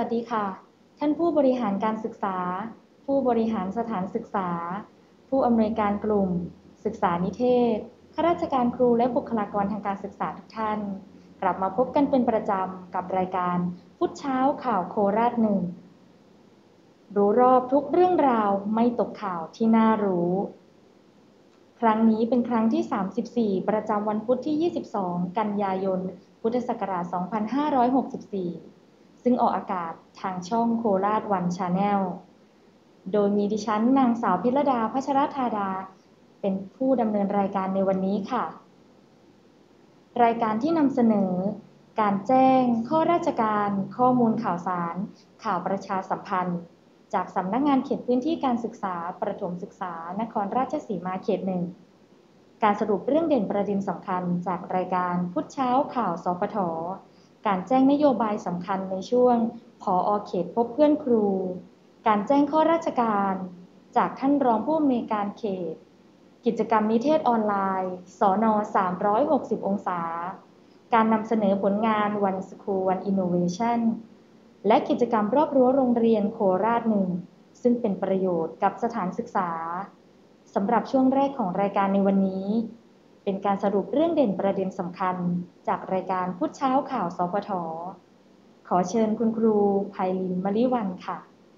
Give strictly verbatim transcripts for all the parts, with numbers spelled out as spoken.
วัสดีค่ะท่านผู้บริหารการศึกษาผู้บริหารสถานศึกษาผู้อำนวยการกลุ่มศึกษานิเทศข้าราชการครูและบุคลากรทางการศึกษาทุกท่านกลับมาพบกันเป็นประจำกับรายการพุธเช้าข่าวโคราชหนึ่งรู้รอบทุกเรื่องราวไม่ตกข่าวที่น่ารู้ครั้งนี้เป็นครั้งที่สามสิบสี่ประจำวันพุธที่ยี่สิบสองกันยายนพุทธศักราชสองพันห้าร้อยหกสิบสี่ซึ่งออกอากาศทางช่องโคราชวันชาแนลโดยมีดิฉันนางสาวพิรดาพัชรธาดาเป็นผู้ดำเนินรายการในวันนี้ค่ะรายการที่นำเสนอการแจ้งข้อราชการข้อมูลข่าวสารข่าวประชาสัมพันธ์จากสำนักงานเขตพื้นที่การศึกษาประถมศึกษานครราชสีมาเขตหนึ่งการสรุปเรื่องเด่นประเด็นสำคัญจากรายการพุธเช้าข่าวสปท.การแจ้งนโยบายสำคัญในช่วงผอ.เขตพบเพื่อนครูการแจ้งข้อราชการจากท่านรองผู้อำนวยการเขตกิจกรรมนิเทศออนไลน์สนสามร้อยหกสิบองศาการนำเสนอผลงาน One School One Innovation และกิจกรรมรอบรั้วโรงเรียนโคราชหนึ่งซึ่งเป็นประโยชน์กับสถานศึกษาสำหรับช่วงแรกของรายการในวันนี้เป็นการสรุปเรื่องเด่นประเด็นสำคัญจากรายการพุธเช้าข่าวสปท.ขอเชิญคุณครูไพลินมลิวันค่ะ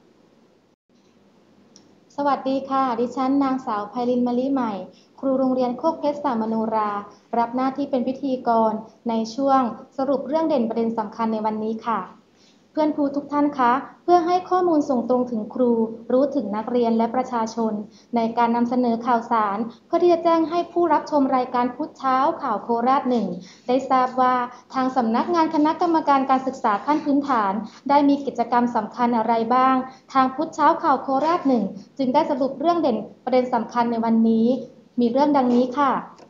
สวัสดีค่ะดิฉันนางสาวไพลินมลิใหม่ครูโรงเรียนโคกเพชรสามโนรารับหน้าที่เป็นพิธีกรในช่วงสรุปเรื่องเด่นประเด็นสำคัญในวันนี้ค่ะเพื่อนครูทุกท่านคะเพื่อให้ข้อมูลส่งตรงถึงครูรู้ถึงนักเรียนและประชาชนในการนำเสนอข่าวสารเพื่อที่จะแจ้งให้ผู้รับชมรายการพุธเช้าข่าวโคราชหนึ่งได้ทราบว่าทางสำนักงานคณะกรรมการการศึกษาขั้นพื้นฐานได้มีกิจกรรมสำคัญอะไรบ้างทางพุธเช้าข่าวโคราชหนึ่งจึงได้สรุปเรื่องเด่นประเด็นสำคัญในวันนี้มีเรื่องดังนี้ค่ะ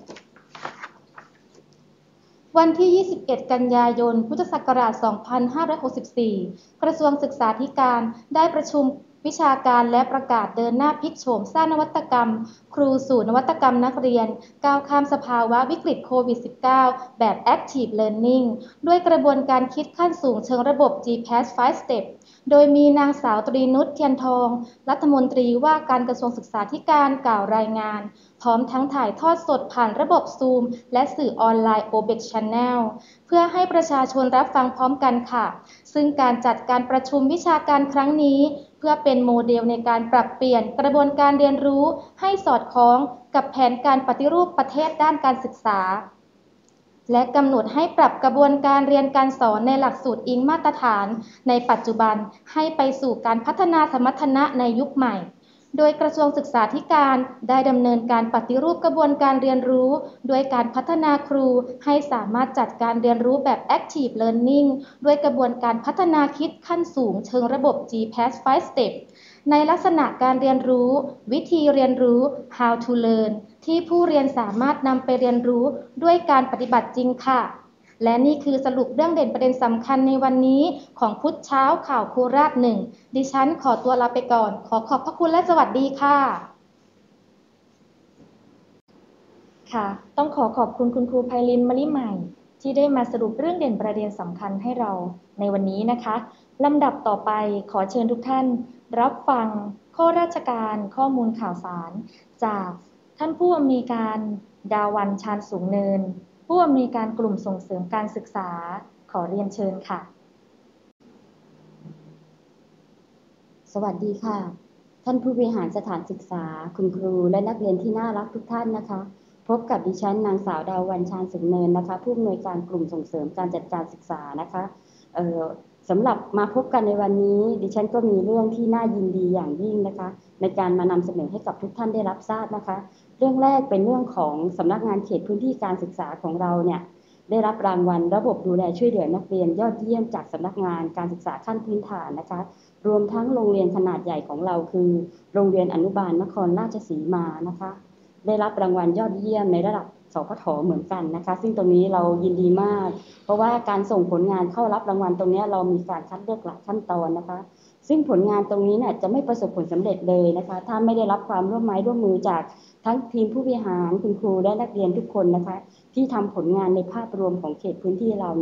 วันที่ยี่สิบเอ็ดกันยายนพุทธศักราชสองพันห้าร้อยหกสิบสี่กระทรวงศึกษาธิการได้ประชุมวิชาการและประกาศเดินหน้าพลิกโฉมสร้างนวัตกรรมครูสู่นวัตกรรมนักเรียนก้าวข้ามสภาวะวิกฤตโควิด สิบเก้า แบบ Active Learning ด้วยกระบวนการคิดขั้นสูงเชิงระบบ จี พี เอ เอส ไฟว์ Step โดยมีนางสาวตรีนุชเทียนทองรัฐมนตรีว่าการกระทรวงศึกษาธิการกล่าวรายงานพร้อมทั้งถ่ายทอดสดผ่านระบบ Zoom และสื่อออนไลน์ โอ บี อี ซี Channel เพื่อให้ประชาชนรับฟังพร้อมกันค่ะซึ่งการจัดการประชุมวิชาการครั้งนี้เพื่อเป็นโมเดลในการปรับเปลี่ยนกระบวนการเรียนรู้ให้สอดคล้องกับแผนการปฏิรูปประเทศด้านการศึกษาและกำหนดให้ปรับกระบวนการเรียนการสอนในหลักสูตรอิงมาตรฐานในปัจจุบันให้ไปสู่การพัฒนาสมรรถนะในยุคใหม่โดยกระทรวงศึกษาธิการได้ดำเนินการปฏิรูปกระบวนการเรียนรู้โดยการพัฒนาครูให้สามารถจัดการเรียนรู้แบบ Active Learning ด้วยกระบวนการพัฒนาคิดขั้นสูงเชิงระบบ จี พี เอ เอส ไฟว์ Step ในลักษณะการเรียนรู้วิธีเรียนรู้ How to Learn ที่ผู้เรียนสามารถนำไปเรียนรู้ด้วยการปฏิบัติจริงค่ะและนี่คือสรุปเรื่องเด่นประเด็นสำคัญในวันนี้ของพุธเช้าข่าวโคราชหนึ่งดิฉันขอตัวลาไปก่อนขอขอบพระคุณและสวัสดีค่ะค่ะต้องขอขอบคุณคุณครูไพลินมลิใหม่ที่ได้มาสรุปเรื่องเด่นประเด็นสำคัญให้เราในวันนี้นะคะลำดับต่อไปขอเชิญทุกท่านรับฟังข้อราชการข้อมูลข่าวสารจากท่านผู้อำนวยการดาวันชาญสูงเนินผู้อำนวยการกลุ่มส่งเสริมการศึกษาขอเรียนเชิญค่ะสวัสดีค่ะท่านผู้บริหารสถานศึกษาคุณครูและนักเรียนที่น่ารักทุกท่านนะคะพบกับดิฉันนางสาวดาววรรณชาญสูงเนินนะคะผู้อำนวยการกลุ่มส่งเสริมการจัดการศึกษานะคะเอ่อสำหรับมาพบกันในวันนี้ดิฉันก็มีเรื่องที่น่ายินดีอย่างยิ่งนะคะในการมานำเสนอให้กับทุกท่านได้รับทราบนะคะเรื่องแรกเป็นเรื่องของสำนักงานเขตพื้นที่การศึกษาของเราเนี่ยได้รับรางวัลระบบดูแลช่วยเหลือนักเรียนยอดเยี่ยมจากสำนักงานการศึกษาขั้นพื้นฐานนะคะรวมทั้งโรงเรียนขนาดใหญ่ของเราคือโรงเรียนอนุบาลนครราชสีมานะคะได้รับรางวัลยอดเยี่ยมในระดับสพท.เหมือนกันนะคะซึ่งตรงนี้เรายินดีมากเพราะว่าการส่งผลงานเข้ารับรางวัลตรงนี้เรามีการคัดเลือกหลายขั้นตอนนะคะซึ่งผลงานตรงนี้เนี่ยจะไม่ประสบผลสำเร็จเลยนะคะถ้าไม่ได้รับความร่วมไม้ร่วมมือจากทั้งทีมผู้บริหารคุณครูและนักเรียนทุกคนนะคะที่ทำผลงานในภาพรวมของเขตพื้นที่เราเนี่ย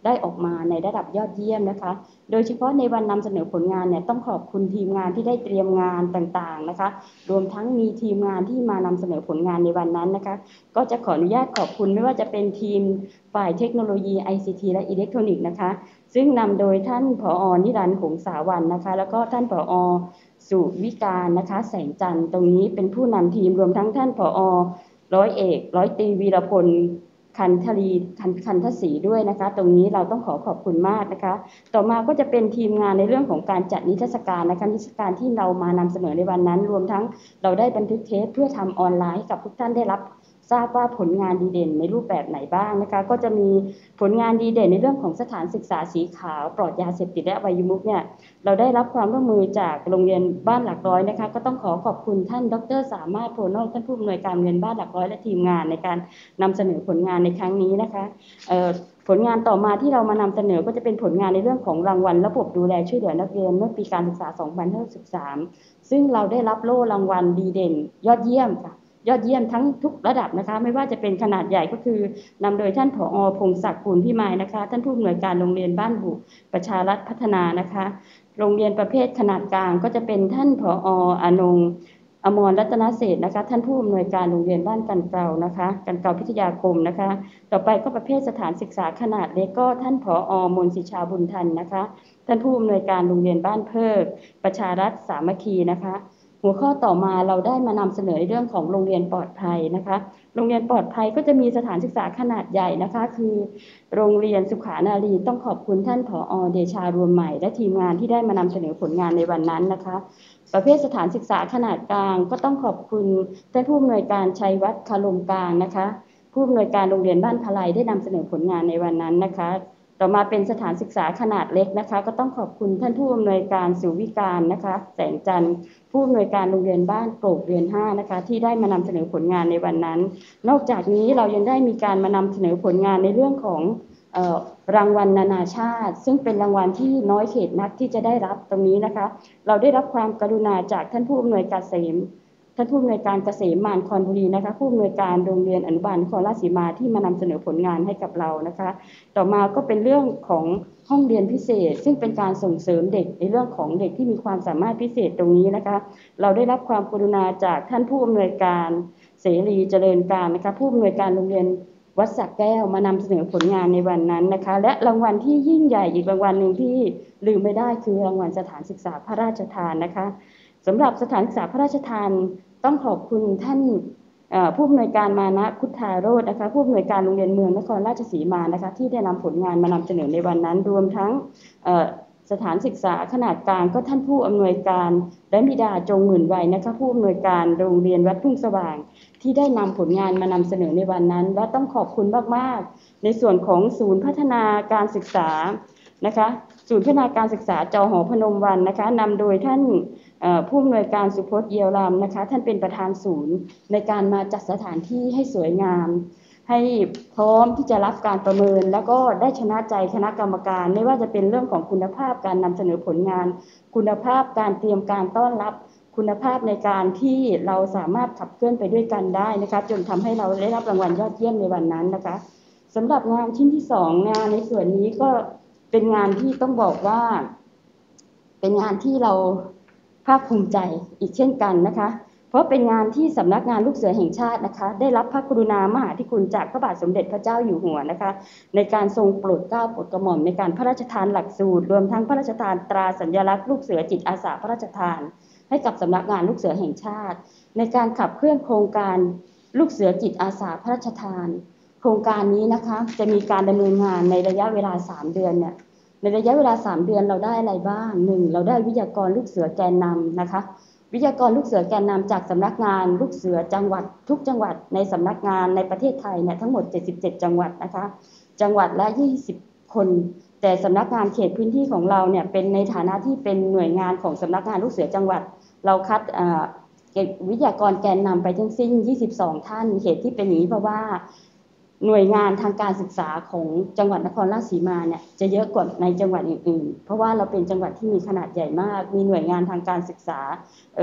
ได้ออกมาในระดับยอดเยี่ยมนะคะโดยเฉพาะในวันนำเสนอผลงานเนี่ยต้องขอบคุณทีมงานที่ได้เตรียมงานต่างๆนะคะรวมทั้งมีทีมงานที่มานำเสนอผลงานในวันนั้นนะคะก็จะขออนุญาตขอบคุณไม่ว่าจะเป็นทีมฝ่ายเทคโนโลยี ไอ ซี ที และอิเล็กทรอนิกส์นะคะซึ่งนำโดยท่านผอ.นิรันดร์หงสาวันนะคะแล้วก็ท่านผอ.สุวิการนะคะแสงจันทร์ตรงนี้เป็นผู้นำทีมรวมทั้งท่านผอ.ร้อยเอกร้อยตรีวีรพลคันธรีคันคันทศรีด้วยนะคะตรงนี้เราต้องขอขอบคุณมากนะคะต่อมาก็จะเป็นทีมงานในเรื่องของการจัดนิทรรศการนะคะนิทรรศการที่เรามานำเสนอในวันนั้นรวมทั้งเราได้บันทึกเทปเพื่อทำออนไลน์ให้กับทุกท่านได้รับทราบว่าผลงานดีเด่นในรูปแบบไหนบ้างนะคะก็จะมีผลงานดีเด่นในเรื่องของสถานศึกษาสีขาวปลอดยาเสพติดและอบายมุขเนี่ยเราได้รับความร่วมมือจากโรงเรียนบ้านหลักร้อยนะคะก็ต้องขอขอบคุณท่านดร.สามารถโพนอกท่านผู้อำนวยการโรงเรียนบ้านหลักร้อยและทีมงานในการนำเสนอผลงานในครั้งนี้นะคะผลงานต่อมาที่เรามานำเสนอก็จะเป็นผลงานในเรื่องของรางวัลระบบดูแลช่วยเหลือนักเรียนเมื่อปีการศึกษา สองพันห้าร้อยหกสิบสาม ซึ่งเราได้รับโล่รางวัลดีเด่นยอดเยี่ยมค่ะยอดเยี่ยมทั้งทุกระดับนะคะไม่ว่าจะเป็นขนาดใหญ่ก็คือนำโดยท่านผอ.พงศักดิ์ ภูลพิมายนะคะท่านผู้อำนวยการโรงเรียนบ้านบุประชารัฐพัฒนานะคะโรงเรียนประเภทขนาดกลางก็จะเป็นท่านผอ.อนงอมรรัตนเศรษฐ์นะคะท่านผู้อำนวยการโรงเรียนบ้านกันเกลานะคะกันเกลาพิทยาคมนะคะต่อไปก็ประเภทสถานศึกษาขนาดเล็กก็ท่านผอ.มนศิชาบุญทันนะคะท่านผู้อำนวยการโรงเรียนบ้านเพิกประชารัฐสามัคคีนะคะหัวข้อต่อมาเราได้มานำเสนอในเรื่องของโรงเรียนปลอดภัยนะคะโรงเรียนปลอดภัยก็จะมีสถานศึกษาขนาดใหญ่นะคะคือโรงเรียนสุขานารีต้องขอบคุณท่านผอ.เดชารวมใหม่และทีมงานที่ได้มานำเสนอผลงานในวันนั้นนะคะประเภทสถานศึกษาขนาดกลางก็ต้องขอบคุณท่านผู้อำนวยการชัยวัฒน์คารมกลางนะคะผู้อำนวยการโรงเรียนบ้านพลายได้นำเสนอผลงานในวันนั้นนะคะต่อมาเป็นสถานศึกษาขนาดเล็กนะคะก็ต้องขอบคุณท่านผู้อำนวยการสุวิการนะคะแสงจันทร์ผู้อำนวยการโรงเรียนบ้านโกรกเรียนห้านะคะที่ได้มานำเสนอผลงานในวันนั้นนอกจากนี้เรายังได้มีการมานำเสนอผลงานในเรื่องของเอ่อรางวัลนานาชาติซึ่งเป็นรางวัลที่น้อยเขตนักที่จะได้รับตรงนี้นะคะเราได้รับความกรุณาจากท่านผู้อำนวยการเกษมท่านผู้อำนวยการเกษมมานครบุรีนะคะผู้อำนวยการโรงเรียนอนุบาลนครราชสีมาที่มานำเสนอผลงานให้กับเรานะคะต่อมาก็เป็นเรื่องของห้องเรียนพิเศษซึ่งเป็นการส่งเสริมเด็กในเรื่องของเด็กที่มีความสามารถพิเศษตรงนี้นะคะเราได้รับความกรุณาจากท่านผู้อำนวยการเสรีเจริญการนะคะผู้อำนวยการโรงเรียนวัดสระแก้วมานำเสนอผลงานในวันนั้นนะคะและรางวัลที่ยิ่งใหญ่อีกรางวัลหนึ่งที่ลืมไม่ได้คือรางวัลสถานศึกษาพระราชทานนะคะสำหรับสถานศึกษาพระราชทานต้องขอบคุณท่านผู้อำนวยการมานะคุธาโรจน์นะคะผู้อำนวยการโรงเรียนเมืองนครราชสีมานะคะที่ได้นำผลงานมานำเสนอในวันนั้นรวมทั้งสถานศึกษาขนาดกลางก็ท่านผู้อำนวยการและบิดาจงหมื่นวัยนะคะผู้อำนวยการโรงเรียนวัดทุ่งสว่างที่ได้นำผลงานมานำเสนอในวันนั้นและต้องขอบคุณมากๆในส่วนของศูนย์พัฒนาการศึกษานะคะศูนย์พัฒนาการศึกษาจห.พนมวรรณนะคะนำโดยท่านผู้อำนวยการสุพจน์เยียวรำนะคะท่านเป็นประธานศูนย์ในการมาจัดสถานที่ให้สวยงามให้พร้อมที่จะรับการประเมินแล้วก็ได้ชนะใจคณะกรรมการไม่ว่าจะเป็นเรื่องของคุณภาพการนำเสนอผลงานคุณภาพการเตรียมการต้อนรับคุณภาพในการที่เราสามารถขับเคลื่อนไปด้วยกันได้นะคะจนทำให้เราได้รับรางวัลยอดเยี่ยมในวันนั้นนะคะสำหรับงานชิ้นที่สองงานในส่วนนี้ก็เป็นงานที่ต้องบอกว่าเป็นงานที่เราภาคภูมิใจอีกเช่นกันนะคะเพราะเป็นงานที่สำนักงานลูกเสือแห่งชาตินะคะได้รับพระกรุณามหาธิคุณจากพระบาทสมเด็จพระเจ้าอยู่หัวนะคะในการทรงโปรดเกล้าโปรดกระหม่อมในการพระราชทานหลักสูตรรวมทั้งพระราชทานตราสัญลักษณ์ลูกเสือจิตอาสาพระราชทานให้กับสำนักงานลูกเสือแห่งชาติในการขับเคลื่อนโครงการลูกเสือจิตอาสาพระราชทานโครงการนี้นะคะจะมีการดำเนินงานในระยะเวลาสามเดือนเนี่ยในระยะเวลาสามเดือนเราได้อะไรบ้างหนึ่งเราได้วิทยากรลูกเสือแกนนำนะคะวิทยากรลูกเสือแกนนำจากสำนักงานลูกเสือจังหวัดทุกจังหวัดในสำนักงานในประเทศไทยเนี่ยทั้งหมดเจ็ดสิบเจ็ดจังหวัดนะคะจังหวัดละยี่สิบคนแต่สำนักงานเขตพื้นที่ของเราเนี่ยเป็นในฐานะที่เป็นหน่วยงานของสำนักงานลูกเสือจังหวัดเราคัดวิทยากรแกนนำไปทั้งสิ้นยี่สิบสองท่านเหตุที่เป็นอย่างนี้เพราะว่าหน่วยงานทางการศึกษาของจังหวัดนครราชสีมาเนี่ยจะเยอะกว่าในจังหวัดอื่นๆเพราะว่าเราเป็นจังหวัดที่มีขนาดใหญ่มากมีหน่วยงานทางการศึกษาเอ่อ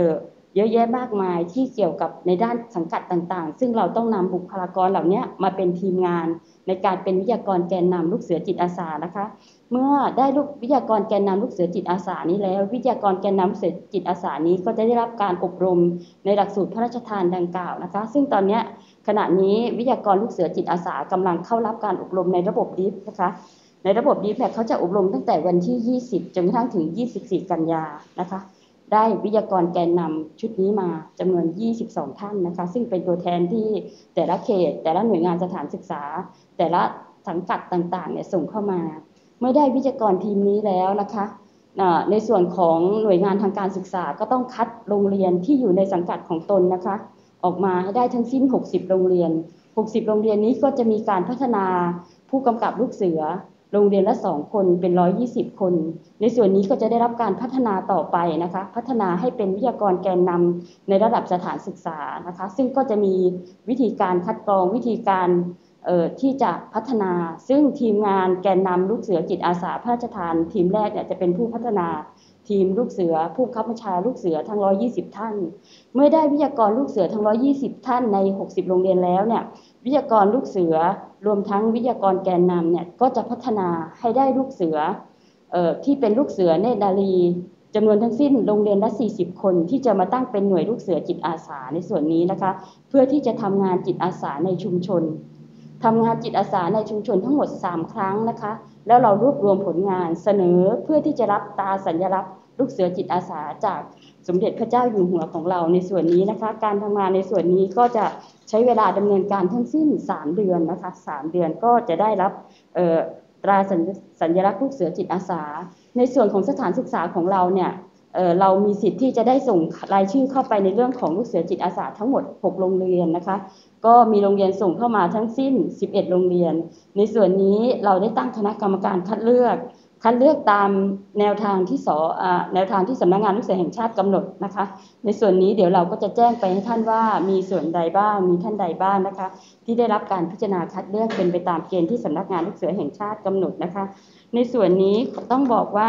เยอะแยะมากมายที่เกี่ยวกับในด้านสังกัดต่างๆซึ่งเราต้องนำบุคลากรเหล่านี้มาเป็นทีมงานในการเป็นวิทยากรแกนนำลูกเสือจิตอาสานะคะเมื่อได้ลูกวิทยากรแกนนำลูกเสือจิตอาสานี้แล้ววิทยากรแกนนำลูกเสือจิตอาสานี้ก็จะได้รับการอบรมในหลักสูตรพระราชทานดังกล่าวนะคะซึ่งตอนนี้ขณะนี้วิทยากรลูกเสือจิตอาสากำลังเข้ารับการอบรมในระบบดิฟนะคะในระบบดิฟเนี่ยเขาจะอบรมตั้งแต่วันที่ยี่สิบจนกระทั่งถึงยี่สิบสี่กันยานะคะได้วิทยากรแกนนำชุดนี้มาจำนวนยี่สิบสองท่านนะคะซึ่งเป็นตัวแทนที่แต่ละเขตแต่ละหน่วยงานสถานศึกษาแต่ละสังกัดต่างๆเนี่ยส่งเข้ามาเมื่อได้วิทยากรทีมนี้แล้วนะคะในส่วนของหน่วยงานทางการศึกษาก็ต้องคัดโรงเรียนที่อยู่ในสังกัดของตนนะคะออกมาให้ได้ทั้งสิ้นหกสิบโรงเรียนหกสิบโรงเรียนนี้ก็จะมีการพัฒนาผู้กำกับลูกเสือโรงเรียนละสองคนเป็นหนึ่งร้อยยี่สิบคนในส่วนนี้ก็จะได้รับการพัฒนาต่อไปนะคะพัฒนาให้เป็นวิทยากรแกนนำในระดับสถานศึกษานะคะซึ่งก็จะมีวิธีการคัดกรองวิธีการเอ่อที่จะพัฒนาซึ่งทีมงานแกนนำลูกเสือจิตอาสาพระราชทานทีมแรกเนี่ยจะเป็นผู้พัฒนาทีมลูกเสือผู้บังคับบัญชาลูกเสือทั้งหนึ่งร้อยยี่สิบท่านเมื่อได้วิทยากรลูกเสือทั้งหนึ่งร้อยยี่สิบท่านในหกสิบโรงเรียนแล้วเนี่ยวิทยากรลูกเสือรวมทั้งวิทยากรแกนนำเนี่ยก็จะพัฒนาให้ได้ลูกเสือเอ่อที่เป็นลูกเสือเนตรนารีจำนวนทั้งสิ้นโรงเรียนละสี่สิบคนที่จะมาตั้งเป็นหน่วยลูกเสือจิตอาสาในส่วนนี้นะคะเพื่อที่จะทำงานจิตอาสาในชุมชนทำงานจิตอาสาในชุมชนทั้งหมดสามครั้งนะคะแล้วเรารวบรวมผลงานเสนอเพื่อที่จะรับตราสัญลักษณ์ลูกเสือจิตอาสาจากสมเด็จพระเจ้าอยู่หัวของเราในส่วนนี้นะคะการทำงานในส่วนนี้ก็จะใช้เวลาดำเนินการทั้งสิ้นสามเดือนนะคะสามเดือนก็จะได้รับเอ่อตราสัญลักษณ์ลูกเสือจิตอาสาในส่วนของสถานศึกษาของเราเนี่ยเอ่อเรามีสิทธิ์ที่จะได้ส่งรายชื่อเข้าไปในเรื่องของลูกเสือจิตอาสาทั้งหมดหกโรงเรียนนะคะก็มีโรงเรียนส่งเข้ามาทั้งสิ้นสิบเอ็ดโรงเรียนในส่วนนี้เราได้ตั้งคณะกรรมการคัดเลือกคัดเลือกตามแนวทางที่สอ่าแนวทางที่สำนักงานลูกเสือแห่งชาติกำหนดนะคะในส่วนนี้เดี๋ยวเราก็จะแจ้งไปให้ท่านว่ามีส่วนใดบ้างมีท่านใดบ้างนะคะที่ได้รับการพิจารณาคัดเลือกเป็นไปตามเกณฑ์ที่สำนักงานลูกเสือแห่งชาติกำหนดนะคะในส่วนนี้ต้องบอกว่า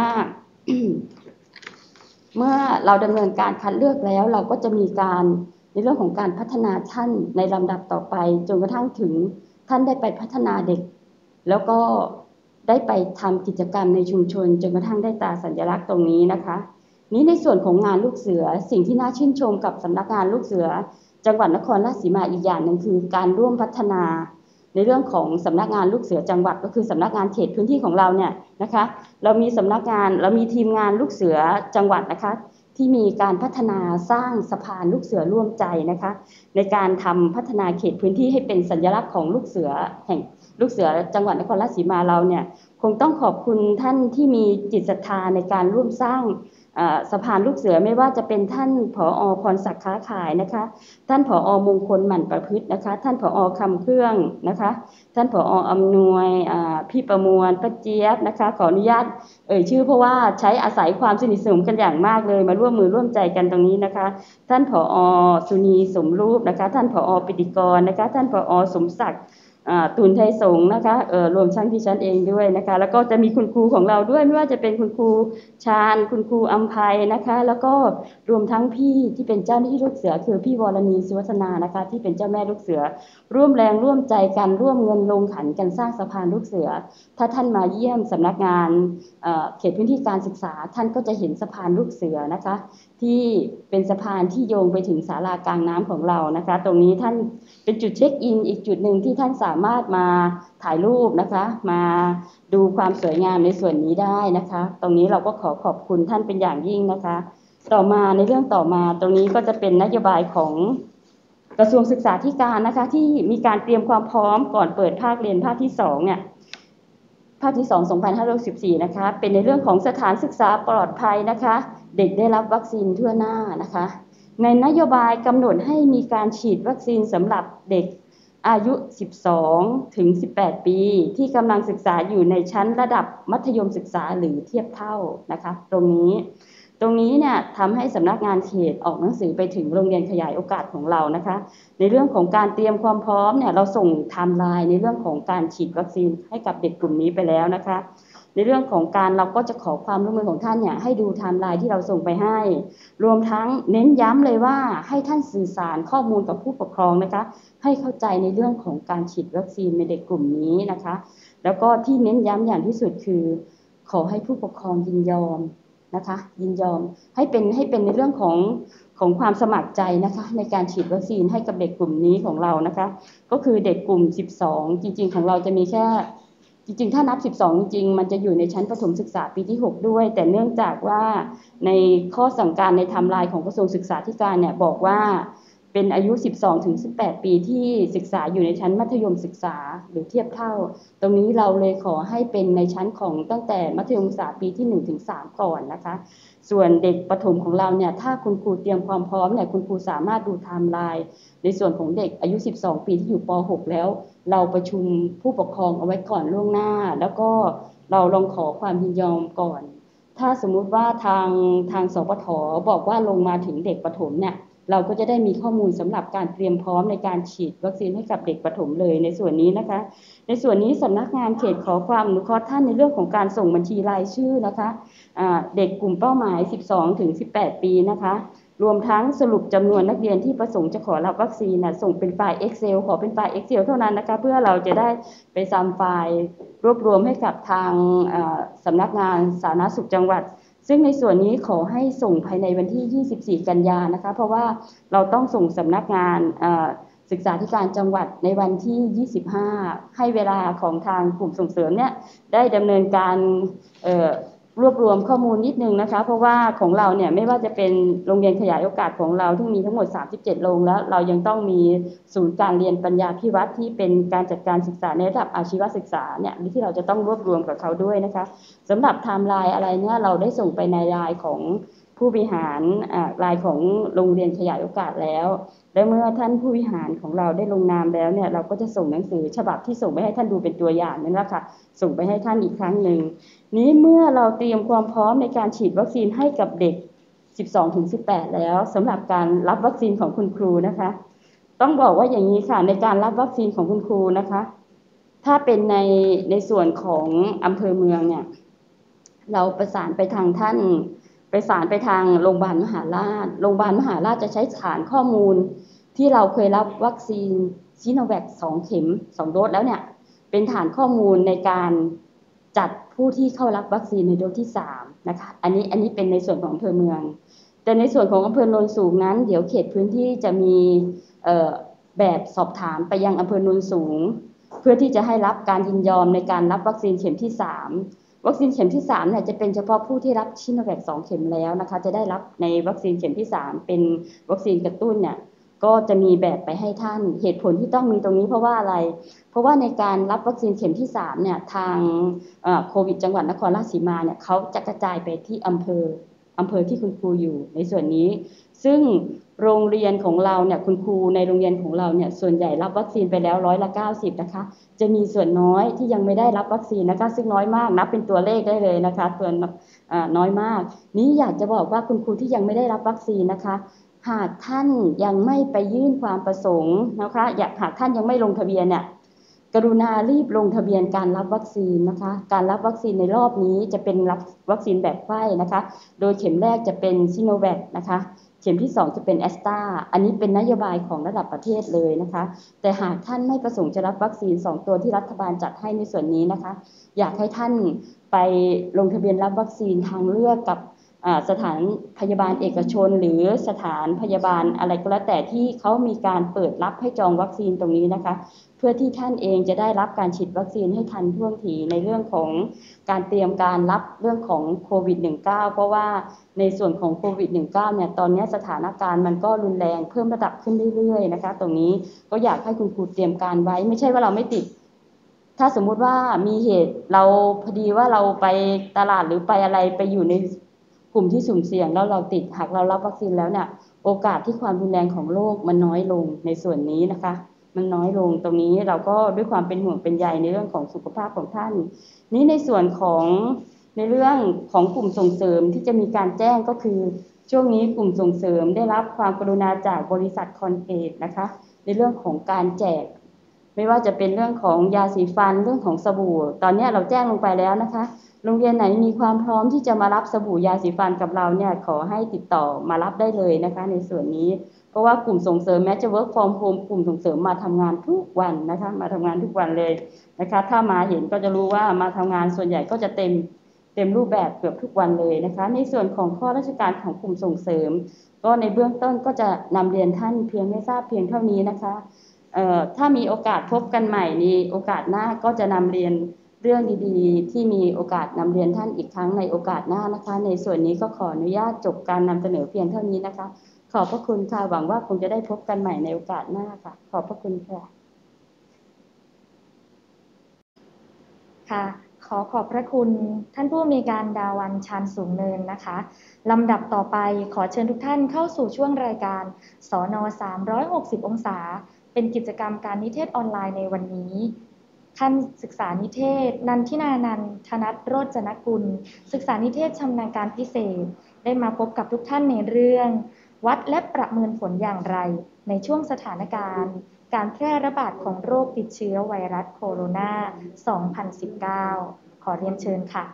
เมื่อเราดำเนินการคัดเลือกแล้วเราก็จะมีการในเรื่องของการพัฒนาท่านในลำดับต่อไปจนกระทั่งถึงท่านได้ไปพัฒนาเด็กแล้วก็ได้ไปทำกิจกรรมในชุมชนจนกระทั่งได้ตราสัญลักษณ์ตรงนี้นะคะนี้ในส่วนของงานลูกเสือสิ่งที่น่าชื่นชมกับสำนักงานลูกเสือจังหวัดนครราชสีมาอีกอย่างหนึ่งคือการร่วมพัฒนาในเรื่องของสำนักงานลูกเสือจังหวัดก็คือสำนักงานเขตพื้นที่ของเราเนี่ยนะคะเรามีสำนักงานเรามีทีมงานลูกเสือจังหวัดนะคะที่มีการพัฒนาสร้างสะพานลูกเสือร่วมใจนะคะในการทำพัฒนาเขตพื้นที่ให้เป็นสัญลักษณ์ของลูกเสือแห่งลูกเสือจังหวัดนครราชสีมาเราเนี่ยคงต้องขอบคุณท่านที่มีจิตศรัทธาในการร่วมสร้างสะพานลูกเสือไม่ว่าจะเป็นท่านผอ.พรศักดิ์ค้าขายนะคะท่านผอ.มงคลหมั่นประพฤตินะคะท่านผอ.คำเครื่องนะคะท่านผอ.อำนวยพี่ประมวลป้าเจี๊ยบนะคะขออนุญาตเอ่ยชื่อเพราะว่าใช้อาศัยความสนิทสนมกันอย่างมากเลยมาร่วมมือร่วมใจกันตรงนี้นะคะท่านผอ.สุนีสมรูปนะคะท่านผอ.ปิติกรนะคะท่านผอ.สมศักดิ์ตูนไทยสงฆ์นะคะเอ่อรวมทั้งที่ฉันเองด้วยนะคะแล้วก็จะมีคุณครูของเราด้วยไม่ว่าจะเป็นคุณครูชาญคุณครูอัมภัยนะคะแล้วก็รวมทั้งพี่ที่เป็นเจ้าหน้าที่ลูกเสือคือพี่วรณีสุวัฒนานะคะที่เป็นเจ้าแม่ลูกเสือร่วมแรงร่วมใจกันร่วมเงินลงขันกันสร้างสะพานลูกเสือถ้าท่านมาเยี่ยมสำนักงานเอ่อเขตพื้นที่การศึกษาท่านก็จะเห็นสะพานลูกเสือนะคะที่เป็นสะพานที่โยงไปถึงศาลากลางน้ำของเรานะคะตรงนี้ท่านเป็นจุดเช็คอินอีกจุดหนึ่งที่ท่านสามารถมาถ่ายรูปนะคะมาดูความสวยงามในส่วนนี้ได้นะคะตรงนี้เราก็ขอขอบคุณท่านเป็นอย่างยิ่งนะคะต่อมาในเรื่องต่อมาตรงนี้ก็จะเป็นนโยบายของกระทรวงศึกษาธิการนะคะที่มีการเตรียมความพร้อมก่อนเปิดภาคเรียนภาคที่สองเนี่ยภาคที่สอง สองพันห้าร้อยหกสิบสี่นะคะเป็นในเรื่องของสถานศึกษาปลอดภัยนะคะเด็กได้รับวัคซีนทั่วหน้านะคะในนโยบายกำหนดให้มีการฉีดวัคซีนสำหรับเด็กอายุสิบสองถึงสิบแปดปีที่กำลังศึกษาอยู่ในชั้นระดับมัธยมศึกษาหรือเทียบเท่านะคะตรงนี้ตรงนี้เนี่ยทำให้สำนักงานเขตออกหนังสือไปถึงโรงเรียนขยายโอกาสของเรานะคะในเรื่องของการเตรียมความพร้อมเนี่ยเราส่งไทม์ไลน์ในเรื่องของการฉีดวัคซีนให้กับเด็กกลุ่มนี้ไปแล้วนะคะในเรื่องของการเราก็จะขอความร่วมมือของท่านเนี่ยให้ดูไทม์ไลน์ที่เราส่งไปให้รวมทั้งเน้นย้ำเลยว่าให้ท่านสื่อสารข้อมูลกับผู้ปกครองนะคะให้เข้าใจในเรื่องของการฉีดวัคซีนในเด็กกลุ่มนี้นะคะแล้วก็ที่เน้นย้ำอย่างที่สุดคือขอให้ผู้ปกครองยินยอมนะคะยินยอมให้เป็นให้เป็นในเรื่องของของความสมัครใจนะคะในการฉีดวัคซีนให้กับเด็กกลุ่มนี้ของเรานะคะก็คือเด็กกลุ่มสิบสองจริงๆของเราจะมีแค่จริงๆถ้านับสิบสองจริงๆมันจะอยู่ในชั้นประถมศึกษาปีที่หกด้วยแต่เนื่องจากว่าในข้อสั่งการในไทม์ไลน์ของกระทรวงศึกษาธิการเนี่ยบอกว่าเป็นอายุ สิบสองถึงสิบแปด ปีที่ศึกษาอยู่ในชั้นมัธยมศึกษาหรือเทียบเท่าตรงนี้เราเลยขอให้เป็นในชั้นของตั้งแต่มัธยมศึกษาปีที่ หนึ่งถึงสาม ก่อนนะคะส่วนเด็กประถมของเราเนี่ยถ้าคุณครูเตรียมความพร้อมเนี่ยคุณครูสามารถดูไทม์ไลน์ในส่วนของเด็กอายุ สิบสอง ปีที่อยู่ป หก แล้วเราประชุมผู้ปกครองเอาไว้ก่อนล่วงหน้าแล้วก็เราลองขอความยินยอมก่อนถ้าสมมุติว่าทางทางสปท.บอกว่าลงมาถึงเด็กประถมเนี่ยเราก็จะได้มีข้อมูลสำหรับการเตรียมพร้อมในการฉีดวัคซีนให้กับเด็กประถมเลยในส่วนนี้นะคะในส่วนนี้สำนักงานเขตขอความอนุเคราะห์ท่านในเรื่องของการส่งบัญชีรายชื่อนะคะเด็กกลุ่มเป้าหมาย สิบสองถึงสิบแปด ปีนะคะรวมทั้งสรุปจำนวนนักเรียนที่ประสงค์จะขอรับวัคซีนนะส่งเป็นไฟล์ Excel ขอเป็นไฟล์ Excel เท่านั้นนะคะเพื่อเราจะได้ไปซ้ำไฟล์รวบรวมให้กับทางสำนักงานสาธารณสุขจังหวัดซึ่งในส่วนนี้ขอให้ส่งภายในวันที่ ยี่สิบสี่ กันยายนนะคะเพราะว่าเราต้องส่งสำนักงานศึกษาธิการจังหวัดในวันที่ ยี่สิบห้า ให้เวลาของทางกลุ่มส่งเสริมเนี่ยได้ดำเนินการรวบรวมข้อมูลนิดนึงนะคะเพราะว่าของเราเนี่ยไม่ว่าจะเป็นโรงเรียนขยายโอกาสของเราที่มีทั้งหมดสามสิบเจ็ดโรงแล้วเรายังต้องมีศูนย์การเรียนปัญญาภิวัตน์ที่เป็นการจัดการศึกษาในระดับอาชีวศึกษาเนี่ยที่เราจะต้องรวบรวมกับเขาด้วยนะคะสำหรับไทม์ไลน์อะไรเนี่ยเราได้ส่งไปในไลน์ของผู้บริหารไลน์ของโรงเรียนขยายโอกาสแล้วและเมื่อท่านผู้บริหารของเราได้ลงนามแล้วเนี่ยเราก็จะส่งหนังสือฉบับที่ส่งไปให้ท่านดูเป็นตัวอย่างนั่นแหละค่ะส่งไปให้ท่านอีกครั้งหนึ่งนี้เมื่อเราเตรียมความพร้อมในการฉีดวัคซีนให้กับเด็ก สิบสองถึงสิบแปด แล้วสำหรับการรับวัคซีนของคุณครูนะคะต้องบอกว่าอย่างนี้ค่ะในการรับวัคซีนของคุณครูนะคะถ้าเป็นในในส่วนของอำเภอเมืองเนี่ยเราประสานไปทางท่านประสานไปทางโรงพยาบาลมหาราชโรงพยาบาลมหาราชจะใช้ฐานข้อมูลที่เราเคยรับวัคซีนซิโนแวคสองเข็มสองโดสแล้วเนี่ยเป็นฐานข้อมูลในการจัดผู้ที่เข้ารับวัคซีนในโดสที่สามนะคะอันนี้อันนี้เป็นในส่วนของอำเภอเมืองแต่ในส่วนของอำเภอโนนสูงนั้นเดี๋ยวเขตพื้นที่จะมีแบบสอบถามไปยังอำเภอโนนสูงเพื่อที่จะให้รับการยินยอมในการรับวัคซีนเข็มที่สามวัคซีนเข็มที่สามเนี่ยจะเป็นเฉพาะผู้ที่รับซิโนแวคสองเข็มแล้วนะคะจะได้รับในวัคซีนเข็มที่สามเป็นวัคซีนกระตุ้นเนี่ยก็จะมีแบบไปให้ท่านเหตุผลที่ต้องมีตรงนี้เพราะว่าอะไรเพราะว่าในการรับวัคซีนเข็มที่สามเนี่ยทางโควิดจังหวัดนครราชสีมาเนี่ยเขาจะกระจายไปที่อำเภออำเภอที่คุณครูอยู่ในส่วนนี้ซึ่งโรงเรียนของเราเนี่ยคุณครูในโรงเรียนของเราเนี่ยส่วนใหญ่รับวัคซีนไปแล้วร้อยละเก้าสิบนะคะจะมีส่วนน้อยที่ยังไม่ได้รับวัคซีนนะคะซึ่งน้อยมากนับเป็นตัวเลขได้เลยนะคะตัวน้อยมากนี้อยากจะบอกว่าคุณครูที่ยังไม่ได้รับวัคซีนนะคะหากท่านยังไม่ไปยื่นความประสงค์นะคะอยากหากท่านยังไม่ลงทะเบียนเนี่ยกรุณารีบลงทะเบียนการรับวัคซีนนะคะการรับวัคซีนในรอบนี้จะเป็นรับวัคซีนแบบไข้นะคะโดยเข็มแรกจะเป็นซิโนแวคนะคะเข็มที่สองจะเป็นแอสตราอันนี้เป็นนโยบายของระดับประเทศเลยนะคะแต่หากท่านไม่ประสงค์จะรับวัคซีนสองตัวที่รัฐบาลจัดให้ในส่วนนี้นะคะอยากให้ท่านไปลงทะเบียนรับวัคซีนทางเลือกกับสถานพยาบาลเอกชนหรือสถานพยาบาลอะไรก็แล้วแต่ที่เขามีการเปิดรับให้จองวัคซีนตรงนี้นะคะเพื่อที่ท่านเองจะได้รับการฉีดวัคซีนให้ทันท่วงทีในเรื่องของการเตรียมการรับเรื่องของโควิด สิบเก้า เพราะว่าในส่วนของโควิด สิบเก้า เนี่ยตอนนี้สถานการณ์มันก็รุนแรงเพิ่มระดับขึ้นเรื่อยๆนะคะตรงนี้ก็อยากให้คุณครูเตรียมการไว้ไม่ใช่ว่าเราไม่ติดถ้าสมมุติว่ามีเหตุเราพอดีว่าเราไปตลาดหรือไปอะไรไปอยู่ในกลุ่มที่สุ่มเสี่ยงแล้วเราติดหากเรารับวัคซีนแล้วเนี่ยโอกาสที่ความรุนแรงของโรคมันน้อยลงในส่วนนี้นะคะมันน้อยลงตรงนี้เราก็ด้วยความเป็นห่วงเป็นใยในเรื่องของสุขภาพของท่านนี้ในส่วนของในเรื่องของกลุ่มส่งเสริมที่จะมีการแจ้งก็คือช่วงนี้กลุ่มส่งเสริมได้รับความกรุณาจากบริษัทคอนเกตนะคะในเรื่องของการแจกไม่ว่าจะเป็นเรื่องของยาสีฟันเรื่องของสบู่ตอนนี้เราแจ้งลงไปแล้วนะคะโรงเรียนไหนมีความพร้อมที่จะมารับสบู่ยาสีฟันกับเราเนี่ยขอให้ติดต่อมารับได้เลยนะคะในส่วนนี้เพราะว่ากลุ่มส่งเสริมแม้จะ work from home กลุ่มส่งเสริมมาทำงานทุกวันนะคะมาทำงานทุกวันเลยนะคะถ้ามาเห็นก็จะรู้ว่ามาทำงานส่วนใหญ่ก็จะเต็มเต็มรูปแบบเกือบทุกวันเลยนะคะในส่วนของข้อราชการของกลุ่มส่งเสริมก็ในเบื้องต้นก็จะนำเรียนท่านเพียงให้ทราบเพียงเท่านี้นะคะเอ่อถ้ามีโอกาสพบกันใหม่ในโอกาสหน้าก็จะนำเรียนเรื่องดีๆที่มีโอกาสนำเรียนท่านอีกครั้งในโอกาสหน้านะคะในส่วนนี้ก็ขออนุญาตจบการนำเสนอเพียงเท่านี้นะคะขอบพระคุณค่ะหวังว่าคงจะได้พบกันใหม่ในโอกาสหน้าค่ะขอบพระคุณค่ะค่ะขอขอบพระคุณท่านผู้อำนวยการดาวันชาญสูงเนินนะคะลำดับต่อไปขอเชิญทุกท่านเข้าสู่ช่วงรายการสนสามร้อยหกสิบองศาเป็นกิจกรรมการนิเทศออนไลน์ในวันนี้ท่านศึกษานิเทศนันทินานันท์ ธนัทโรจนกุลศึกษานิเทศชำนาญการพิเศษได้มาพบกับทุกท่านในเรื่องวัดและประเมินผลอย่างไรในช่วงสถานการณ์การแพร่ระบาดของโรคติดเชื้อไวรัสโคโรนา สองพันสิบเก้า ขอเรียนเชิญค่ะ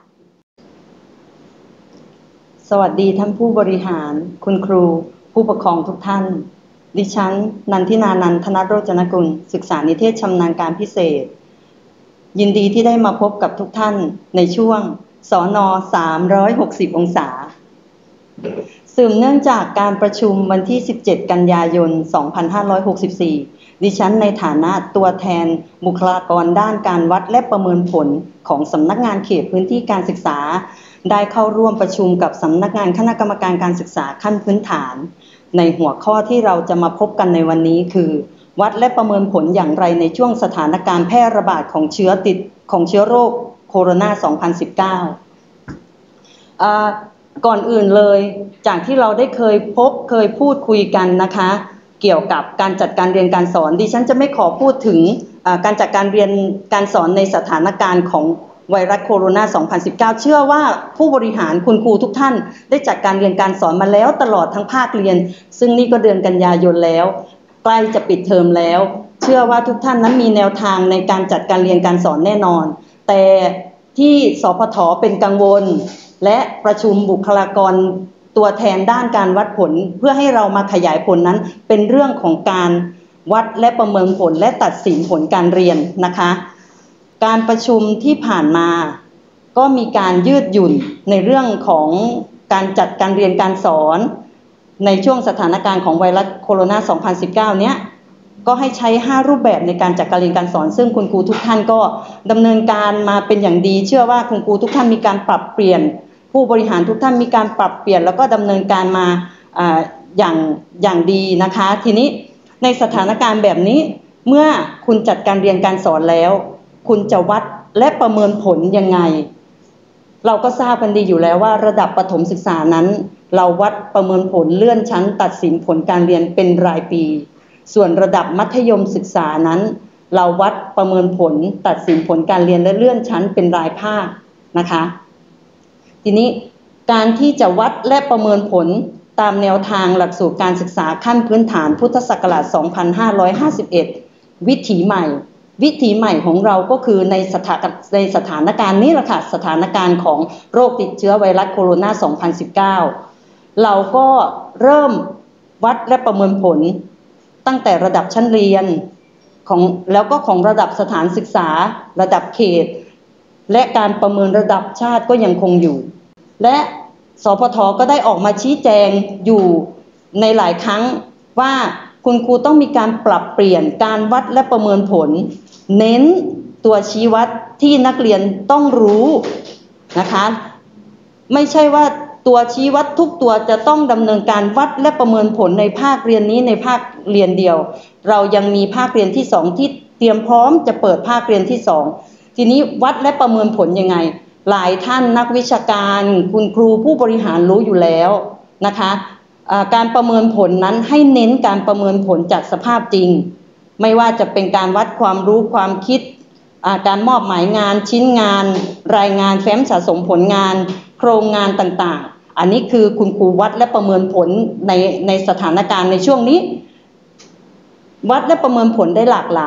สวัสดีท่านผู้บริหารคุณครูผู้ปกครองทุกท่านดิฉันนันทินานันท์ ธนัทโรจนกุลศึกษานิเทศชำนาญการพิเศษยินดีที่ได้มาพบกับทุกท่านในช่วงสนสามร้อยหกสิบองศาสืบเนื่องจากการประชุมวันที่สิบเจ็ดกันยายนสองพันห้าร้อยหกสิบสี่ดิฉันในฐานะตัวแทนบุคลากรด้านการวัดและประเมินผลของสำนักงานเขตพื้นที่การศึกษาได้เข้าร่วมประชุมกับสำนักงานคณะกรรมการการศึกษาขั้นพื้นฐานในหัวข้อที่เราจะมาพบกันในวันนี้คือวัดและประเมินผลอย่างไรในช่วงสถานการณ์แพร่ระบาดของเชื้อติดของเชื้อโรคโคโรนา สองพันสิบเก้า อ่าก่อนอื่นเลยจากที่เราได้เคยพบเคยพูดคุยกันนะคะเกี่ยวกับการจัดการเรียนการสอนดิฉันจะไม่ขอพูดถึงการจัดการเรียนการสอนในสถานการณ์ของไวรัสโคโรนา สองพันสิบเก้า เชื่อว่าผู้บริหารคุณครูทุกท่านได้จัดการเรียนการสอนมาแล้วตลอดทั้งภาคเรียนซึ่งนี่ก็เดือนกันยายนแล้วใกล้จะปิดเทอมแล้วเชื่อว่าทุกท่านนั้นมีแนวทางในการจัดการเรียนการสอนแน่นอนแต่ที่สพทเป็นกังวลและประชุมบุคลากรตัวแทนด้านการวัดผลเพื่อให้เรามาขยายผลนั้นเป็นเรื่องของการวัดและประเมินผลและตัดสินผลการเรียนนะคะการประชุมที่ผ่านมาก็มีการยืดหยุ่นในเรื่องของการจัดการเรียนการสอนในช่วงสถานการณ์ของไวรัสโคโรนา สองพันสิบเก้า เนี้ยก็ให้ใช้ห้ารูปแบบในการจัดการเรียนการสอนซึ่งคุณครูทุกท่านก็ดำเนินการมาเป็นอย่างดีเชื่อว่าคุณครูทุกท่านมีการปรับเปลี่ยนผู้บริหารทุกท่านมีการปรับเปลี่ยนแล้วก็ดำเนินการมาอ่าอย่างอย่างดีนะคะทีนี้ในสถานการณ์แบบนี้เมื่อคุณจัดการเรียนการสอนแล้วคุณจะวัดและประเมินผลยังไงเราก็ทราบกันดีอยู่แล้วว่าระดับประถมศึกษานั้นเราวัดประเมินผลเลื่อนชั้นตัดสินผลการเรียนเป็นรายปีส่วนระดับมัธยมศึกษานั้นเราวัดประเมินผลตัดสินผลการเรียนและเลื่อนชั้นเป็นรายภาคนะคะทีนี้การที่จะวัดและประเมินผลตามแนวทางหลักสูตรการศึกษาขั้นพื้นฐานพุทธศักราช สองพันห้าร้อยห้าสิบเอ็ด วิถีใหม่วิถีใหม่ของเราก็คือในสถานในสถานการณ์นี้แหละค่ะสถานการณ์ของโรคติดเชื้อไวรัสโคโรนา สองพันสิบเก้า เราก็เริ่มวัดและประเมินผลตั้งแต่ระดับชั้นเรียนของแล้วก็ของระดับสถานศึกษาระดับเขตและการประเมินระดับชาติก็ยังคงอยู่และสพทก็ได้ออกมาชี้แจงอยู่ในหลายครั้งว่าคุณครูต้องมีการปรับเปลี่ยนการวัดและประเมินผลเน้นตัวชี้วัดที่นักเรียนต้องรู้นะคะไม่ใช่ว่าตัวชี้วัดทุกตัวจะต้องดำเนินการวัดและประเมินผลในภาคเรียนนี้ในภาคเรียนเดียวเรายังมีภาคเรียนที่สองที่เตรียมพร้อมจะเปิดภาคเรียนที่สองทีนี้วัดและประเมินผลยังไงหลายท่านนักวิชาการคุณครูผู้บริหารรู้อยู่แล้วนะคะการประเมินผลนั้นให้เน้นการประเมินผลจากสภาพจริงไม่ว่าจะเป็นการวัดความรู้ความคิดการมอบหมายงานชิ้นงานรายงานแฟ้มสะสมผลงานโครงงานต่างๆอันนี้คือคุณครูวัดและประเมินผลในในสถานการณ์ในช่วงนี้วัดและประเมินผลได้หลากหลาย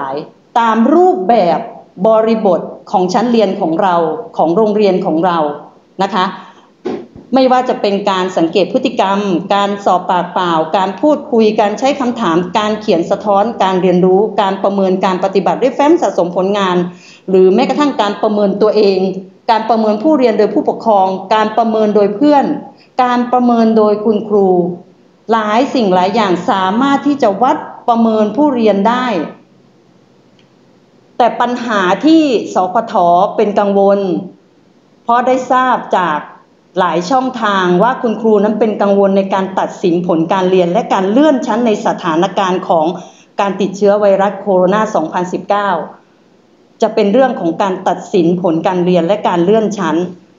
ตามรูปแบบบริบทของชั้นเรียนของเราของโรงเรียนของเรานะคะไม่ว่าจะเป็นการสังเกตพฤติกรรมการสอบปากเปล่าการพูดคุยการใช้คำถามการเขียนสะท้อนการเรียนรู้การประเมินการปฏิบัติด้วยแฟ้มสะสมผลงานหรือแม้กระทั่งการประเมินตัวเองการประเมินผู้เรียนโดยผู้ปกครองการประเมินโดยเพื่อนการประเมินโดยคุณครูหลายสิ่งหลายอย่างสามารถที่จะวัดประเมินผู้เรียนได้แต่ปัญหาที่สพท.เป็นกังวลเพราะได้ทราบจากหลายช่องทางว่าคุณครูนั้นเป็นกังวลในการตัดสินผลการเรียนและการเลื่อนชั้นในสถานการณ์ของการติดเชื้อไวรัสโคโรนา สองพันสิบเก้า จะเป็นเรื่องของการตัดสินผลการเรียนและการเลื่อนชั้น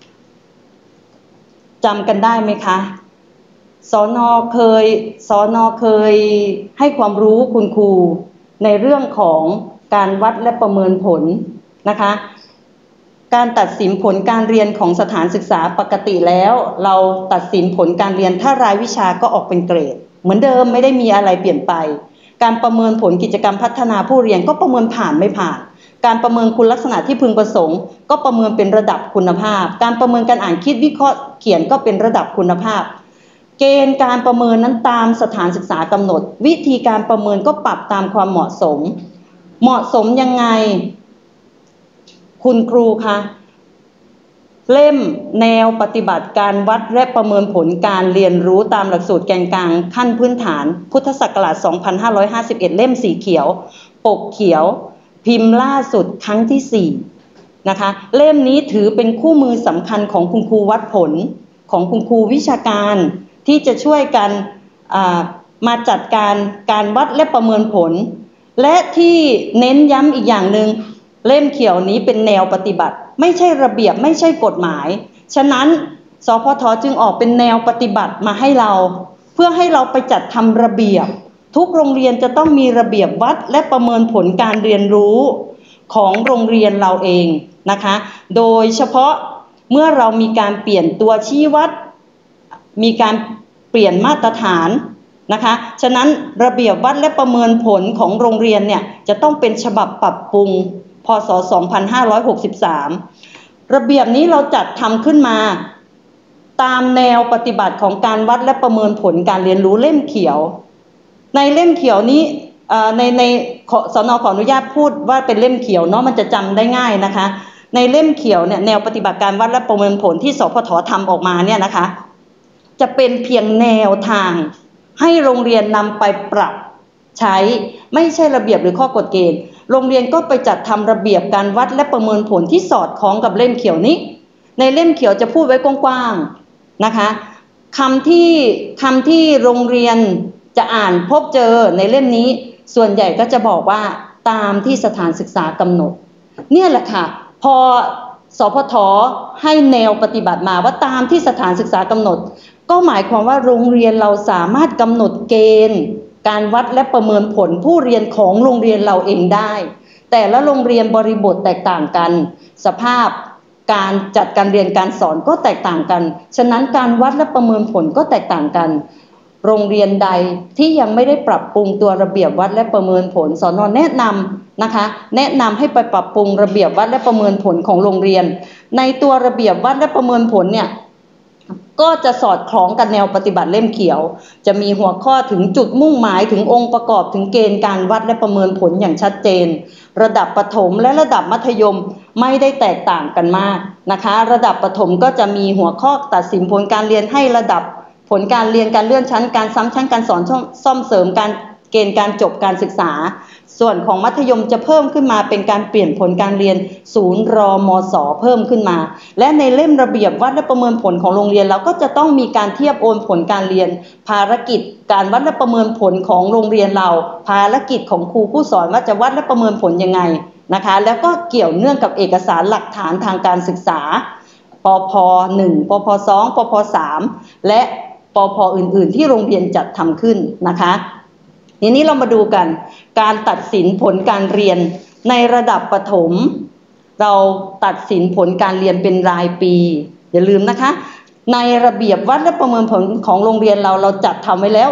จำกันได้ไหมคะสน.เคยสน.เคยให้ความรู้คุณครูในเรื่องของการวัดและประเมินผลนะคะการตัดสินผลการเรียนของสถานศึกษาปกติแล้วเราตัดสินผลการเรียนถ้ารายวิชาก็ออกเป็นเกรดเหมือนเดิมไม่ได้มีอะไรเปลี่ยนไปการประเมินผลกิจกรรมพัฒนาผู้เรียนก็ประเมินผ่านไม่ผ่านการประเมินคุณลักษณะที่พึงประสงค์ก็ประเมินเป็นระดับคุณภาพการประเมินการอ่านคิดวิเคราะห์เขียนก็เป็นระดับคุณภาพเกณฑ์การประเมินนั้นตามสถานศึกษากำหนดวิธีการประเมินก็ปรับตามความเหมาะสมเหมาะสมยังไงคุณครูคะเล่มแนวปฏิบัติการวัดและประเมินผลการเรียนรู้ตามหลักสูตรแกนกลางขั้นพื้นฐานพุทธศักราช สองพันห้าร้อยห้าสิบเอ็ด เล่มสีเขียวปกเขียวพิมพ์ล่าสุดครั้งที่สี่นะคะเล่มนี้ถือเป็นคู่มือสำคัญของคุณครูวัดผลของคุณครูวิชาการที่จะช่วยกันมาจัดการการวัดและประเมินผลและที่เน้นย้ำอีกอย่างหนึ่งเล่มเขียวนี้เป็นแนวปฏิบัติไม่ใช่ระเบียบไม่ใช่กฎหมายฉะนั้นสพท.จึงออกเป็นแนวปฏิบัติมาให้เราเพื่อให้เราไปจัดทำระเบียบทุกโรงเรียนจะต้องมีระเบียบวัดและประเมินผลการเรียนรู้ของโรงเรียนเราเองนะคะโดยเฉพาะเมื่อเรามีการเปลี่ยนตัวชี้วัดมีการเปลี่ยนมาตรฐานนะคะฉะนั้นระเบียบวัดและประเมินผลของโรงเรียนเนี่ยจะต้องเป็นฉบับปรับปรุงพ.ศ. สองพันห้าร้อยหกสิบสามระเบียบนี้เราจัดทำขึ้นมาตามแนวปฏิบัติของการวัดและประเมินผลการเรียนรู้เล่มเขียวในเล่มเขียวนี้ในในสน.ขออนุญาตพูดว่าเป็นเล่มเขียวเนาะมันจะจำได้ง่ายนะคะในเล่มเขียวเนี่ยแนวปฏิบัติการวัดและประเมินผลที่สพท.ทำออกมาเนี่ยนะคะจะเป็นเพียงแนวทางให้โรงเรียนนำไปปรับใช้ไม่ใช่ระเบียบหรือข้อกฎเกณฑ์โรงเรียนก็ไปจัดทำระเบียบการวัดและประเมินผลที่สอดคล้องกับเล่มเขียวนี้ในเล่มเขียวจะพูดไว้กว้างๆนะคะคำที่คำที่โรงเรียนจะอ่านพบเจอในเล่มนี้ส่วนใหญ่ก็จะบอกว่าตามที่สถานศึกษากำหนดเนี่ยแหละค่ะพอสพท.ให้แนวปฏิบัติมาว่าตามที่สถานศึกษากำหนดก็หมายความว่าโรงเรียนเราสามารถกำหนดเกณฑ์การวัดและประเมินผลผู้เรียนของโรงเรียนเราเองได้แต่ละโรงเรียนบริบทแตกต่างกันสภาพการจัดการเรียนการสอนก็แตกต่างกันฉะนั้นการวัดและประเมินผลก็แตกต่างกันโรงเรียนใดที่ยังไม่ได้ปรับปรุงตัวระเบียบวัดและประเมินผลสน.แนะนำนะคะแนะนำให้ไปปรับปรุงระเบียบวัดและประเมินผลของโรงเรียนในตัวระเบียบวัดและประเมินผลเนี่ยก็จะสอดคล้องกับแนวปฏิบัติเล่มเขียวจะมีหัวข้อถึงจุดมุ่งหมายถึงองค์ประกอบถึงเกณฑ์การวัดและประเมินผลอย่างชัดเจนระดับประถมและระดับมัธยมไม่ได้แตกต่างกันมากนะคะระดับประถมก็จะมีหัวข้อตัดสินผลการเรียนให้ระดับผลการเรียนการเลื่อนชั้นการซ้ำชั้นการสอนซ่อมเสริมการเกณฑ์การจบการศึกษาส่วนของมัธยมจะเพิ่มขึ้นมาเป็นการเปลี่ยนผลการเรียนศูนย์รมส.เพิ่มขึ้นมาและในเล่มระเบียบวัดและประเมินผลของโรงเรียนเราก็จะต้องมีการเทียบโอนผลการเรียนภารกิจการวัดและประเมินผลของโรงเรียนเราภารกิจของครูผู้สอนว่าจะวัดและประเมินผลยังไงนะคะแล้วก็เกี่ยวเนื่องกับเอกสารหลักฐานทางการศึกษาปพ.หนึ่ง ปพ.สอง ปพ.สามและปพ.อื่นๆที่โรงเรียนจัดทำขึ้นนะคะทีนี้เรามาดูกันการตัดสินผลการเรียนในระดับประถมเราตัดสินผลการเรียนเป็นรายปีอย่าลืมนะคะในระเบียบวัดและประเมินผลของโรงเรียนเราเราจัดทำไว้แล้ว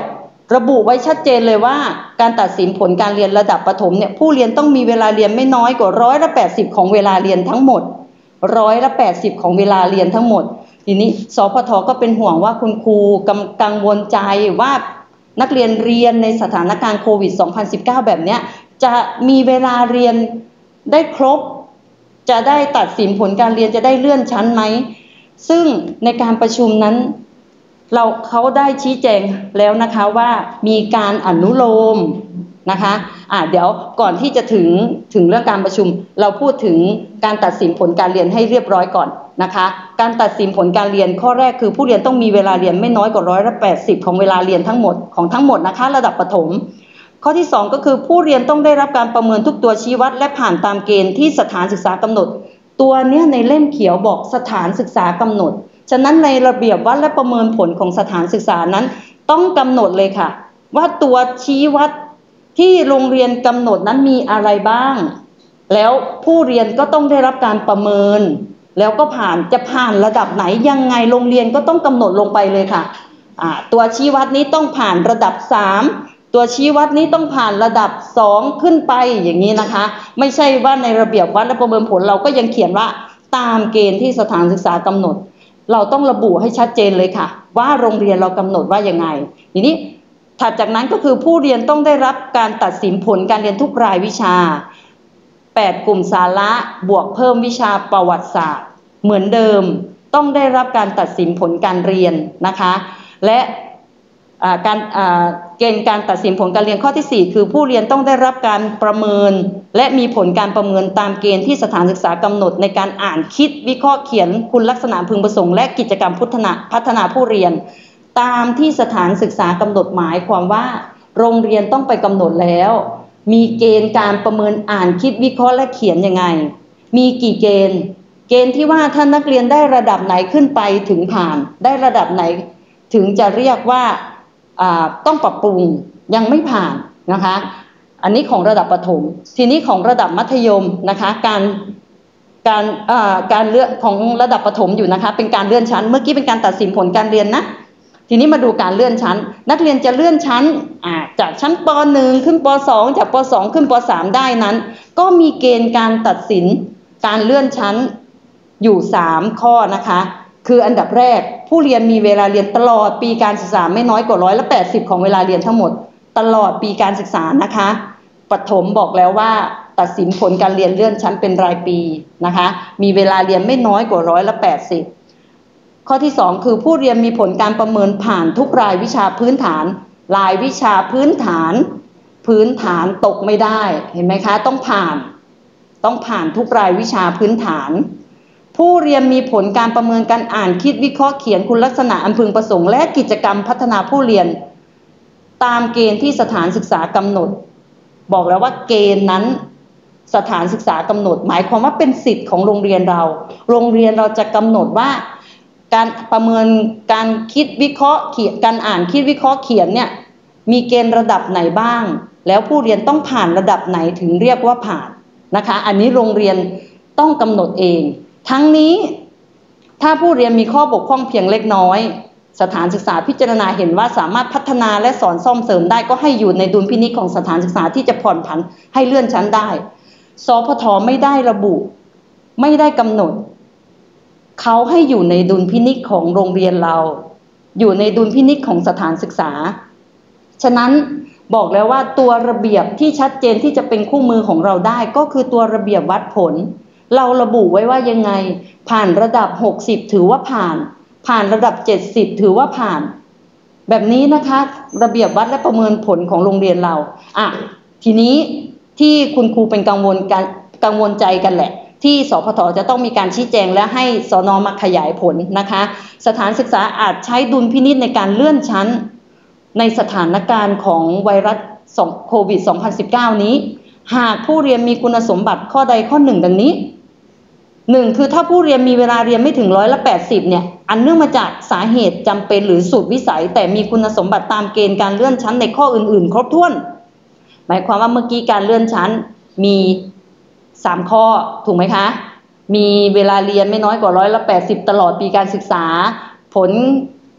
ระบุไว้ชัดเจนเลยว่าการตัดสินผลการเรียนระดับประถมเนี่ยผู้เรียนต้องมีเวลาเรียนไม่น้อยกว่าร้อยละแปดสิบของเวลาเรียนทั้งหมดร้อยละแปดสิบของเวลาเรียนทั้งหมดทีนี้สพทก็เป็นห่วงว่าคุณครูกังวลใจว่านักเรียนเรียนในสถานการณ์โควิดสองพันสิบเก้าแบบเนี้ยจะมีเวลาเรียนได้ครบจะได้ตัดสินผลการเรียนจะได้เลื่อนชั้นไหมซึ่งในการประชุมนั้นเราเขาได้ชี้แจงแล้วนะคะว่ามีการอนุโลมนะคะอ่ะเดี๋ยวก่อนที่จะถึงถึงเรื่องการประชุมเราพูดถึงการตัดสินผลการเรียนให้เรียบร้อยก่อนนะคะการตัดสินผลการเรียนข้อแรกคือผู้เรียนต้องมีเวลาเรียนไม่น้อยกว่าร้อยละแปดสิบของเวลาเรียนทั้งหมดของทั้งหมดนะคะระดับประถมข้อที่สองก็คือผู้เรียนต้องได้รับการประเมินทุกตัวชี้วัดและผ่านตามเกณฑ์ที่สถานศึกษากำหนดตัวเนี้ยในเล่มเขียวบอกสถานศึกษากำหนดฉะนั้นในระเบียบวัดและประเมินผลของสถานศึกษานั้นต้องกำหนดเลยค่ะว่าตัวชี้วัดที่โรงเรียนกำหนดนั้นมีอะไรบ้างแล้วผู้เรียนก็ต้องได้รับการประเมินแล้วก็ผ่านจะผ่านระดับไหนยังไงโรงเรียนก็ต้องกำหนดลงไปเลยค่ะอ่าตัวชี้วัดนี้ต้องผ่านระดับสามตัวชี้วัดนี้ต้องผ่านระดับสองขึ้นไปอย่างนี้นะคะไม่ใช่ว่าในระเบียบวัดและประเมินผลเราก็ยังเขียนว่าตามเกณฑ์ที่สถานศึกษากำหนดเราต้องระบุให้ชัดเจนเลยค่ะว่าโรงเรียนเรากำหนดว่ายังไงทีนี้ถัดจากนั้นก็คือผู้เรียนต้องได้รับการตัดสินผลการเรียนทุกรายวิชาแปดกลุ่มสาระบวกเพิ่มวิชาประวัติศาสตร์เหมือนเดิมต้องได้รับการตัดสินผลการเรียนนะคะและการเกณฑ์การตัดสินผลการเรียนข้อที่สี่คือผู้เรียนต้องได้รับการประเมินและมีผลการประเมินตามเกณฑ์ที่สถานศึกษากำหนดในการอ่านคิดวิเคราะห์เขียนคุณลักษณะพึงประสงค์และกิจกรรมพัฒนาผู้เรียนตามที่สถานศึกษากำหนดหมายความว่าโรงเรียนต้องไปกำหนดแล้วมีเกณฑ์การประเมินอ่านคิดวิเคราะห์และเขียนยังไงมีกี่เกณฑ์เกณฑ์ที่ว่าท่านนักเรียนได้ระดับไหนขึ้นไปถึงผ่านได้ระดับไหนถึงจะเรียกว่าต้องปรับปรุงยังไม่ผ่านนะคะอันนี้ของระดับประถมทีนี้ของระดับมัธยมนะคะการการการเลื่อนของระดับประถมอยู่นะคะเป็นการเลื่อนชั้นเมื่อกี้เป็นการตัดสินผลการเรียนนะทีนี้มาดูการเลื่อนชั้นนักเรียนจะเลื่อนชั้นจากชั้นป หนึ่ง ขึ้นป สอง จากป สอง ขึ้นป สาม ได้นั้นก็มีเกณฑ์การตัดสินการเลื่อนชั้นอยู่สามข้อนะคะคืออันดับแรกผู้เรียนมีเวลาเรียนตลอดปีการศึกษาไม่น้อยกว่าร้อยละแปดสิบของเวลาเรียนทั้งหมดตลอดปีการศึกษานะคะประถมบอกแล้วว่าตัดสินผลการเรียนเลื่อนชั้นเป็นรายปีนะคะมีเวลาเรียนไม่น้อยกว่าร้อยละแปดสิบข้อที่สองคือผู้เรียนมีผลการประเมินผ่านทุกรายวิชาพื้นฐานรายวิชาพื้นฐานพื้นฐานตกไม่ได้เห็นไหมคะต้องผ่านต้องผ่านทุกรายวิชาพื้นฐานผู้เรียนมีผลการประเมินการอ่านคิดวิเคราะห์เขียนคุณลักษณะอันพึงประสงค์และกิจกรรมพัฒนาผู้เรียนตามเกณฑ์ที่สถานศึกษากำหนดบอกแล้วว่าเกณฑ์นั้นสถานศึกษากำหนดหมายความว่าเป็นสิทธิ์ของโรงเรียนเราโรงเรียนเราจะกำหนดว่าการประเมินการคิดวิเคราะห์เขียนการอ่านคิดวิเคราะห์เขียนเนี่ยมีเกณฑ์ระดับไหนบ้างแล้วผู้เรียนต้องผ่านระดับไหนถึงเรียกว่าผ่านนะคะอันนี้โรงเรียนต้องกำหนดเองทั้งนี้ถ้าผู้เรียนมีข้อบกพร่องเพียงเล็กน้อยสถานศึกษาพิจารณาเห็นว่าสามารถพัฒนาและสอนซ่อมเสริมได้ก็ให้อยู่ในดุลพินิจของสถานศึกษาที่จะผ่อนผันให้เลื่อนชั้นได้สพทไม่ได้ระบุไม่ได้กำหนดเขาให้อยู่ในดุลพินิจของโรงเรียนเราอยู่ในดุลพินิจของสถานศึกษาฉะนั้นบอกแล้วว่าตัวระเบียบที่ชัดเจนที่จะเป็นคู่มือของเราได้ก็คือตัวระเบียบวัดผลเราระบุไว้ว่ายังไงผ่านระดับหกสิบถือว่าผ่านผ่านระดับเจ็ดสิบถือว่าผ่านแบบนี้นะคะระเบียบวัดและประเมินผลของโรงเรียนเราอ่ะทีนี้ที่คุณครูเป็นกังวลกันกังวลใจกันแหละที่สพทจะต้องมีการชี้แจงและให้สน.มาขยายผลนะคะสถานศึกษาอาจใช้ดุลพินิจในการเลื่อนชั้นในสถานการณ์ของไวรัสโควิดสองพันสิบเก้านี้หากผู้เรียนมีคุณสมบัติข้อใดข้อหนึ่งดังนี้หนึ่งคือถ้าผู้เรียนมีเวลาเรียนไม่ถึงร้อยละแปดสิบเนี่ยอันเนื่องมาจากสาเหตุจำเป็นหรือสุดวิสัยแต่มีคุณสมบัติตามเกณฑ์การเลื่อนชั้นในข้ออื่นๆครบถ้วนหมายความว่าเมื่อกี้การเลื่อนชั้นมีสามข้อถูกไหมคะมีเวลาเรียนไม่น้อยกว่าร้อยละแปดสิบตลอดปีการศึกษาผล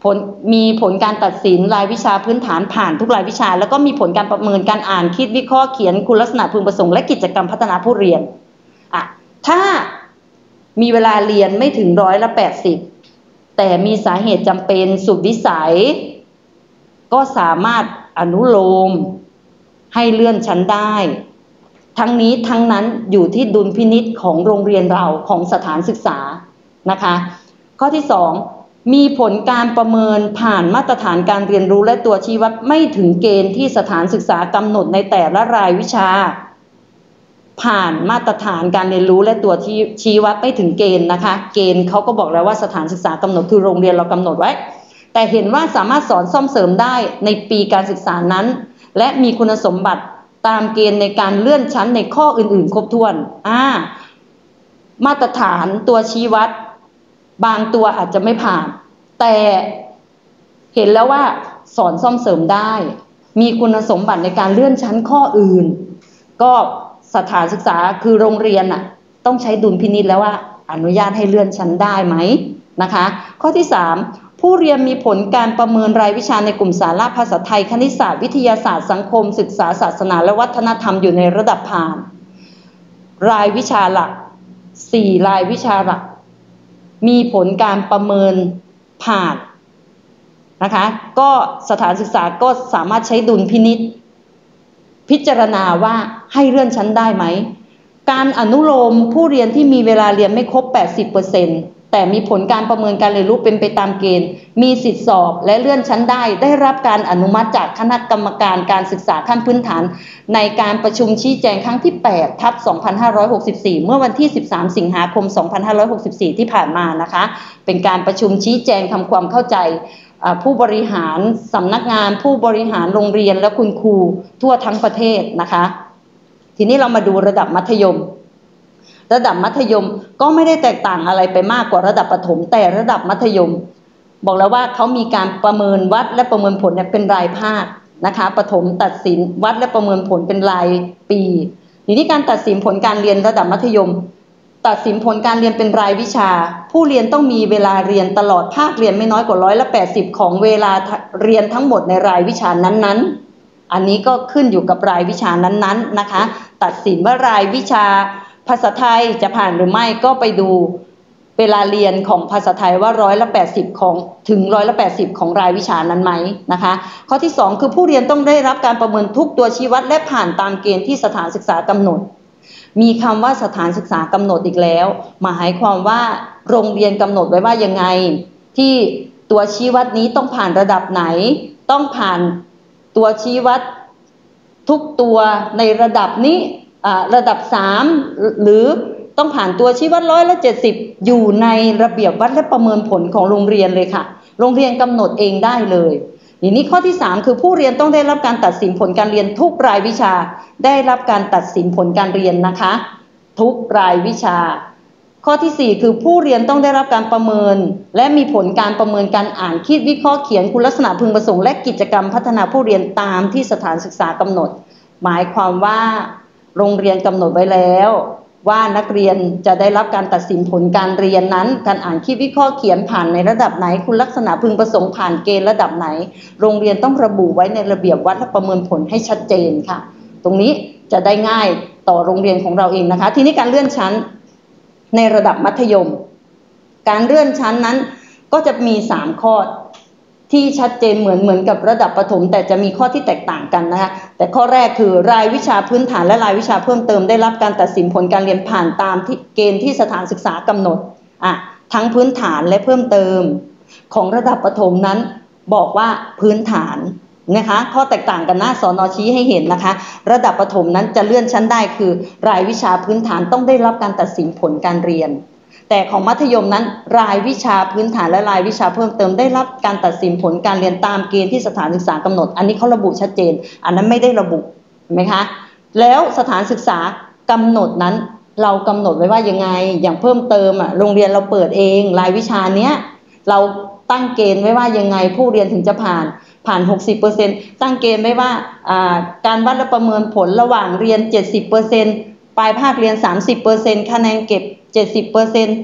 ผลมีผลการตัดสินรายวิชาพื้นฐานผ่านทุกรายวิชาแล้วก็มีผลการประเมินการอ่านคิดวิเคราะห์เขียนคุณลักษณะพึงประสงค์และกิจกรรมพัฒนาผู้เรียนอ่ะถ้ามีเวลาเรียนไม่ถึงร้อยละแปดสิบแต่มีสาเหตุจำเป็นสุดวิสัยก็สามารถอนุโลมให้เลื่อนชั้นได้ทั้งนี้ทั้งนั้นอยู่ที่ดุลพินิจของโรงเรียนเราของสถานศึกษานะคะข้อที่สองมีผลการประเมินผ่านมาตรฐานการเรียนรู้และตัวชี้วัดไม่ถึงเกณฑ์ที่สถานศึกษากำหนดในแต่ละรายวิชาผ่านมาตรฐานการเรียนรู้และตัวชี้วัดไม่ถึงเกณฑ์นะคะเกณฑ์เขาก็บอกแล้วว่าสถานศึกษากำหนดคือโรงเรียนเรากำหนดไว้แต่เห็นว่าสามารถสอนซ่อมเสริมได้ในปีการศึกษานั้นและมีคุณสมบัติตามเกณฑ์ในการเลื่อนชั้นในข้ออื่นๆครบถ้วนอ่ามาตรฐานตัวชี้วัดบางตัวอาจจะไม่ผ่านแต่เห็นแล้วว่าสอนซ่อมเสริมได้มีคุณสมบัติในการเลื่อนชั้นข้ออื่นก็สถานศึกษาคือโรงเรียนน่ะต้องใช้ดุลพินิจแล้วว่าอนุญาตให้เลื่อนชั้นได้ไหมนะคะข้อที่สามผู้เรียนมีผลการประเมินรายวิชาในกลุ่มสาระภาษาไทยคณิตศาสตร์วิทยาศาสตร์สังคมศึกษาศาสนาและวัฒนธรรมอยู่ในระดับผ่านรายวิชาหลักสี่รายวิชาหลักมีผลการประเมินผ่านนะคะก็สถานศึกษาก็สามารถใช้ดุลพินิจพิจารณาว่าให้เลื่อนชั้นได้ไหมการอนุโลมผู้เรียนที่มีเวลาเรียนไม่ครบ แปดสิบเปอร์เซ็นต์ แต่มีผลการประเมินการเรียนรู้เป็นไปตามเกณฑ์มีสิทธิสอบและเลื่อนชั้นได้ได้รับการอนุมัติจากคณะกรรมการการศึกษาขั้นพื้นฐานในการประชุมชี้แจงครั้งที่แปดทับสองพันห้าร้อยหกสิบสี่เมื่อวันที่สิบสามสิงหาคมสองพันห้าร้อยหกสิบสี่ที่ผ่านมานะคะเป็นการประชุมชี้แจงทำความเข้าใจผู้บริหารสำนักงานผู้บริหารโรงเรียนและคุณครูทั่วทั้งประเทศนะคะทีนี้เรามาดูระดับมัธยมระดับมัธยมก็ไม่ได้แตกต่างอะไรไปมากกว่าระดับประถมแต่ระดับมัธยมบอกแล้วว่าเขามีการประเมินวัดและประเมินผลเป็นรายภาคนะคะประถมตัดสินวัดและประเมินผลเป็นรายปีทีนี้การตัดสินผลการเรียนระดับมัธยมตัดสินผลการเรียนเป็นรายวิชาผู้เรียนต้องมีเวลาเรียนตลอดภาคเรียนไม่น้อยกว่าร้อยละแปดสิบของเวลาเรียนทั้งหมดในรายวิชานั้นๆอันนี้ก็ขึ้นอยู่กับรายวิชานั้นๆนะคะตัดสินว่ารายวิชาภาษาไทยจะผ่านหรือไม่ก็ไปดูเวลาเรียนของภาษาไทยว่าร้อยละแปดสิบของถึงร้อยละแปดสิบของรายวิชานั้นไหมนะคะข้อที่สองคือผู้เรียนต้องได้รับการประเมินทุกตัวชี้วัดและผ่านตามเกณฑ์ที่สถานศึกษากำหนดมีคำว่าสถานศึกษากำหนดอีกแล้วหมายความว่าโรงเรียนกำหนดไว้ว่ายังไงที่ตัวชี้วัดนี้ต้องผ่านระดับไหนต้องผ่านตัวชี้วัดทุกตัวในระดับนี้ระดับสามหรือต้องผ่านตัวชี้วัดร้อยละเจ็ดสิบอยู่ในระเบียบวัดและประเมินผลของโรงเรียนเลยค่ะโรงเรียนกำหนดเองได้เลยทีนี้ข้อที่สามคือผู้เรียนต้องได้รับการตัดสินผลการเรียนทุกรายวิชาได้รับการตัดสินผลการเรียนนะคะทุกรายวิชาข้อที่สี่คือผู้เรียนต้องได้รับการประเมินและมีผลการประเมินการอ่านคิดวิเคราะห์เขียนคุณลักษณะพึงประสงค์และกิจกรรมพัฒนาผู้เรียนตามที่สถานศึกษากำหนดหมายความว่าโรงเรียนกำหนดไว้แล้วว่านักเรียนจะได้รับการตัดสินผลการเรียนนั้นการอ่านคิดวิเคราะห์เขียนผ่านในระดับไหนคุณลักษณะพึงประสงค์ผ่านเกณฑ์ระดับไหนโรงเรียนต้องระบุไว้ในระเบียบวัดและประเมินผลให้ชัดเจนค่ะตรงนี้จะได้ง่ายต่อโรงเรียนของเราเองนะคะทีนี้การเลื่อนชั้นในระดับมัธยมการเลื่อนชั้นนั้นก็จะมีสามข้อที่ชัดเจนเหมือนเหมือนกับระดับประถมแต่จะมีข้อที่แตกต่างกันนะคะแต่ข้อแรกคือรายวิชาพื้นฐานและรายวิชาเพิ่มเติมได้รับการตัดสินผลการเรียนผ่านตามที่เกณฑ์ที่สถานศึกษากำหนดอ่ะทั้งพื้นฐานและเพิ่มเติมของระดับประถมนั้นบอกว่าพื้นฐานนะคะข้อแตกต่างกันนะสน.ชี้ให้เห็นนะคะระดับประถมนั้นจะเลื่อนชั้นได้คือรายวิชาพื้นฐานต้องได้รับการตัดสินผลการเรียนแต่ของมัธยมนั้นรายวิชาพื้นฐานและรายวิชาเพิ่มเติมได้รับการตัดสินผลการเรียนตามเกณฑ์ที่สถานศึกษากำหนดอันนี้เขาระบุชัดเจนอันนั้นไม่ได้ระบุเห็นไหมคะแล้วสถานศึกษากำหนดนั้นเรากำหนดไว้ว่ายังไงอย่างเพิ่มเติมอ่ะโรงเรียนเราเปิดเองรายวิชาเนี้ยเราตั้งเกณฑ์ไว้ว่ายังไงผู้เรียนถึงจะผ่านผ่าน หกสิบเปอร์เซ็นต์ ตั้งเกณฑ์ไว้ว่าการวัดและประเมินผลระหว่างเรียน เจ็ดสิบเปอร์เซ็นต์ ปลายภาคเรียน สามสิบเปอร์เซ็นต์ คะแนนเก็บ เจ็ดสิบเปอร์เซ็นต์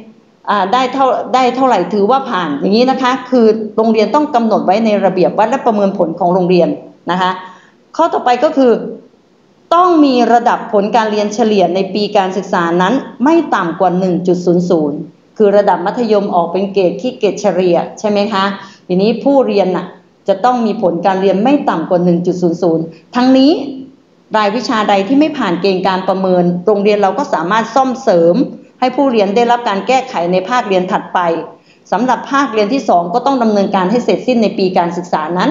ได้เท่าได้เท่าไหร่ถือว่าผ่านอย่างนี้นะคะคือโรงเรียนต้องกำหนดไว้ในระเบียบวัดและประเมินผลของโรงเรียนนะคะข้อต่อไปก็คือต้องมีระดับผลการเรียนเฉลี่ยในปีการศึกษานั้นไม่ต่ำกว่า หนึ่งจุดศูนย์ศูนย์ คือระดับมัธยมออกเป็นเกรดที่เกรดเฉลี่ยใช่ไหมคะทีนี้ผู้เรียนน่ะจะต้องมีผลการเรียนไม่ต่ำกว่า หนึ่งจุดศูนย์ศูนย์ ทั้งนี้รายวิชาใดที่ไม่ผ่านเกณฑ์การประเมินโรงเรียนเราก็สามารถซ่อมเสริมให้ผู้เรียนได้รับการแก้ไขในภาคเรียนถัดไปสำหรับภาคเรียนที่สองก็ต้องดำเนินการให้เสร็จสิ้นในปีการศึกษานั้น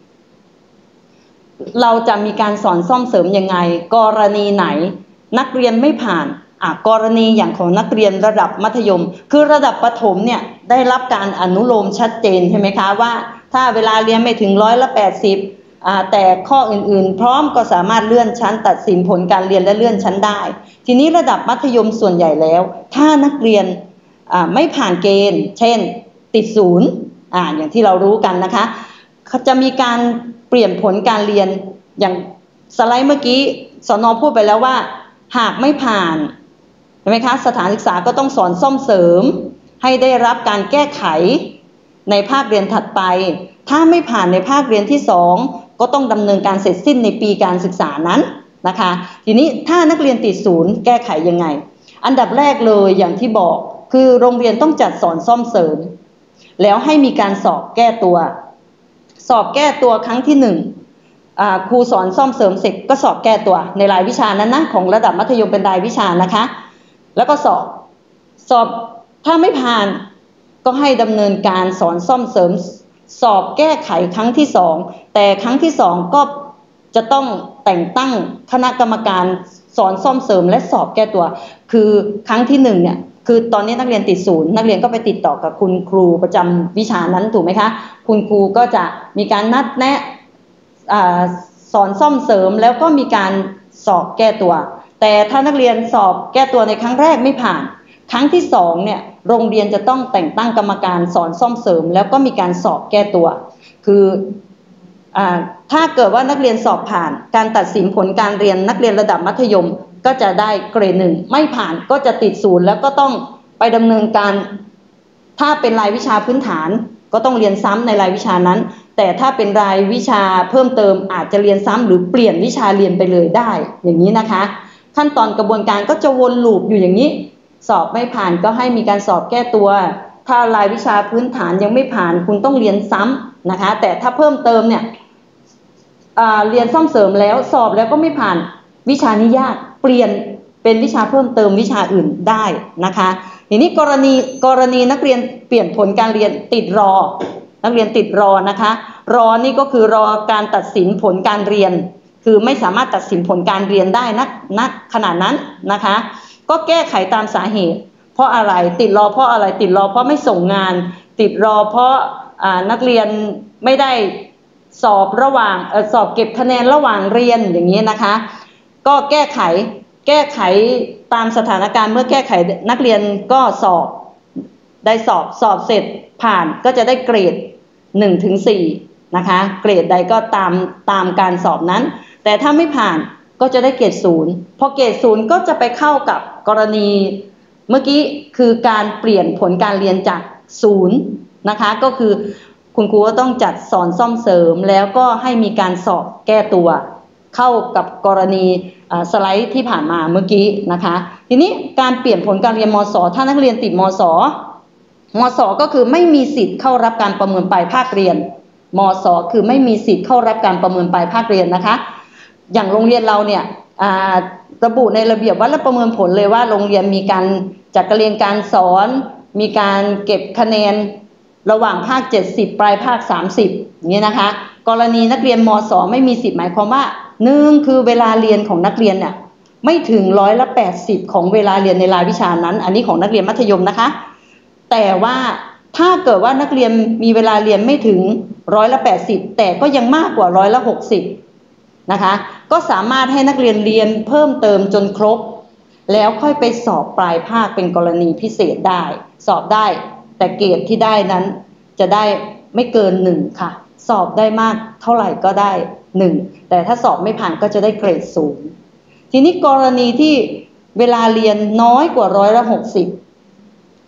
เราจะมีการสอนซ่อมเสริมยังไงกรณีไหนนักเรียนไม่ผ่านอ่ะกรณีอย่างของนักเรียนระดับมัธยมคือระดับประถมเนี่ยได้รับการอนุโลมชัดเจนใช่ไหมคะว่าถ้าเวลาเรียนไม่ถึงร้อยละแปดสิบอ่าแต่ข้ออื่นๆพร้อมก็สามารถเลื่อนชั้นตัดสินผลการเรียนและเลื่อนชั้นได้ทีนี้ระดับมัธยมส่วนใหญ่แล้วถ้านักเรียนอ่าไม่ผ่านเกณฑ์เช่นติดศูนย์อ่าอย่างที่เรารู้กันนะคะจะมีการเปลี่ยนผลการเรียนอย่างสไลด์เมื่อกี้สน.พูดไปแล้วว่าหากไม่ผ่านใช่ไหมคะสถานศึกษาก็ต้องสอนซ่อมเสริมให้ได้รับการแก้ไขในภาคเรียนถัดไปถ้าไม่ผ่านในภาคเรียนที่สองก็ต้องดำเนินการเสร็จสิ้นในปีการศึกษานั้นนะคะทีนี้ถ้านักเรียนติดศูนย์แก้ไขยังไงอันดับแรกเลยอย่างที่บอกคือโรงเรียนต้องจัดสอนซ่อมเสริมแล้วให้มีการสอบแก้ตัวสอบแก้ตัวครั้งที่หนึ่งครูสอนซ่อมเสริมเสร็จก็สอบแก้ตัวในรายวิชานั้นนะของระดับมัธยมเป็นรายวิชานะคะแล้วก็สอบสอบถ้าไม่ผ่านก็ให้ดำเนินการสอนซ่อมเสริมสอบแก้ไขครั้งที่สองแต่ครั้งที่สองก็จะต้องแต่งตั้งคณะกรรมการสอนซ่อมเสริมและสอบแก้ตัวคือครั้งที่หนึ่งเนี่ยคือตอนนี้นักเรียนติดศูนย์นักเรียนก็ไปติดต่อกับคุณครูประจำวิชานั้นถูกไหมคะคุณครูก็จะมีการนัดแนะสอนซ่อมเสริมแล้วก็มีการสอบแก้ตัวแต่ถ้านักเรียนสอบแก้ตัวในครั้งแรกไม่ผ่านครั้งที่สองเนี่ยโรงเรียนจะต้องแต่งตั้งกรรมการสอนซ่อมเสริมแล้วก็มีการสอบแก้ตัวคืออ่าถ้าเกิดว่านักเรียนสอบผ่านการตัดสินผลการเรียนนักเรียนระดับมัธยมก็จะได้เกรดหนึ่งไม่ผ่านก็จะติดศูนย์แล้วก็ต้องไปดำเนินการถ้าเป็นรายวิชาพื้นฐานก็ต้องเรียนซ้ำในรายวิชานั้นแต่ถ้าเป็นรายวิชาเพิ่มเติมอาจจะเรียนซ้ำหรือเปลี่ยนวิชาเรียนไปเลยได้อย่างนี้นะคะขั้นตอนกระบวนการก็จะวนลูปอยู่อย่างนี้สอบไม่ผ่านก็ให้มีการสอบแก้ตัวถ้ารายวิชาพื้นฐานยังไม่ผ่านคุณต้องเรียนซ้ำนะคะแต่ถ้าเพิ่มเติมเนี่ยเรียนซ่อมเสริมแล้วสอบแล้วก็ไม่ผ่านวิชานี้ยากเปลี่ยนเป็นวิชาเพิ่มเติมวิชาอื่นได้นะคะทีนี้กรณีกรณีนักเรียนเปลี่ยนผลการเรียนติดรอนักเรียนติดรอนะคะรอนี่ก็คือรอการตัดสินผลการเรียนคือไม่สามารถตัดสินผลการเรียนได้นักนักขนาดนั้นนะคะก็แก้ไขตามสาเหตุเพราะอะไรติดรอเพราะอะไรติดรอเพราะไม่ส่งงานติดรอเพราะนักเรียนไม่ได้สอบระหว่างสอบเก็บคะแนนระหว่างเรียนอย่างนี้นะคะก็แก้ไขแก้ไขตามสถานการณ์เมื่อแก้ไขนักเรียนก็สอบได้สอบสอบเสร็จผ่านก็จะได้เกรดหนึ่งถึงสี่นะคะเกรดใดก็ตามตามการสอบนั้นแต่ถ้าไม่ผ่านก็จะได้เกรดศูนย์พอเกรดศูนย์ก็จะไปเข้ากับกรณีเมื่อกี้คือการเปลี่ยนผลการเรียนจากศูนย์นะคะก็คือคุณครูก็ต้องจัดสอนซ่อมเสริมแล้วก็ให้มีการสอบแก้ตัวเข้ากับกรณีสไลด์ที่ผ่านมาเมื่อกี้นะคะทีนี้การเปลี่ยนผลการเรียนมศ.ถ้านักเรียนติดมศ.มศ.ก็คือไม่มีสิทธิ์เข้ารับการประเมินปลายภาคเรียนมศ.คือไม่มีสิทธิ์เข้ารับการประเมินปลายภาคเรียนนะคะอย่างโรงเรียนเราเนี่ยระบุในระเบียบวัดและประเมินผลเลยว่าโรงเรียนมีการจัดการเรียนการสอนมีการเก็บคะแนนระหว่างภาคเจ็ดสิบปลายภาคสามสิบอย่างนี้นะคะกรณีนักเรียนมศ.ไม่มีสิทธิ์หมายความว่าหนึ่งคือเวลาเรียนของนักเรียนเนี่ยไม่ถึงร้อยละแปดสิบของเวลาเรียนในรายวิชานั้นอันนี้ของนักเรียนมัธยมนะคะแต่ว่าถ้าเกิดว่านักเรียนมีเวลาเรียนไม่ถึงร้อยละแปดสิบแต่ก็ยังมากกว่าร้อยละหกสิบนะคะก็สามารถให้นักเรียนเรียนเพิ่มเติมจนครบแล้วค่อยไปสอบปลายภาคเป็นกรณีพิเศษได้สอบได้แต่เกรดที่ได้นั้นจะได้ไม่เกินหนึ่งค่ะสอบได้มากเท่าไหร่ก็ได้หนึ่งแต่ถ้าสอบไม่ผ่านก็จะได้เกรดศูนย์ทีนี้กรณีที่เวลาเรียนน้อยกว่าร้อยละหกสิบ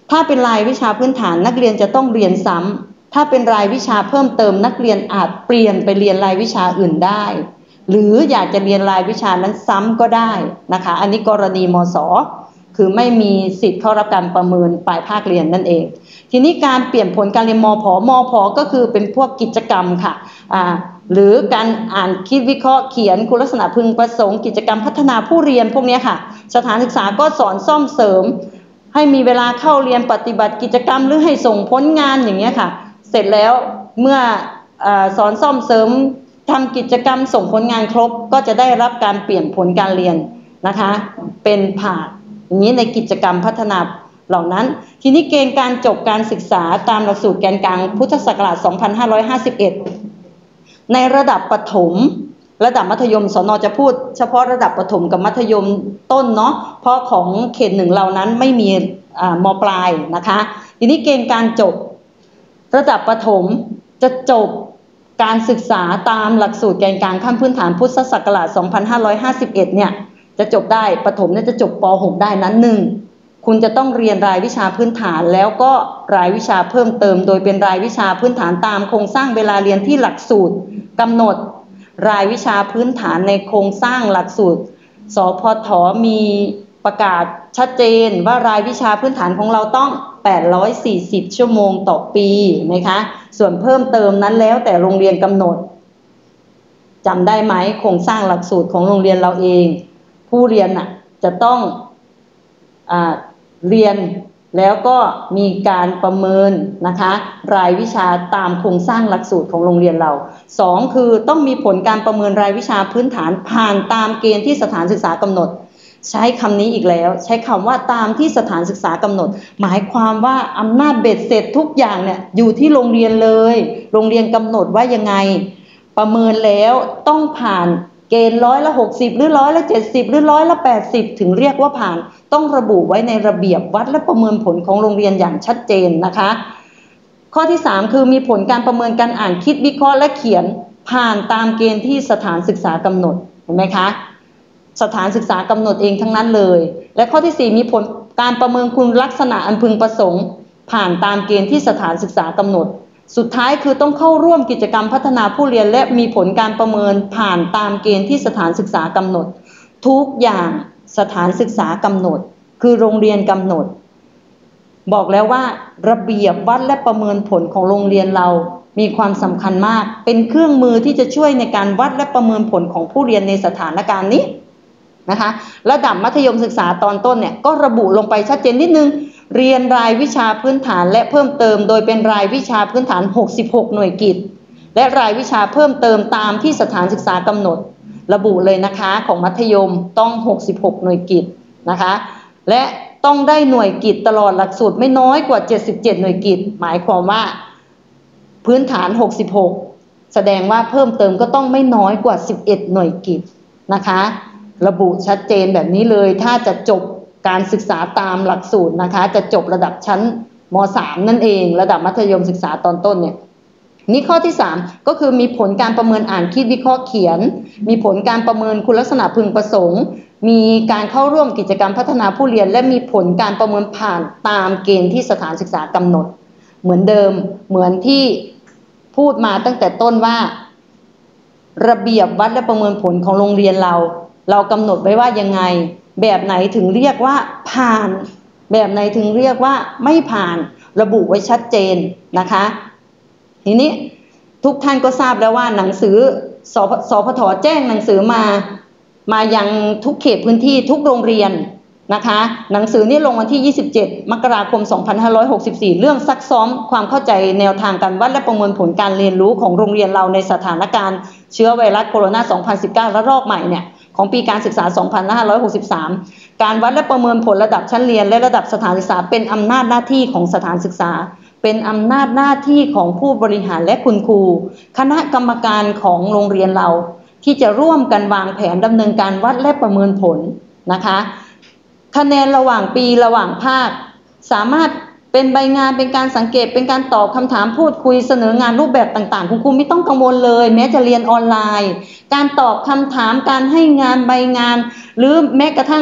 ถ้าเป็นรายวิชาพื้นฐานนักเรียนจะต้องเรียนซ้ำถ้าเป็นรายวิชาเพิ่มเติมนักเรียนอาจเปลี่ยนไปเรียนรายวิชาอื่นได้หรืออยากจะเรียนรายวิชานั้นซ้ำก็ได้นะคะอันนี้กรณีมส.คือไม่มีสิทธิ์เข้ารับการประเมินปลายภาคเรียนนั่นเองทีนี้การเปลี่ยนผลการเรียนมผ.มผ.ก็คือเป็นพวกกิจกรรมค่ะอ่าหรือการอ่านคิดวิเคราะห์เขียนคุณลักษณะพึงประสงค์กิจกรรมพัฒนาผู้เรียนพวกนี้ค่ะสถานศึกษาก็สอนซ่อมเสริมให้มีเวลาเข้าเรียนปฏิบัติกิจกรรมหรือให้ส่งผลงานอย่างเงี้ยค่ะเสร็จแล้วเมื่อสอนซ่อมเสริมทำกิจกรรมส่งผลงานครบก็จะได้รับการเปลี่ยนผลการเรียนนะคะเป็นผ่านอย่างนี้ในกิจกรรมพัฒนาเหล่านั้นทีนี้เกณฑ์การจบการศึกษาตามหลักสูตรแกนกลางพุทธศักราชสองพันห้าร้อยห้าสิบเอ็ดในระดับประถมระดับมัธยมสนจะพูดเฉพาะระดับประถมกับมัธยมต้นเนาะเพราะของเขตหนึ่งเรานั้นไม่มีม.ปลายนะคะทีนี้เกณฑ์การจบระดับประถมจะจบการศึกษาตามหลักสูตรแกนกลางขั้นพื้นฐานพุทธศักราชสองพันห้าร้อยห้าสิบเอ็ดเนี่ยจะจบได้ประถมเนี่ยจะจบป หกได้นั้นหนึ่งคุณจะต้องเรียนรายวิชาพื้นฐานแล้วก็รายวิชาเพิ่มเติมโดยเป็นรายวิชาพื้นฐานตามโครงสร้างเวลาเรียนที่หลักสูตรกำหนดรายวิชาพื้นฐานในโครงสร้างหลักสูตรสพทมีประกาศชัดเจนว่ารายวิชาพื้นฐานของเราต้องแปดร้อยสี่สิบชั่วโมงต่อปีนะคะส่วนเพิ่มเติมนั้นแล้วแต่โรงเรียนกำหนดจำได้ไหมโครงสร้างหลักสูตรของโรงเรียนเราเองผู้เรียนน่ะจะต้องอ่าเรียนแล้วก็มีการประเมินนะคะรายวิชาตามโครงสร้างหลักสูตรของโรงเรียนเราสองคือต้องมีผลการประเมินรายวิชาพื้นฐานผ่านตามเกณฑ์ที่สถานศึกษากำหนดใช้คำนี้อีกแล้วใช้คำว่าตามที่สถานศึกษากำหนดหมายความว่าอำนาจเบ็ดเสร็จทุกอย่างเนี่ยอยู่ที่โรงเรียนเลยโรงเรียนกำหนดว่ายังไงประเมินแล้วต้องผ่านเกณฑ์ร้อยละหกสิบหรือร้อยละเจ็ดสิบหรือร้อยละแปดสิบถึงเรียกว่าผ่านต้องระบุไว้ในระเบียบวัดและประเมินผลของโรงเรียนอย่างชัดเจนนะคะข้อที่สามคือมีผลการประเมินการอ่านคิดวิเคราะห์และเขียนผ่านตามเกณฑ์ที่สถานศึกษากำหนดเห็นไหมคะสถานศึกษากำหนดเองทั้งนั้นเลยและข้อที่สี่มีผลการประเมินคุณลักษณะอันพึงประสงค์ผ่านตามเกณฑ์ที่สถานศึกษากำหนดสุดท้ายคือต้องเข้าร่วมกิจกรรมพัฒนาผู้เรียนและมีผลการประเมินผ่านตามเกณฑ์ที่สถานศึกษากำหนดทุกอย่างสถานศึกษากำหนดคือโรงเรียนกำหนดบอกแล้วว่าระเบียบวัดและประเมินผลของโรงเรียนเรามีความสำคัญมากเป็นเครื่องมือที่จะช่วยในการวัดและประเมินผลของผู้เรียนในสถานการณ์นี้นะคะระดับมัธยมศึกษาตอนต้นเนี่ยก็ระบุลงไปชัดเจนนิดนึงเรียนรายวิชาพื้นฐานและเพิ่มเติมโดยเป็นรายวิชาพื้นฐานหกสิบหกหน่วยกิตและรายวิชาเพิ่มเติมตามที่สถานศึกษากำหนดระบุเลยนะคะของมัธยมต้องหกสิบหกหน่วยกิตนะคะและต้องได้หน่วยกิตตลอดหลักสูตรไม่น้อยกว่าเจ็ดสิบเจ็ดหน่วยกิตหมายความว่าพื้นฐานหกสิบหกแสดงว่าเพิ่มเติมก็ต้องไม่น้อยกว่าสิบเอ็ดหน่วยกิตนะคะระบุชัดเจนแบบนี้เลยถ้าจะจบการศึกษาตามหลักสูตรนะคะจะจบระดับชั้นม.สาม นั่นเองระดับมัธยมศึกษาตอนต้นเนี่ยนี่ข้อที่สามก็คือมีผลการประเมินอ่านคิดวิเคราะห์เขียนมีผลการประเมินคุณลักษณะพึงประสงค์มีการเข้าร่วมกิจกรรมพัฒนาผู้เรียนและมีผลการประเมินผ่านตามเกณฑ์ที่สถานศึกษากำหนดเหมือนเดิมเหมือนที่พูดมาตั้งแต่ต้นว่าระเบียบวัดและประเมินผลของโรงเรียนเราเรากำหนดไว้ว่ายังไงแบบไหนถึงเรียกว่าผ่านแบบไหนถึงเรียกว่าไม่ผ่านระบุไว้ชัดเจนนะคะทีนี้ทุกท่านก็ทราบแล้วว่าหนังสือสสพทแจ้งหนังสือมามายังทุกเขตพื้นที่ทุกโรงเรียนนะคะหนังสือนี้ลงวันที่ยี่สิบเจ็ดมกราคมสองพันห้าร้อยหกสิบสี่เรื่องซักซ้อมความเข้าใจแนวทางการวัดและประเมินผลการเรียนรู้ของโรงเรียนเราในสถานการณ์เชื้อไวรัสโคโรนาสองพันสิบเก้าระลอกใหม่เนี่ยของปีการศึกษาสองพันห้าร้อยหกสิบสามการวัดและประเมินผลระดับชั้นเรียนและระดับสถานศึกษาเป็นอำนาจหน้าที่ของสถานศึกษาเป็นอำนาจหน้าที่ของผู้บริหารและคุณครูคณะกรรมการของโรงเรียนเราที่จะร่วมกันวางแผนดำเนินการวัดและประเมินผลนะคะคะแนนระหว่างปีระหว่างภาคสามารถเป็นใบงานเป็นการสังเกตเป็นการตอบคำถามพูดคุยเสนองานรูปแบบต่างๆคุณครูไม่ต้องกังวลเลยแม้จะเรียนออนไลน์การตอบคำถามการให้งานใบงานหรือแม้กระทั่ง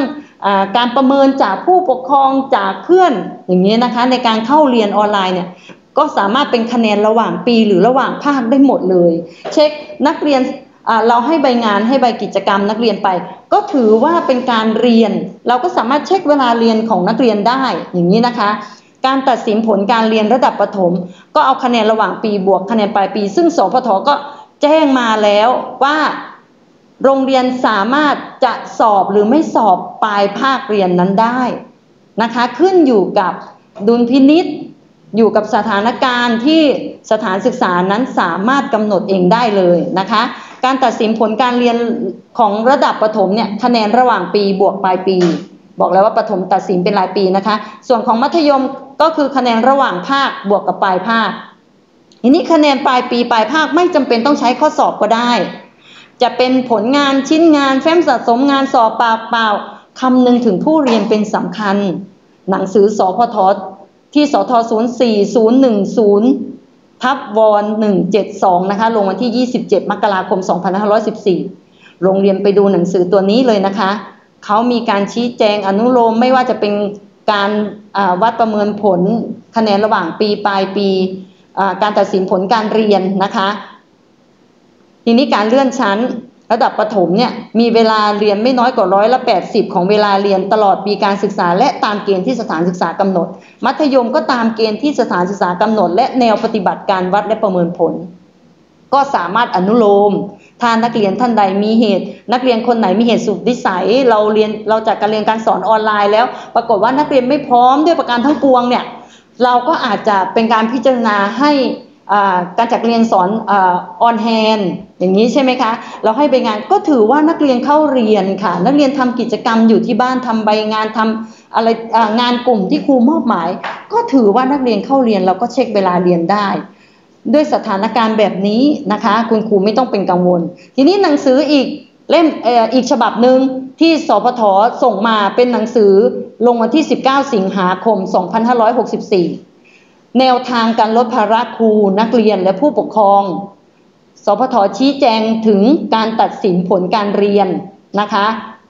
การประเมินจากผู้ปกครองจากเพื่อนอย่างนี้นะคะในการเข้าเรียนออนไลน์เนี่ยก็สามารถเป็นคะแนนระหว่างปีหรือระหว่างภาคได้หมดเลยเช็คนักเรียนเราให้ใบงานให้ใบกิจกรรมนักเรียนไปก็ถือว่าเป็นการเรียนเราก็สามารถเช็คเวลาเรียนของนักเรียนได้อย่างนี้นะคะการตัดสินผลการเรียนระดับประถมก็เอาคะแนนระหว่างปีบวกคะแนนปลายปีซึ่งสพทก็แจ้งมาแล้วว่าโรงเรียนสามารถจะสอบหรือไม่สอบปลายภาคเรียนนั้นได้นะคะขึ้นอยู่กับดุลพินิจอยู่กับสถานการณ์ที่สถานศึกษานั้นสามารถกำหนดเองได้เลยนะคะการตัดสินผลการเรียนของระดับประถมเนี่ยคะแนนระหว่างปีบวกปลายปีบอกแล้วว่าประถมตัดสินเป็นรายปีนะคะส่วนของมัธยมก็คือคะแนนระหว่างภาคบวกกับปลายภาคทีนี้คะแนนปลายปีปลายภาคไม่จำเป็นต้องใช้ข้อสอบก็ได้จะเป็นผลงานชิ้นงานแฟ้มสะสมงานสอบเปล่าเปล่าคำนึงถึงผู้เรียนเป็นสำคัญหนังสือสพทที่สทศูนย์สี่ศูนย์หนึ่งศูนย์ทับวอนหนึ่งเจ็ดสองนะคะลงวันที่ยี่สิบเจ็ดมกราคมสองพันห้าร้อยสิบสี่โรงเรียนไปดูหนังสือตัวนี้เลยนะคะเขามีการชี้แจงอนุโลมไม่ว่าจะเป็นการวัดประเมินผลคะแนนระหว่างปีปลายปีการตัดสินผลการเรียนนะคะทีนี้การเลื่อนชั้นระดับประถมเนี่ยมีเวลาเรียนไม่น้อยกว่าร้อยละแปดสิบของเวลาเรียนตลอดปีการศึกษาและตามเกณฑ์ที่สถานศึกษากำหนดมัธยมก็ตามเกณฑ์ที่สถานศึกษากำหนดและแนวปฏิบัติการวัดและประเมินผลก็สามารถอนุโลมถ้านักเรียนท่านใดมีเหตุนักเรียนคนไหนมีเหตุสุดวิสัยเราเรียนเราจัดการเรียนการสอนออนไลน์แล้วปรากฏว่านักเรียนไม่พร้อมด้วยประการทั้งปวงเนี่ยเราก็อาจจะเป็นการพิจารณาให้การจัดเรียนสอนออนแฮนด์อย่างนี้ใช่ไหมคะเราให้ใบงานก็ถือว่านักเรียนเข้าเรียนค่ะนักเรียนทำกิจกรรมอยู่ที่บ้านทำใบงานทำอะไรงานกลุ่มที่ครูมอบหมายก็ถือว่านักเรียนเข้าเรียนเราก็เช็คเวลาเรียนได้ด้วยสถานการณ์แบบนี้นะคะคุณครูไม่ต้องเป็นกังวลทีนี้หนังสืออีกเล่มเอ่ออีกฉบับหนึ่งที่สพทส่งมาเป็นหนังสือลงวันที่สิบเก้าสิงหาคมสองพันห้าร้อยหกสิบสี่แนวทางการลดภาระครูนักเรียนและผู้ปกครองสพทชี้แจงถึงการตัดสินผลการเรียนนะคะ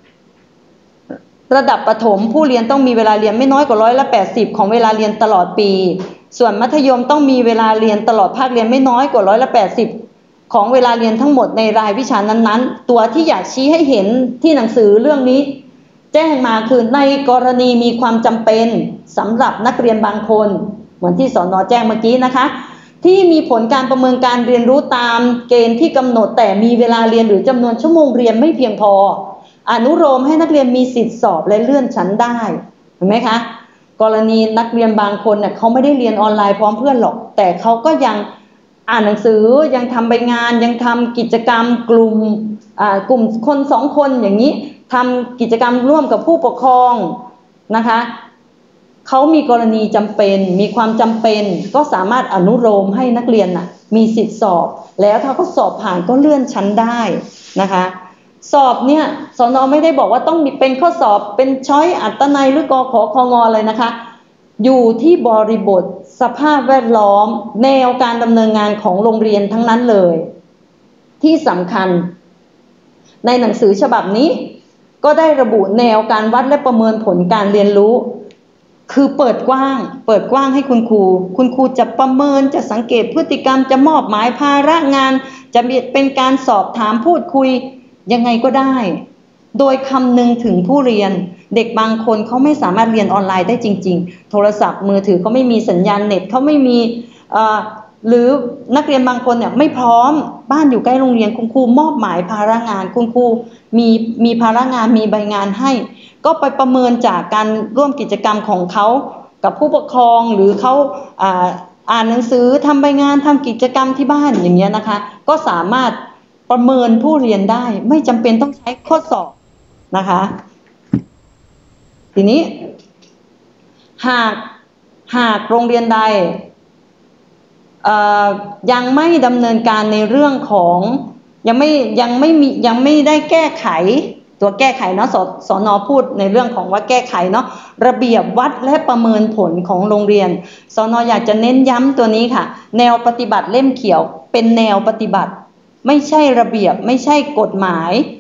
ระดับประถมผู้เรียนต้องมีเวลาเรียนไม่น้อยกว่าร้อยละแปดสิบของเวลาเรียนตลอดปีส่วนมัธยมต้องมีเวลาเรียนตลอดภาคเรียนไม่น้อยกว่าร้อยละแปดสิบของเวลาเรียนทั้งหมดในรายวิชานั้นๆตัวที่อยากชี้ให้เห็นที่หนังสือเรื่องนี้แจ้งมาคือในกรณีมีความจำเป็นสำหรับนักเรียนบางคนเหมือนที่สน.แจ้งเมื่อกี้นะคะที่มีผลการประเมินการเรียนรู้ตามเกณฑ์ที่กำหนดแต่มีเวลาเรียนหรือจำนวนชั่วโมงเรียนไม่เพียงพออนุโลมให้นักเรียนมีสิทธิสอบและเลื่อนชั้นได้เห็นไหมคะกรณีนักเรียนบางคนเนี่ยเขาไม่ได้เรียนออนไลน์พร้อมเพื่อนหรอกแต่เขาก็ยังอ่านหนังสือยังทำใบงานยังทำกิจกรรมกลุ่มอ่ากลุ่มคนสองคนอย่างนี้ทำกิจกรรมร่วมกับผู้ปกครองนะคะเขามีกรณีจำเป็นมีความจำเป็นก็สามารถอนุโลมให้นักเรียนน่ะมีสิทธิสอบแล้วถ้าเขาสอบผ่านก็เลื่อนชั้นได้นะคะสอบเนี่ยสน.ไม่ได้บอกว่าต้องมีเป็นข้อสอบเป็นช้อยอัตนัยหรือกขคงเลยนะคะอยู่ที่บริบทสภาพแวดล้อมแนวการดำเนินงานของโรงเรียนทั้งนั้นเลยที่สำคัญในหนังสือฉบับนี้ก็ได้ระบุแนวการวัดและประเมินผลการเรียนรู้คือเปิดกว้างเปิดกว้างให้คุณครูคุณครูจะประเมินจะสังเกตพฤติกรรมจะมอบหมายภาระงานจะเป็นการสอบถามพูดคุยยังไงก็ได้โดยคำนึงถึงผู้เรียนเด็กบางคนเขาไม่สามารถเรียนออนไลน์ได้จริงๆโทรศัพท์มือถือเขาไม่มีสัญญาณเน็ตเขาไม่มีหรือนักเรียนบางคนเนี่ยไม่พร้อมบ้านอยู่ใกล้โรงเรียนคุณครูมอบหมายภาระงานคุณครูมีมีภาระงานมีใบงานให้ก็ไปประเมินจากการร่วมกิจกรรมของเขากับผู้ปกครองหรือเขาอ่าอ่านหนังสือทำใบงานทำกิจกรรมที่บ้านอย่างเงี้ยนะคะก็สามารถประเมินผู้เรียนได้ไม่จำเป็นต้องใช้ข้อสอบนะคะทีนี้หากหากโรงเรียนใดยังไม่ดำเนินการในเรื่องของยังไม่ยังไม่มียังไม่ได้แก้ไขตัวแก้ไขเนาะสสน.พูดในเรื่องของว่าแก้ไขเนาะระเบียบวัดและประเมินผลของโรงเรียนสน.อยากจะเน้นย้ำตัวนี้ค่ะแนวปฏิบัติเล่มเขียวเป็นแนวปฏิบัติไม่ใช่ระเบียบไม่ใช่กฎหมาย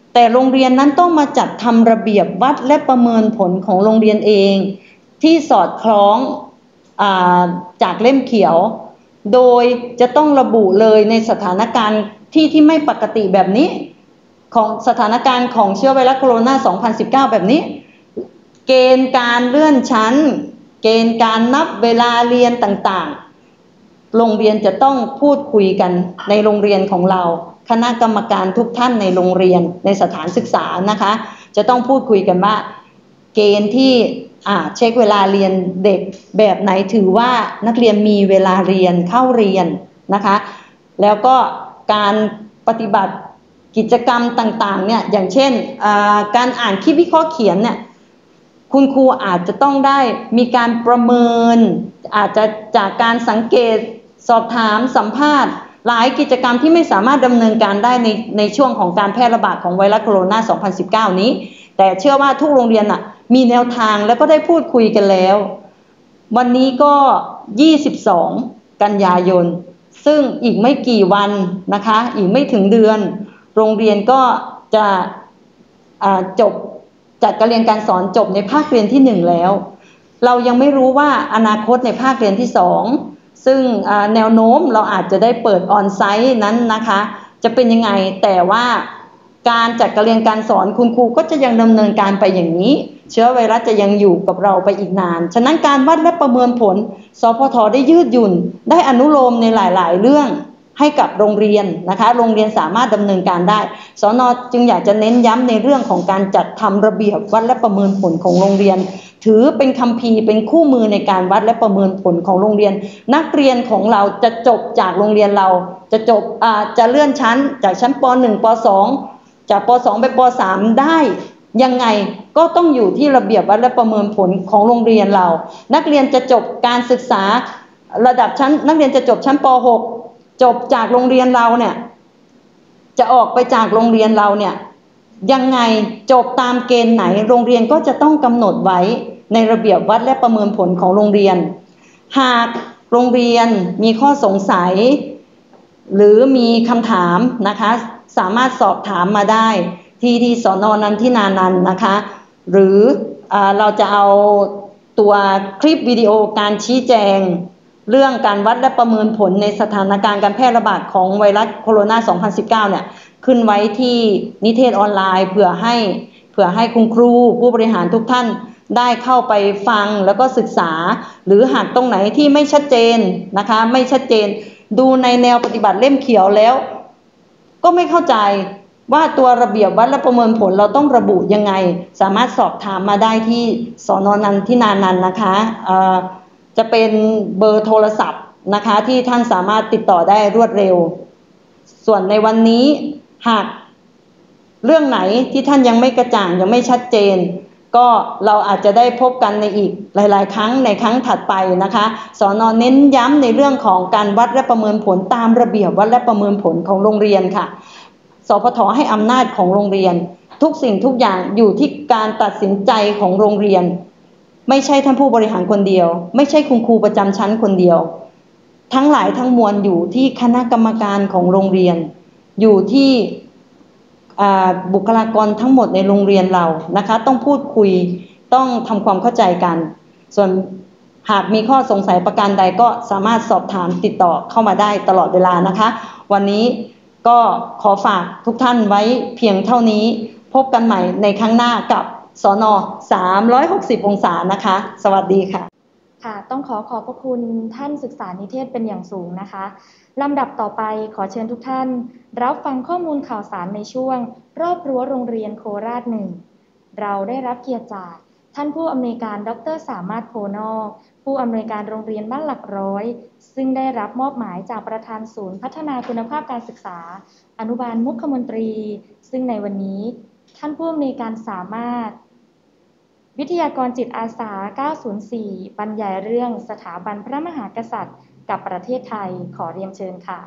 แต่โรงเรียนนั้นต้องมาจัดทำระเบียบวัดและประเมินผลของโรงเรียนเองที่สอดคล้องอ่าจากเล่มเขียวโดยจะต้องระบุเลยในสถานการณ์ที่ที่ไม่ปกติแบบนี้ของสถานการณ์ของเชื้อไวรัสโคโรนา สองพันสิบเก้า แบบนี้เกณฑ์การเลื่อนชั้นเกณฑ์การนับเวลาเรียนต่างๆโรงเรียนจะต้องพูดคุยกันในโรงเรียนของเราคณะกรรมการทุกท่านในโรงเรียนในสถานศึกษานะคะจะต้องพูดคุยกันว่าเกณฑ์ที่อ่าเช็คเวลาเรียนเด็กแบบไหนถือว่านักเรียนมีเวลาเรียนเข้าเรียนนะคะแล้วก็การปฏิบัติกิจกรรมต่างๆเนี่ยอย่างเช่นการอ่านคลิปวิเคราะห์เขียนเนี่ยคุณครูอาจจะต้องได้มีการประเมินอาจจะจากการสังเกตสอบถามสัมภาษณ์หลายกิจกรรมที่ไม่สามารถดำเนินการได้ในในช่วงของการแพร่ระบาดของไวรัสโคโรนา สองพันสิบเก้า นี้แต่เชื่อว่าทุกโรงเรียนน่ะมีแนวทางแล้วก็ได้พูดคุยกันแล้ววันนี้ก็ยี่สิบสองกันยายนซึ่งอีกไม่กี่วันนะคะอีกไม่ถึงเดือนโรงเรียนก็จะจบจัดการเรียนการสอนจบในภาคเรียนที่หนึ่งแล้วเรายังไม่รู้ว่าอนาคตในภาคเรียนที่สองซึ่งแนวโน้มเราอาจจะได้เปิดออนไซต์นั้นนะคะจะเป็นยังไงแต่ว่าการจัดการเรียนการสอนคุณครูก็จะยังดำเนินการไปอย่างนี้เชื้อไวรัสจะยังอยู่กับเราไปอีกนานฉะนั้นการวัดและประเมินผลสพท.ได้ยืดหยุ่นได้อนุโลมในหลายๆเรื่องให้กับโรงเรียนนะคะโรงเรียนสามารถดำเนินการได้สน.จึงอยากจะเน้นย้ำในเรื่องของการจัดทำระเบียบวัดและประเมินผลของโรงเรียนถือเป็นคัมภีร์เป็นคู่มือในการวัดและประเมินผลของโรงเรียนนักเรียนของเราจะจบจากโรงเรียนเราจะจบอ่าจะเลื่อนชั้นจากชั้นป หนึ่ง ป สอง จากป สอง ไปป สาม ได้ยังไงก็ต้องอยู่ที่ระเบียบวัดและประเมินผลของโรงเรียนเรานักเรียนจะจบการศึกษาระดับชั้นนักเรียนจะจบชั้นป หกจบจากโรงเรียนเราเนี่ยจะออกไปจากโรงเรียนเราเนี่ยยังไงจบตามเกณฑ์ไหนโรงเรียนก็จะต้องกำหนดไว้ในระเบียบวัดและประเมินผลของโรงเรียนหากโรงเรียนมีข้อสงสัยหรือมีคำถามนะคะสามารถสอบถามมาได้ที่ที่สน.นันทินานันท์นะคะหรือเราจะเอาตัวคลิปวิดีโอการชี้แจงเรื่องการวัดและประเมินผลในสถานการณ์การแพร่ระบาดของไวรัสโคโรนา สองพันสิบเก้า เนี่ยขึ้นไว้ที่นิเทศออนไลน์เผื่อให้เผื่อให้คุณครูผู้บริหารทุกท่านได้เข้าไปฟังแล้วก็ศึกษาหรือหากตรงไหนที่ไม่ชัดเจนนะคะไม่ชัดเจนดูในแนวปฏิบัติเล่มเขียวแล้วก็ไม่เข้าใจว่าตัวระเบียบวัดและประเมินผลเราต้องระบุยังไงสามารถสอบถามมาได้ที่สน.นันทินานันท์นะคะจะเป็นเบอร์โทรศัพท์นะคะที่ท่านสามารถติดต่อได้รวดเร็วส่วนในวันนี้หากเรื่องไหนที่ท่านยังไม่กระจ่างยังไม่ชัดเจนก็เราอาจจะได้พบกันในอีกหลายๆครั้งในครั้งถัดไปนะคะสน.เน้นย้ำในเรื่องของการวัดและประเมินผลตามระเบียบวัดและประเมินผลของโรงเรียนค่ะสพท.ให้อำนาจของโรงเรียนทุกสิ่งทุกอย่างอยู่ที่การตัดสินใจของโรงเรียนไม่ใช่ท่านผู้บริหารคนเดียวไม่ใช่คุณครูประจำชั้นคนเดียวทั้งหลายทั้งมวลอยู่ที่คณะกรรมการของโรงเรียนอยู่ที่บุคลากรทั้งหมดในโรงเรียนเรานะคะต้องพูดคุยต้องทำความเข้าใจกันส่วนหากมีข้อสงสัยประการใดก็สามารถสอบถามติดต่อเข้ามาได้ตลอดเวลานะคะวันนี้ก็ขอฝากทุกท่านไว้เพียงเท่านี้พบกันใหม่ในครั้งหน้ากับสน.สามร้อยหกสิบองศานะคะสวัสดีค่ะค่ะต้องขอขอบพระคุณท่านศึกษานิเทศเป็นอย่างสูงนะคะลำดับต่อไปขอเชิญทุกท่านรับฟังข้อมูลข่าวสารในช่วงรอบรั้วโรงเรียนโคราชหนึ่งเราได้รับเกียรติจากท่านผู้อำนวยการดร.สามารถโพนอกผู้อำนวยการโรงเรียนบ้านหลักร้อยซึ่งได้รับมอบหมายจากประธานศูนย์พัฒนาคุณภาพการศึกษาอนุบาลมุขมนตรีซึ่งในวันนี้ท่านผู้อำนวยการสามารถวิทยากรจิตอาสาเก้าศูนย์สี่บรรยายเรื่องสถาบันพระมหากษัตริย์กับประเทศไทยขอเรียนเชิญค่ะ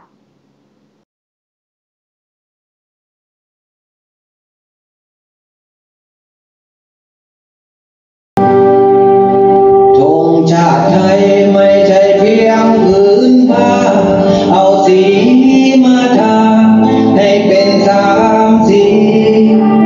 ธงชาติไทยไม่ใช่เพียงผืนผ้าเอาสีมาทาให้เป็นสามสี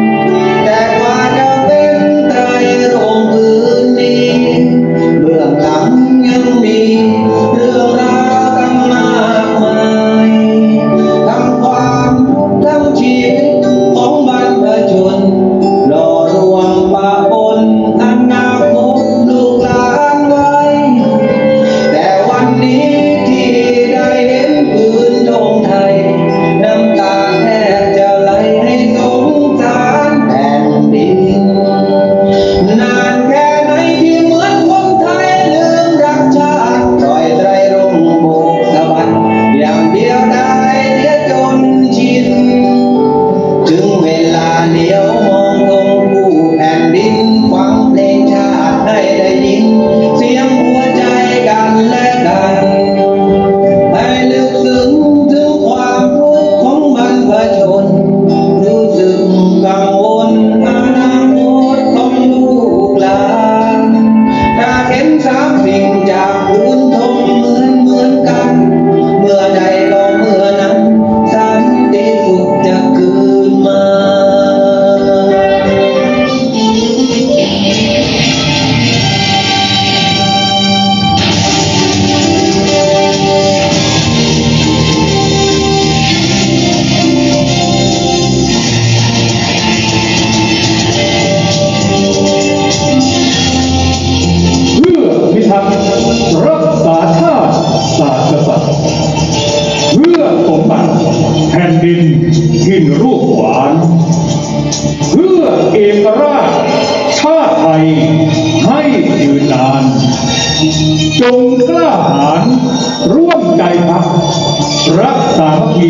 ให้ยืนนานจงกล้าหาญร่วมใจพักรักสามัคคี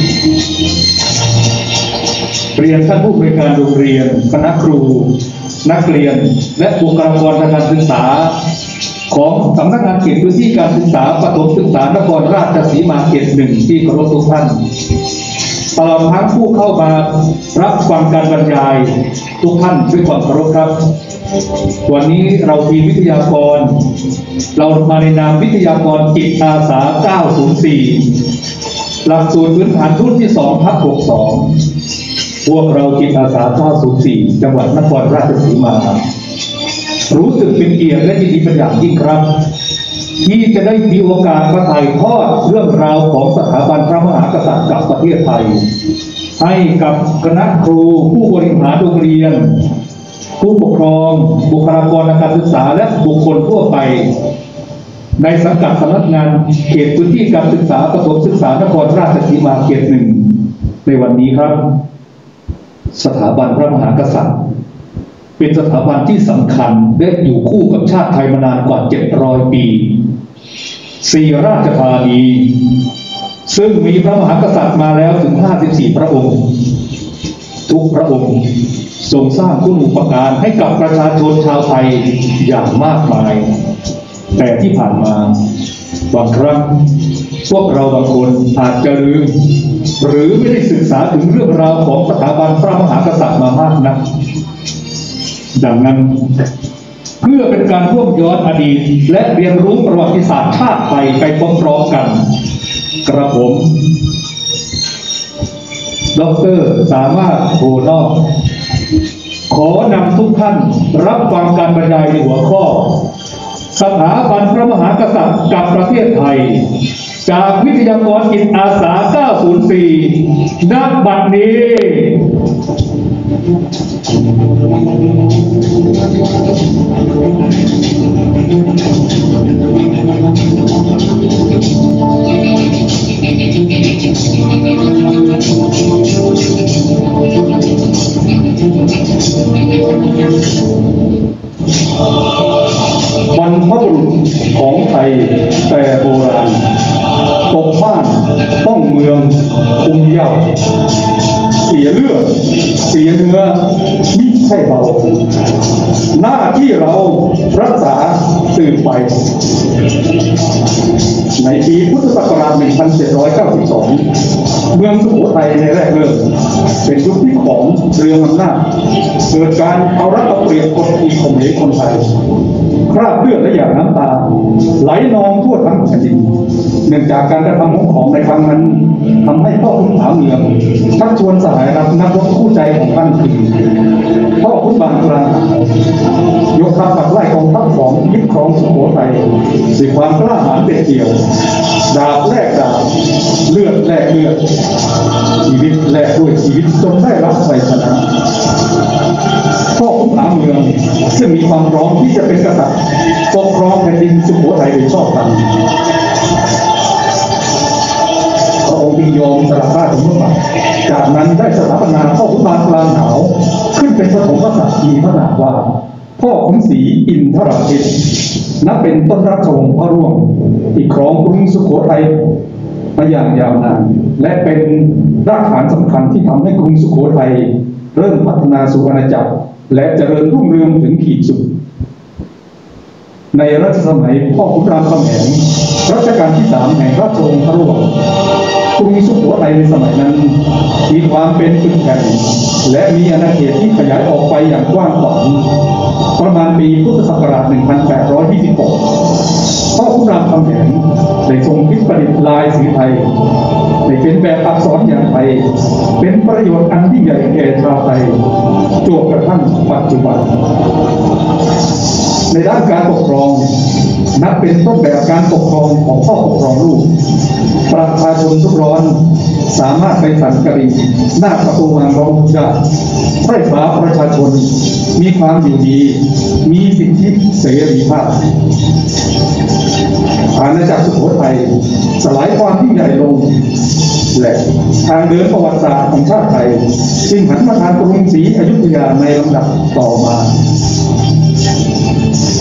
เรียนท่านผู้บริการโรงเรียนคณะครูนักเรียนและบุคลากรทางการศึกษาของสำนักงานเขตพื้นที่การศึกษาประถมศึกษานครราชสีมาเขตหนึ่งที่เคารพทุกท่านตลอดทั้งผู้เข้ามารับฟังการบรรยายทุกท่านด้วยความเคารพครับวันนี้เราทีมวิทยากรเรามาในนามวิทยากรจิตอาสาเก้าศูนย์สี่หลักสูตรพื้นฐานรุ่นที่สองทับหกสิบสองพวกเราจิตอาสาเก้าศูนย์สี่จังหวัดนครราชสีมารู้สึกเป็นเกียรติและยินดีเป็นอย่างยิ่งครับที่จะได้มีโอกาสมาถ่ายทอดเรื่องราวของสถาบันพระมหากษัตริย์กับประเทศไทยให้กับคณะครูผู้บริหารโรงเรียนผู้ปกครองบุคลากรทางการศึกษาและบุคคลทั่วไปในสังกัดสำนักงานเขตพื้นที่การศึกษาประถมศึกษานครราชสีมาเขตหนึ่งในวันนี้ครับสถาบันพระมหากษัตริย์เป็นสถาบันที่สำคัญและอยู่คู่กับชาติไทยมานานกว่าเจ็ดร้อยปีสี่ราชธานีซึ่งมีพระมหากษัตริย์มาแล้วถึงห้าสิบสี่พระองค์ทุกพระองค์ทรงสร้างคุณูปการให้กับประชาชนชาวไทยอย่างมากมายแต่ที่ผ่านมาบางครั้งพวกเราบางคนอาจจะลืมหรือไม่ได้ศึกษาถึงเรื่องราวของสถาบันพระมหากษัตริย์มามากนักดังนั้นเพื่อเป็นการร่วมย้อนอดีตและเรียนรู้ประวัติศาสตร์ชาติไทยไปพร้อมๆกันกระผมดร.สามารถโพนอกขอนำทุกท่านรับฟังการบรรยายในหัวข้อสถาบันพระมหากษัตริย์กับประเทศไทยจากวิทยากรจิตอาสาเก้าศูนย์สี่ณ บัดนี้บรรพบุรุษของไทยแต่โบราณตกบ้านต้องเมืองคุมเย้าเสียเลือดเสียเนื้อมิใช่เบาหน้าที่เรารักษาสืบไปในปีพุทธศักราชหนึ่งพันเจ็ดร้อยเก้าสิบสองเมืองสุโขทัยในแรกเริ่มเป็นยุคที่ของเรืออำนาจเกิดการเอารัดเอาเปรียบกดขี่ข่มเหงคนไทยคราบเลือดและหยาดน้ำตาไหลนองทั่วทั้งแผ่นดินเนื่องจากการกระทำของของในครั้งนั้นทำให้พ่อขุนผาเมืองชักชวนสหายรับนักรบคู่ใจของท่านคือพ่อขุนบางกลางยกทัพขับไล่กองทัพของยึดครองสุโขทัยด้วยความกล้าหาญเด็ดเดี่ยวดาบแลกดาบเลือดแลกเลือดชีวิตแลกด้วยชีวิตจนได้รับชัยชนะพ่อขุนผาเมืองซึ่งมีความพร้อมที่จะเป็นกษัตริย์ปกครองแผ่นดินสุโขทัยโดยชอบธรรมพระองค์จึงยอมสละราชสมบัติจากนั้นได้สถาปนาพ่อขุนบางกลางหาวขึ้นเป็นปฐมกษัตริย์มีพระนามว่าพ่อขุนศรีอินทราชิตนับเป็นต้นราชวงศ์พระร่วงที่ครองกรุงสุโขทัยมาอย่างยาวนานและเป็นรากฐานสำคัญที่ทำให้กรุงสุโขทัยเริ่มพัฒนาสู่อาณาจักรและเจริญรุ่งเรืองถึงขีดสุดในรัชสมัยพ่อขุนรามคำแหงรัชกาลที่สามแห่งราชวงศ์พระร่วงกรุงสุโขทัยในสมัยนั้นมีความเป็นปึกแผ่นและมีอาณาเขตที่ขยายออกไปอย่างกว้างขวางประมาณปีพุทธศักราชหนึ่งพันแปดร้อยยี่สิบหกพ่อขุนรามคำแหงได้ทรงคิดประดิษฐ์ลายสีไทยได้เป็นแบบอักษรอย่างไทยเป็นประโยชน์อันยิ่งใหญ่แก่ชาวไทยจวบกระทั่งปัจจุบันในด้านการปกครองนับเป็นต้นแบบการปกครองของพ่อปกครองลูกประชาชนทุกร้อนสามารถไปสั่นกระดิ่งหน้าประตูวังร้องทุกได้ไพร่ฟ้าประชาชนมีความอยู่ดีมีสิทธิเสรีภาพอาณาจักรสุโขทัยสลายความยิ่งใหญ่ลงและทางเดินประวัติศาสตร์ของชาติไทยจึงหันมาทางกรุงศรีอยุธยาในลำดับต่อมา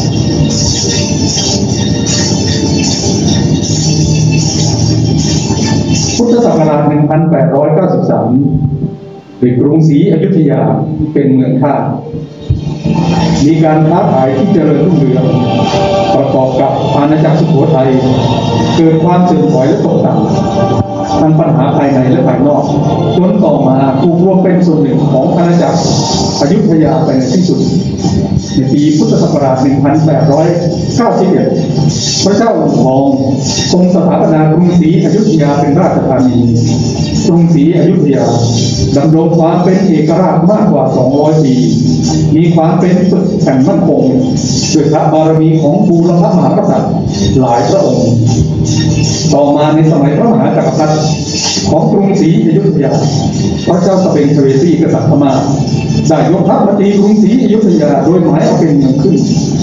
งพันแปดร้อยเก้าสิบสามโดยกรุงศรีอยุธยาเป็นเมืองท่ามีการค้าขายที่เจริญรุ่งเรืองประกอบกับอาณาจักรสุโขทัยเกิดความเสื่อมถอยและตกต่ำทั้งปัญหาภายในและภายนอกจนต่อมาถูกรวมเป็นส่วนหนึ่งของอาณาจักรอยุธยาไปในที่สุดในปีพุทธศักราช หนึ่งพันแปดร้อยเก้าสิบเอ็ด พระเจ้าอู่ทองทรงสถาปนากรุงศรีอยุธยาเป็นราชธานีกรุงศรีอยุธยาดำรงความเป็นเอกราชมากกว่าสองร้อยปีมีความเป็นปึกแผ่นมั่นคงด้วยพระบารมีของบูรพมหากษัตริย์หลายพระองค์ต่อมาในสมัยพระมหาจักรพรรดิของกรุงศรีอยุธยาพระเจ้าสเปนเทเวซีกษัตริย์พม่าได้ยกทัพมาตีกรุงศรีอยุธยาโดยหมายเอาเป็นเมืองขึ้น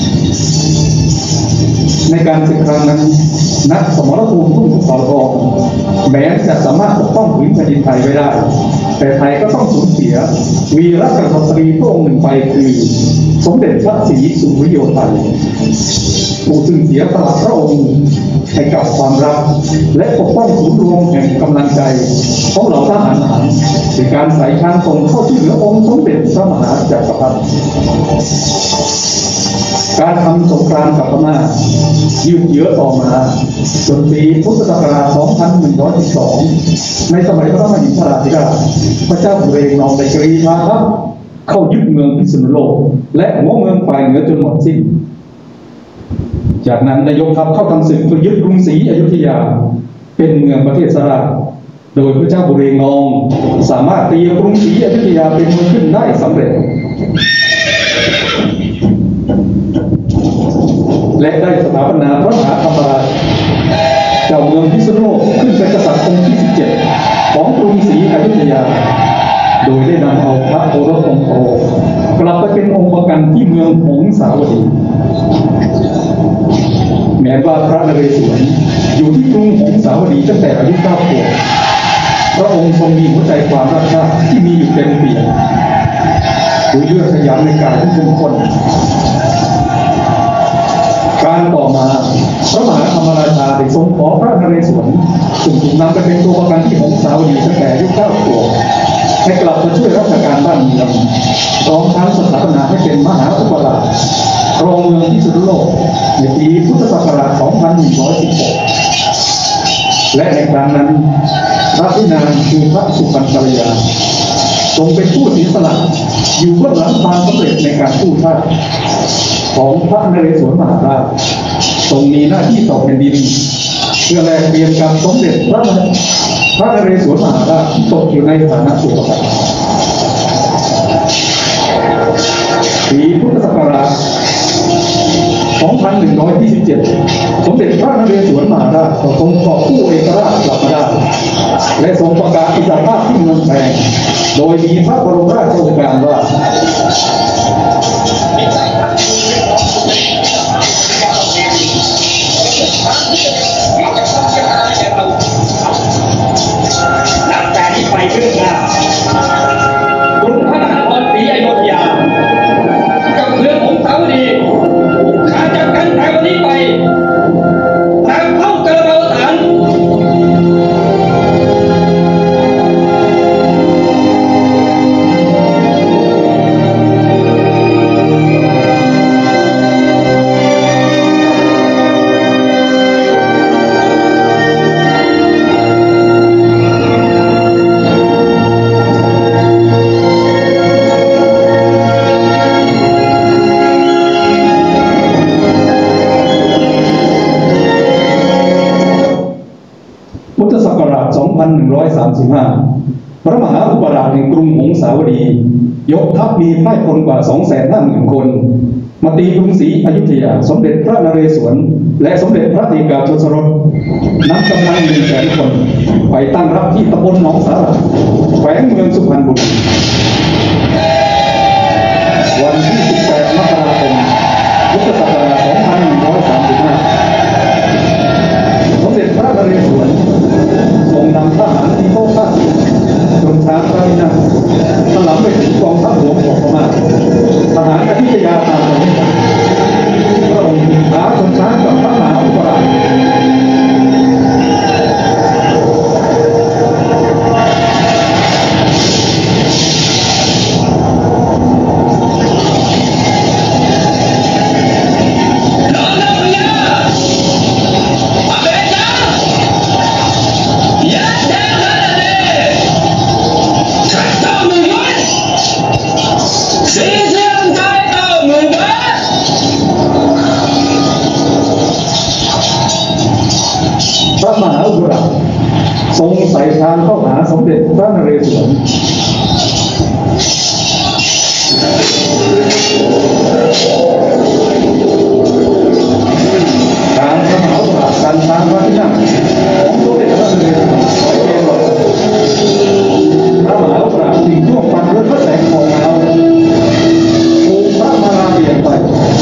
ในการศึกครั้งนั้นนักสมรภูมิทุ่งภูเขาทองแม้จะสามารถปกป้องผืนแผ่นดินไทยไว้ได้แต่ไทยก็ต้องสูญเสียวีรกษัตรีพระองค์หนึ่งไปคือสมเด็จพระศรีสุริโยไทยผู้ซึ่งเสียสละพระองค์ให้กับความรักและปกป้องศูนย์รวมแห่งกำลังใจของเหล่าทหารหารในการใส่ช้างทรงเข้าช่วยเหลือองค์สมเด็จพระมหาจักรพรรดิการทำสงครามกับพม่ายืดเยื้อต่อมาจนปีพุทธศักราช สองพันหนึ่งร้อยสิบสอง ในสมัยพระมหิดลธิราชพระเจ้าสุเรนองได้กรีธาทัพเข้ายึดเมืองพิษณุโลกและหัวเมืองฝ่ายเหนือจนหมดสิ้นจากนั้นได้ยกทัพเข้าทำศึกเพื่อยึดกรุงศรีอยุธยาเป็นเมืองประเทศสราโดยพระเจ้าบุเรงองสามารถตีกรุงศรีอยุธยาเป็นเมืองขึ้นได้สำเร็จและได้สถาปนาพระมหาธรรมราชเจ้าเมืองพิษณุโลกขึ้นเป็นกษัตริย์องค์ที่สิบเจ็ดของกรุงศรีอยุธยาโดยได้นำเอาพระโอรสองค์โตกลับไปเป็นองค์ประกันที่เมืองหงสาวดีแม้ว่าพระนเรศวรอยู่ที่กรุงหงสาวดีตั้งแต่อายุเก้าขวบพระองค์ทรงมีหัวใจความรักชาติที่มีอยู่เต็มเปี่ยมด้วยเลือดสยามในกายที่เข้มข้นการต่อมาพระมหาธรรมราชาได้ทรงขอพระนเรศวรซึ่งถูกนำไปเป็นตัวประกันที่หงสาวดีตั้งแต่อายุเก้าขวบให้กลับมาช่วยราชการบ้านเมืองพร้อมทั้งสถาปนาให้เป็นมหาอุปราชครองเมืองพิษณุโลกในปีพุทธศักราช สองพันหนึ่งร้อยสิบหก และในครั้งนั้นพระพินางคือพระสุพรรณกัลยาทรงเป็นผู้เสียสละอยู่เบื้องหลังความสำเร็จในการกู้ชาติของพระนเรศวรมหาราชทรงมีหน้าที่ต่อแผ่นดินเพื่อแลกเปลี่ยนกับสมเด็จพระพระนเรศวรมหาราชที่ตกอยู่ในฐานะตัวประกันปีพุทธศักราช สองพันหนึ่งร้อยยี่สิบเจ็ด สมเด็จพระนเรศวรมหาราชทรงกอบกู้เอกราชกลับมาได้และทรงประกาศอิสรภาพที่เมืองแพร่โดยมีพระบรมราชโองการว่านับแต่นี้ไปเรื่องหน้ากรุงพระนครศรีอยุธยากับเมืองหงสาวดีขาดจากกันแต่วันนี้ไปตามเข้ากระเบาฐานสองพันหนึ่งร้อยสามสิบห้า พระมหาอุปราชแห่งกรุงหงสาวดียกทัพมีไพร่พลกว่า สองแสนห้าหมื่น คนมาตีกรุงศรีอยุธยาสมเด็จพระนเรศวรและสมเด็จพระเอกาทศรสนำกำลังหนึ่งแสนคนไปตั้งรับที่ตำบลหนองสาหร่ายแขวงเมืองสุพรรณบุรีวันที่สิบแปดมกราคมพุทธศักราช สองพันหนึ่งร้อยสามสิบห้า สมเด็จพระนเรศวรทรงนำทหารที่เข้าฆ่าจนช้างพระพินางสลับไปถึงกองทัพหลวงของพม่าทหารอยุธยาตามมาไม่ทันพระองค์ท้าชนช้างกับพระมหาอุปราชส่พานเข้าหาสมเด็จพระนเรศวรการพระมหากษัตริย์การช้างพระที่นั่งของสมเด็จพระนเรศวรเกศพระมหากษัตริย์สิ่งทั่วไปด้วยพระแสงของเราภูมิพระมาลาเปลี่ยนไป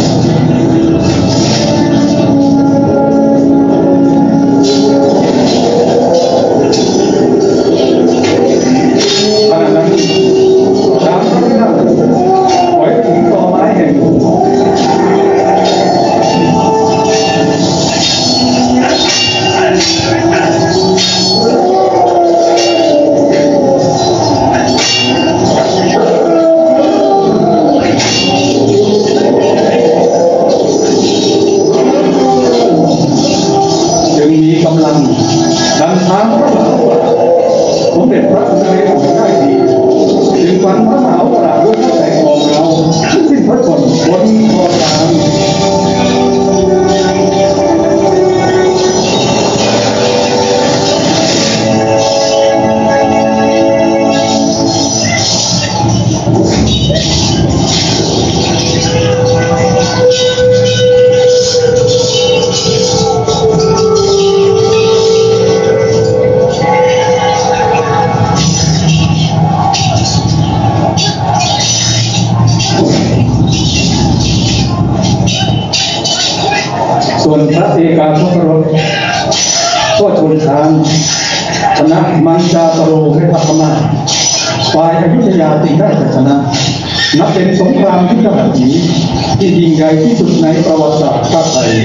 ส่วนพระเอกาทศรสก็ชนช้างชนะมัญจาตโรให้พระพม่าฝ่ายอยุธยาจึงได้ชนะนับเป็นสงครามยุทธหัตถีที่ยิ่งใหญ่ที่สุดในประวัติศาสตร์ชาติไทย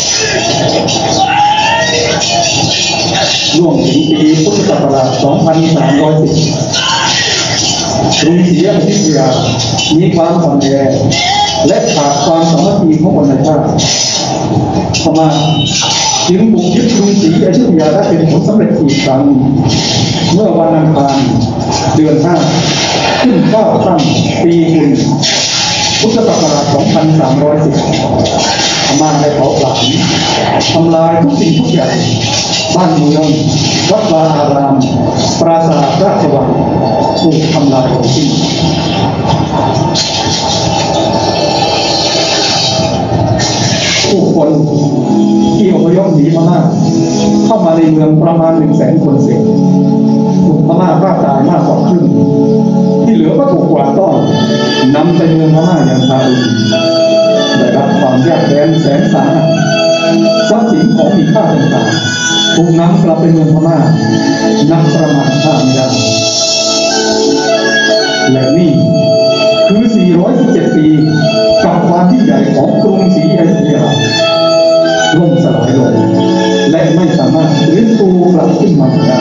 ล่วงถึงปีพุทธศักราช สองพันสามร้อยสิบ กรุงศรีอยุธยามีความอ่อนแอและขาดความสามัคคีของคนในชาติพม่าจึงบุกยึดกรุงศรีอยุธยาได้เป็นผลสำเร็จอีกครั้งเมื่อวันอังคารเดือนห้าขึ้นเก้าค่ำปีกุลพุทธศักราช สองพันสามร้อยสิบ พม่าได้เผาผลาญทำลายทุกสิ่งทุกอย่างบ้านเมืองวัดวาอารามปราสาทราชวังถูกทำลายทิ้งผู้คนที่อพยพหนีพม่าเข้ามาในเมืองประมาณหนึ่งแสนคนเศษถูกพม่าฆ่าตายมากกว่าครึ่งที่เหลือก็ถูกกวาดต้อนนำไปเมืองพม่าอย่างทารุณได้รับความยากแค้นแสนสาหัสทรัพย์สินของมีค่าต่างๆถูกนำกลับไปเมืองพม่านับประมาณค่าไม่ได้และนี่คือสี่ร้อยสิบเจ็ดปีกับความยิ่งใหญ่ของกรุงศรีอยุธยาล่มสลายลงและไม่สามารถฟื้นฟูกลับขึ้นมาได้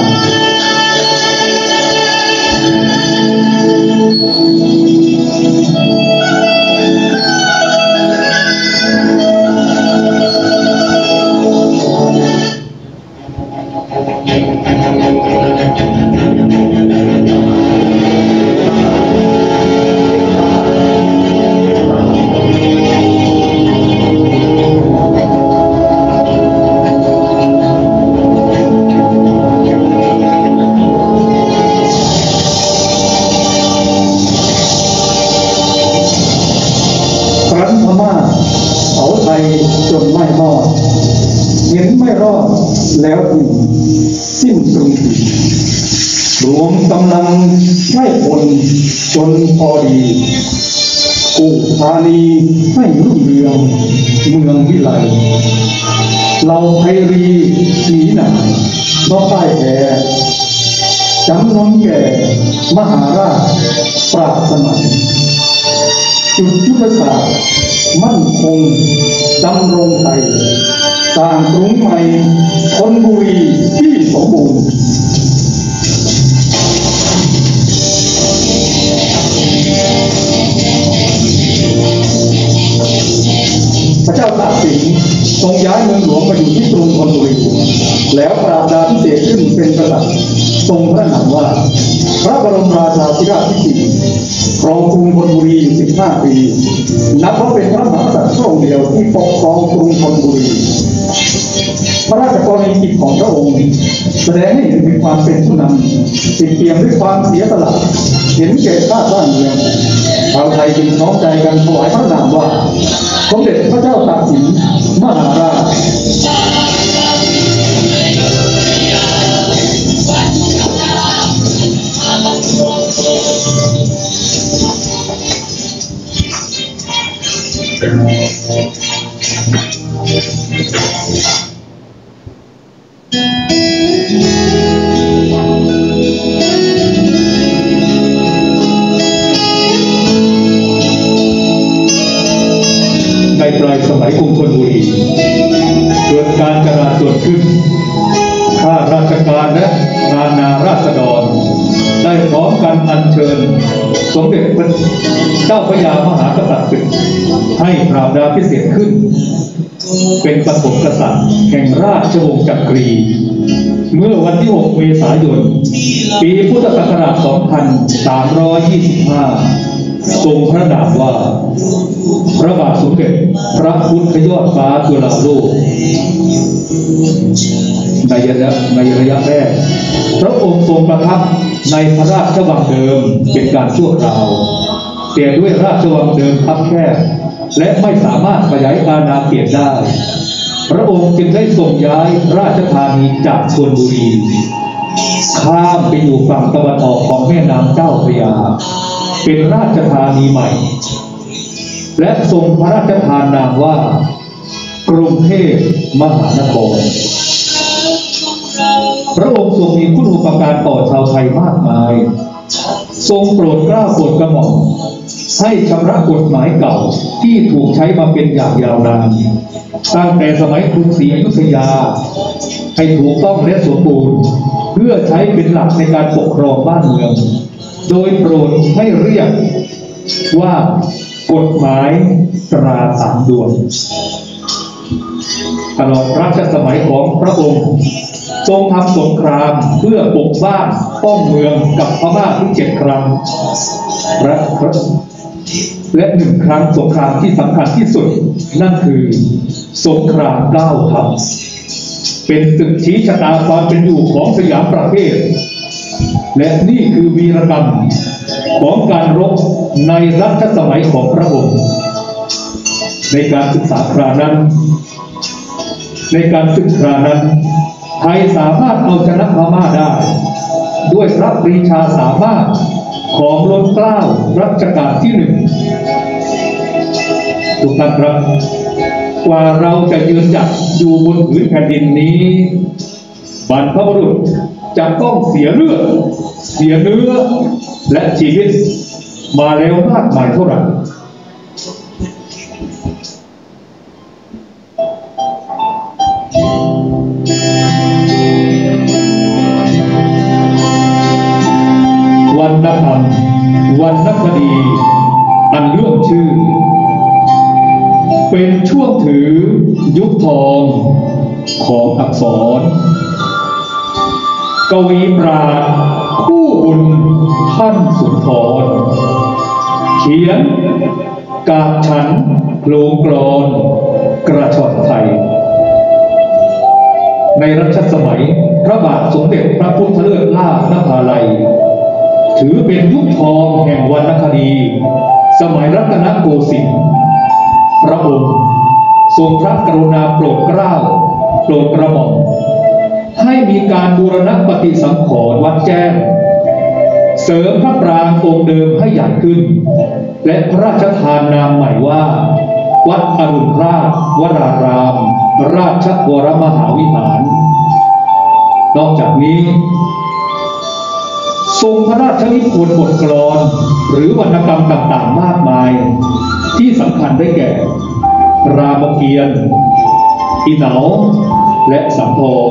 จนไม่รอดเห็นไม่รอดแล้วถึงสิ้นกรุงศรีรวมกำลังให้คนจนพอดีกู้ธานีให้รุ่งเรืองเมืองวิไลเราไพรีหนีหนาเพราะพ่ายแพ้จำนนแก่มหาราชปราบสมัยจุดยุทธศาสตร์มั่นคงดำรงไทยสร้างกรุงใหม่ธนบุรีที่สมบูรณ์พระเจ้าตากสินทรงย้ายเมืองหลวงมาอยู่ที่กรุงธนบุรีแล้วปราบดาพิเศษขึ้นเป็นกษัตริย์ทรงพระนามว่าพระบรมราชาธิราชที่สี่ครองกรุงธนบุรีอยู่สิบห้าปีนับว่าเป็นพระมหากษัตริย์พระองค์เดียวที่ปกครองกรุงธนบุรีพระราชกรณีกิจของพระองค์แสดงให้เห็นถึงความเป็นผู้นำติดเปี่ยมด้วยความเสียสละเห็นแก่ชาติบ้านเมืองชาวไทยจึงน้อมใจกันถวายพระนามว่าสมเด็จพระเจ้าตากสินมหาราชในปลายสมัยกรุงธนบุรีเกิดการจราจรขึ้นข้าราชการและนานาราษฎรได้พร้อมกันอัญเชิญสมเด็จพระเจ้าพระยามหากษัตริย์ศึกให้ปราบดาพิเศษขึ้นเป็นปฐมกษัตริย์แห่งราชวงศ์จักรีเมื่อวันที่หกเมษายนปีพุทธศักราชสองพันสามร้อยยี่สิบห้าทรงพระนามว่าพระบาทสมเด็จพระพุทธยอดฟ้าจุฬาโลกในระยะในระยะแรกพระองค์ทรงประทับในพระราชวังเดิมเป็นการชั่วคราวแต่ด้วยราชวังเดิมคับแคบและไม่สามารถขยายอาณาเขตได้พระองค์จึงได้ส่งย้ายราชธานีจากชลบุรีข้ามไปอยู่ฝั่งตะวันออกของแม่น้ำเจ้าพระยาเป็นราชธานีใหม่และทรงพระราชทานนามว่ากรุงเทพมหานครพระองค์ทรงมีคุณูปการต่อชาวไทยมากมายทรงโปรดเกล้าโปรดกระหม่อมให้ชำระกฎหมายเก่าที่ถูกใช้มาเป็นอย่างยาวนานตั้งแต่สมัยกรุงศรีอยุธยาให้ถูกต้องและสมบูรณ์เพื่อใช้เป็นหลักในการปกครองบ้านเมืองโดยโปรดให้เรียกว่ากฎหมายตราสามดวงตลอดรัชสมัยของพระองค์ทรงทำสงครามเพื่อปกป้องป้องเมืองกับพม่าถึงเจ็ดครั้งและและหนึ่งครั้งสงครามที่สำคัญที่สุดนั่นคือสงครามเก้าทัพเป็นศึกชี้ชะตาความเป็นอยู่ของสยามประเทศและนี่คือวีรกรรมของการรบในรัชสมัยของพระองค์ในการศึกษาครานั้นในการศึกษานั้นไทยสามารถเอาชนะพม่าได้ด้วยพระปรีชาสามารถของล้นเกล้ารัชกาลที่หนึ่งทุกท่านครับกว่าเราจะยืนหยัดอยู่บนผืนแผ่นดินนี้บรรพบุรุษจะต้องเสียเลือดเสียเนื้อและชีวิตมาแล้วมากมายเท่าไหร่วรรณธรรมวรรณคดีอันเรื่องชื่อเป็นช่วงถือยุคทองของอักษรกวีปราชญ์คู่บุญท่านสุนทรเขียนกาบฉันโลงกลอนกระชอนไทยในรัชสมัยพระบาทสมเด็จพระพุทธเลิศล่านภาลัยถือเป็นยุคทองแห่งวรรณคดีสมัยรัตนโกสินทร์พระองค์ทรงพระกรุณาโปรดเกล้าโปรดกระหม่อมให้มีการบูรณปฏิสังขรณ์วัดแจ้งเสริมพระปรางองค์เดิมให้ใหญ่ขึ้นและพระราชทานนามใหม่ว่าวัดอรุณราชวรารามราชวรมหาวิหารนอกจากนี้ทรงพระราชนิพนธ์บทกลอนหรือวรรณกรรมต่างๆมากมายที่สำคัญได้แก่รามเกียรติ์อีเหนาและสังทอง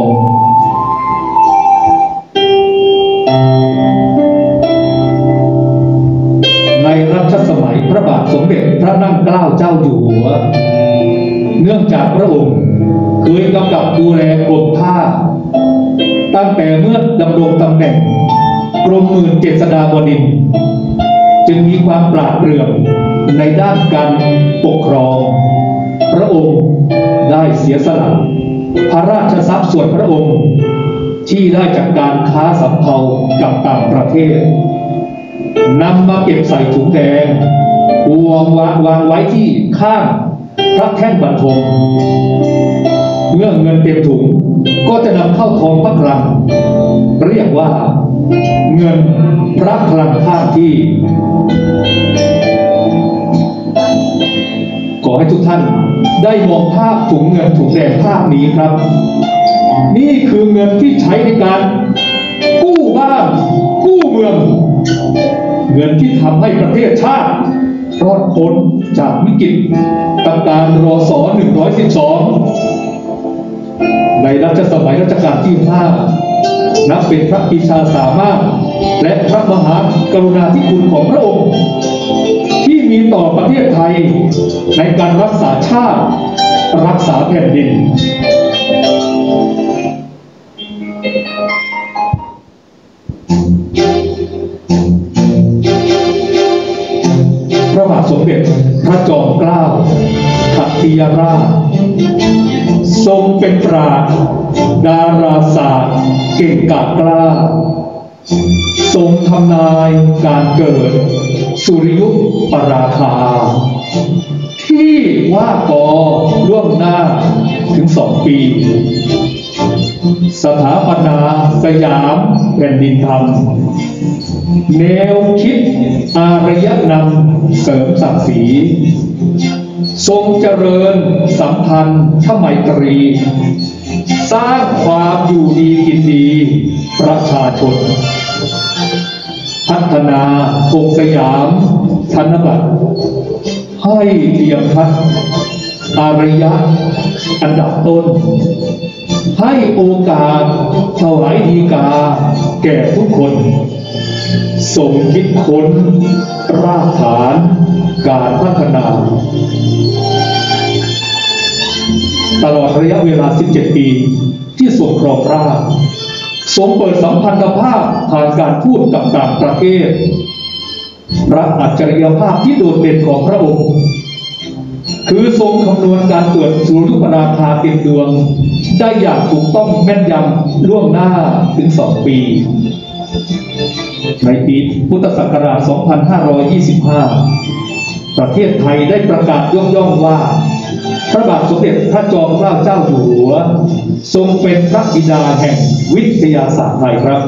ในรัชสมัยพระบาทสมเด็จพระนั่งเกล้าเจ้าอยู่หัวเนื่องจากพระองค์เคยกำกับดูแลกรมท่าตั้งแต่เมื่อดำรงตำแหน่งกรมหมื่นเจษฎาบดินทร์จึงมีความปราดเปรื่องในด้านการปกครองพระองค์ได้เสียสละพระราชทรัพย์ส่วนพระองค์ที่ได้จากการค้าสำเภากับต่างประเทศนำมาเก็บใส่ถุงแดงวางวางวางไว้ที่ข้างพระแท่นบรรทมเมื่อเงินเต็มถุงก็จะนำเข้าทองพระคลังเรียกว่าเงินพระคลังข้างที่ขอให้ทุกท่านได้มองภาพถุงเงินถุงแดงภาพนี้ครับนี่คือเงินที่ใช้ในการกู้บ้านกู้เมืองเงินที่ทำให้ประเทศชาติรอดพ้นจากวิกฤตการรศหนึ่งร้อยสิบสองในรัชสมัยรัชกาลที่ห้านับเป็นพระปรีชาสามารถและพระมหากรุณาธิคุณของพระองค์ที่มีต่อประเทศไทยในการรักษาชาติรักษาแผ่นดินพระบาทสมเด็จพระจอมเกล้าขัตติยราชทรงเป็นปราชญ์ดาราศาสตร์เก่งกาจกล้าทรงทำนายการเกิดสุริยุปราคาที่ว่ากอล่วงหน้าถึงสองปีสถาปนาสยามแผ่นดินธรรมแนวคิดอารยนำเสริมศักดิ์ศรีทรงเจริญสัมพันธไมตรีสร้างความอยู่ดีกินดีประชาชนพัฒนาธงสยามธนบัตรให้เทียมทัศน์อารยะอันดับต้นให้โอกาสถวายฎีกาแก่ทุกคนทรงคิดค้นรากฐานการพัฒนาตลอดระยะเวลาสิบเจ็ดปีที่ทรงครองราชย์ทรงเปิดสัมพันธภาพทางการทูตกับต่างประเทศพระอัจฉริยภาพที่โดดเด่นของพระองค์คือทรงคำนวณการเกิดสุริยุปราคาเต็มดวงได้อย่างถูกต้องแม่นยำล่วงหน้าถึงสองปีในปีพุทธศักราช สองพันห้าร้อยยี่สิบห้า ประเทศไทยได้ประกาศยกย่องว่าพระบาทสมเด็จพระจอมเกล้าเจ้าอยู่หัวทรงเป็นพระบิดาแห่งวิทยาศาสตร์ไทยครับ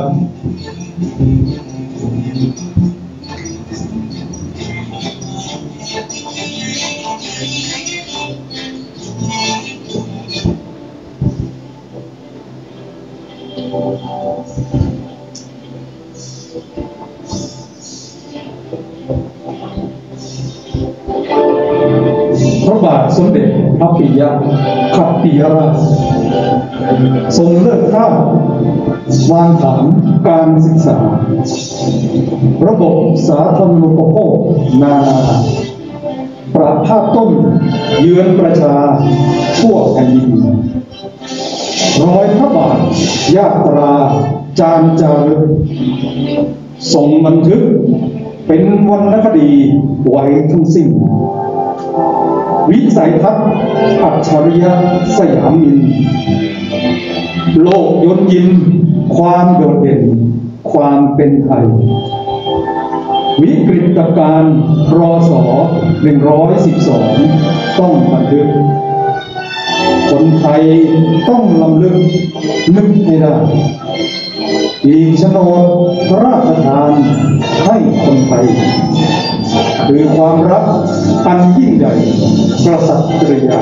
พระบาทสมเด็จพระปิยขัตติยราชทรงเลิกเกล้าวางฐานการศึกษาระบบสาธารณูปโภคนานาปราบภาคต้นเยือนประชาทั่วแผ่นดินรอยพระบาทยาตราจารจารึกส่งบันทึกเป็นวรรณคดีไว้ทั้งสิ้นวิสัยทัศน์อัจฉริยะสยามมินโลกยนยินความโดดเด่นความเป็นไทยวิกฤตการณ์รศหนึ่งร้อยสิบสองต้องบันทึกคนไทยต้องลำลึกนึกให้ได้อีกโฉนดพระราชทานให้คนไทยคือความรักอันยิ่งใหญ่กษัตริยา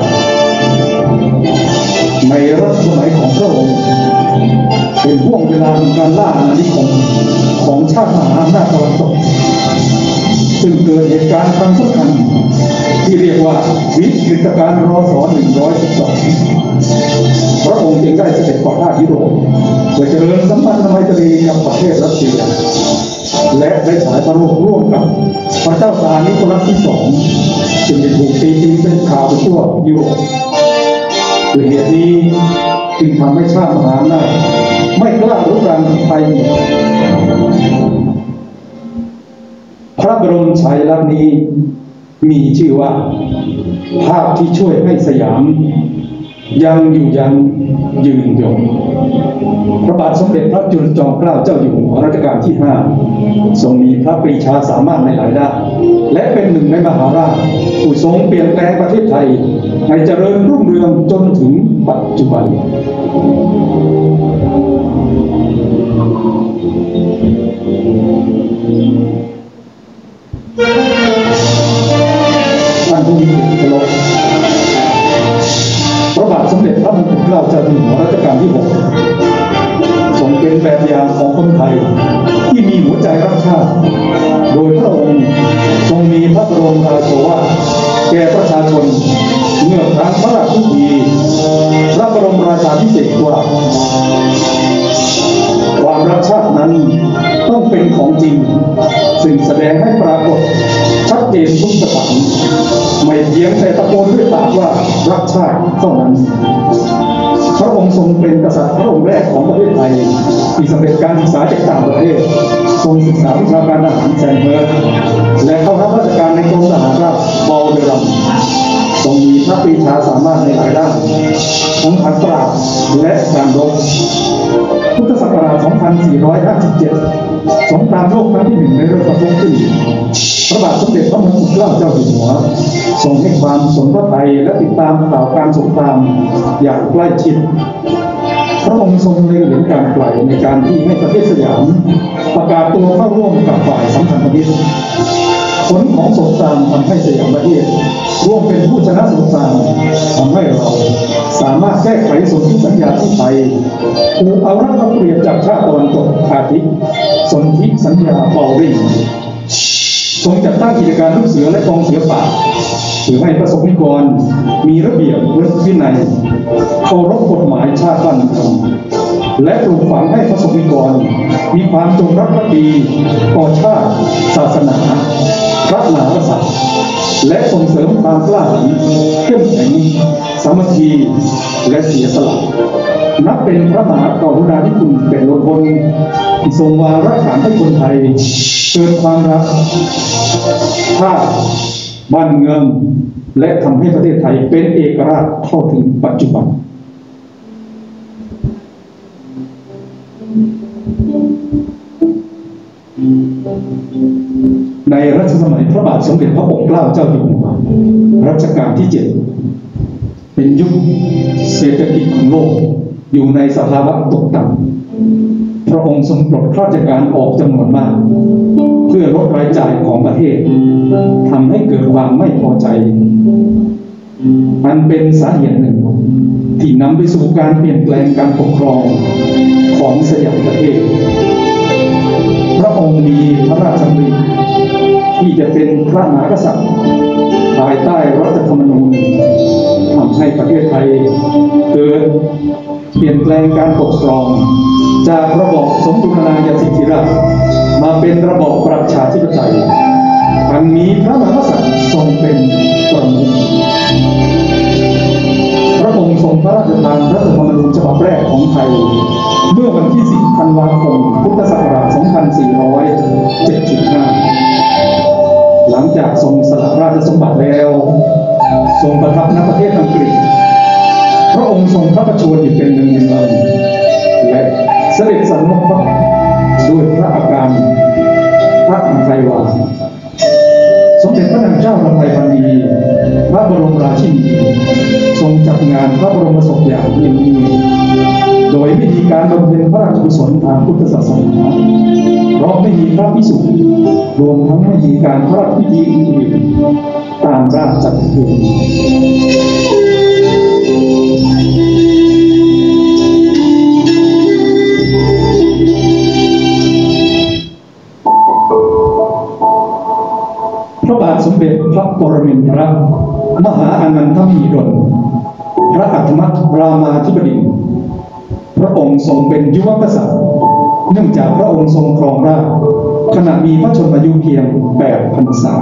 ในรัชสมัยของพระองค์เป็นห่วงเวลาการล่าอาณานิคมของชาติมหาอำนาจตะวันตกซึ่งเกิดเหตุการณ์ครั้งสำคัญที่เรียกว่าวิกฤตการณ์รศหนึ่งร้อยสิบสองพระองค์จึงได้เสด็จประพาสยุโรปเพื่อเจริญสัมพันธไมตรีกับประเทศรัสเซียและได้ฉายพระโลกร่วมกับพระเจ้าซาร์นิโคลัสที่สองจึงได้ถูกตีทิ้งเป็นข่าวไปทั่วยุโรปด้วยเหตุนี้จึงทำให้ชาติมหาอำนาจไม่กล้ารุกรานไทยพระบรมฉายาลักษณ์นี้มีชื่อว่าภาพที่ช่วยให้สยามยังอยู่ยันยืนยงพระบาทสมเด็จพระจุลจอมเกล้าเจ้าอยู่หัวรัชกาลที่ห้าทรงมีพระปรีชาสามารถในหลายด้านและเป็นหนึ่งในมหาราชผู้ทรงเปลี่ยนแปลงประเทศไทยให้เจริญรุ่งเรืองจนถึงปัจจุบันท่านผู้มีเกียรติเคารพพระบาทสมเด็จพระมงกุฎเกล้าเจ้าอยู่หัวรัชกาลที่หกทรงเป็นแบบอย่างของคนไทยที่มีหัวใจรักชาติโดยพระองค์ทรงมีพระบรมราโชวาทแก่ประชาชนเมื่อครั้งพระราชพิธีพระบรมราชาภิเษกว่าความรักชาตินั้นต้องเป็นของจริงซึ่งแสดงให้ปรากฏชัดเจนทุกสถานไม่เพียงแต่ตะโกนด้วยปากว่ารักชาติเท่านั้นพระองค์ทรงเป็นกษัตริย์พระองค์แรกของประเทศไทยที่สำเร็จการศึกษาจากต่างประเทศทรงศึกษาวิชาการทหารแสนเพิร์และเข้ารับราชการในกรมทหารราบเบาเดรัมทรงมีพระปรีชาสามารถในหลายด้านทั้งการปราบและการรบพุทธศักราช สองพันสี่ร้อยห้าสิบเจ็ด สงครามโลกครั้งที่หนึ่งในเริ่มประทุขึ้นพระบาทสมเด็จพระมงกุฎเกล้าเจ้าอยู่หัวทรงให้ความสนพระทัยและติดตามข่าวการสงครามอย่างใกล้ชิดพระองค์ทรงเล็งเห็นการไกลในการที่ให้ประเทศสยามประกาศตัวเข้าร่วมกับฝ่ายสัมพันธมิตรผลของสงครามทำให้สยามประเทศร่วมเป็นผู้ชนะสงครามทำให้เราสามารถแก้ไขสนธิสัญญาที่ไทยถูกเอารัดเอาเปรียบจากชาติตะวันตกอาทิสนธิสัญญาเบาริ่งทรงจัดตั้งกิจการลูกเสือและกองเสือป่าเพื่อให้ประสบนิกรมีระเบียบวินัยเคารพกฎหมายชาติบ้านเมืองและปลูกฝังให้ประสบนิกรมีความจงรักภักดีต่อชาติศาสนาพระมหากษัตริย์และส่งเสริมความกล้าหาญเข้มแข็งสามัคคีและเสียสละนับเป็นพระมหากรุณาธิคุณเป็นล้นพ้นที่ทรงวาระฐานให้คนไทยเกิดความรักชาติบ้านเมืองและทำให้ประเทศไทยเป็นเอกราชเข้าถึงปัจจุบันในรัชสมัยพระบาทสมเด็จพระปกเกล้าเจ้าอยู่หัวรัชกาลที่เจ็ดเป็นยุคเศรษฐกิจของโลกอยู่ในสภาวะตกต่ำพระองค์ทรงปลดข้าราชการออกจำนวนมากเพื่อลดรายจ่ายของประเทศทำให้เกิดความไม่พอใจมันเป็นสาเหตุหนึ่งที่นำไปสู่การเปลี่ยนแปลงการปกครองของสยามประเทศพระองค์มีพระราชดำริที่จะเป็นพระมหากษัตริย์ภายใต้รัฐธรรมนูญทำให้ประเทศไทยเกิดเปลี่ยนแปลงการปกครองจากระบอบสมบูรณาญาสิทธิราชย์มาเป็นระบอบประชาธิปไตยอันมีพระมหากษัตริย์ทรงเป็นประมุขพระองค์ทรงพระราชทานรัฐธรรมนูญฉบับแรกของไทยเมื่อวันที่สิบธันวาคมพุทธศักราช สองพันสี่ร้อยเจ็ดสิบห้า หลังจากทรงสละราชสมบัติแล้วทรงประทับณประเทศอังกฤษพระองค์ทรงพระประชวรอยู่เป็นเนืองๆและเสด็จสนพด้วยพระอาการพระอังไทยวาสมเด็จพระนางเจ้าพระไทยพันนีพระบรมราชินีทรงจัดงานพระบรมศพอย่างเงียบๆโดยวิธีการบำเพ็ญพระราชกุศลทางพุทธศาสนาเพราะไม่มีพระภิกษุรวมทั้งไม่มีการพระราชพิธีอื่นๆตามราชจักรพรรดิพระบาทสมเด็จพระปรมินทรมหาอนันทมหิดลพระอัฏฐมรามาธิบดีพระองค์ทรงเป็นยุวกษัตริย์เนื่องจากพระองค์ทรงครองราชย์ขณะมีพระชนมายุเพียงแปดพรรษา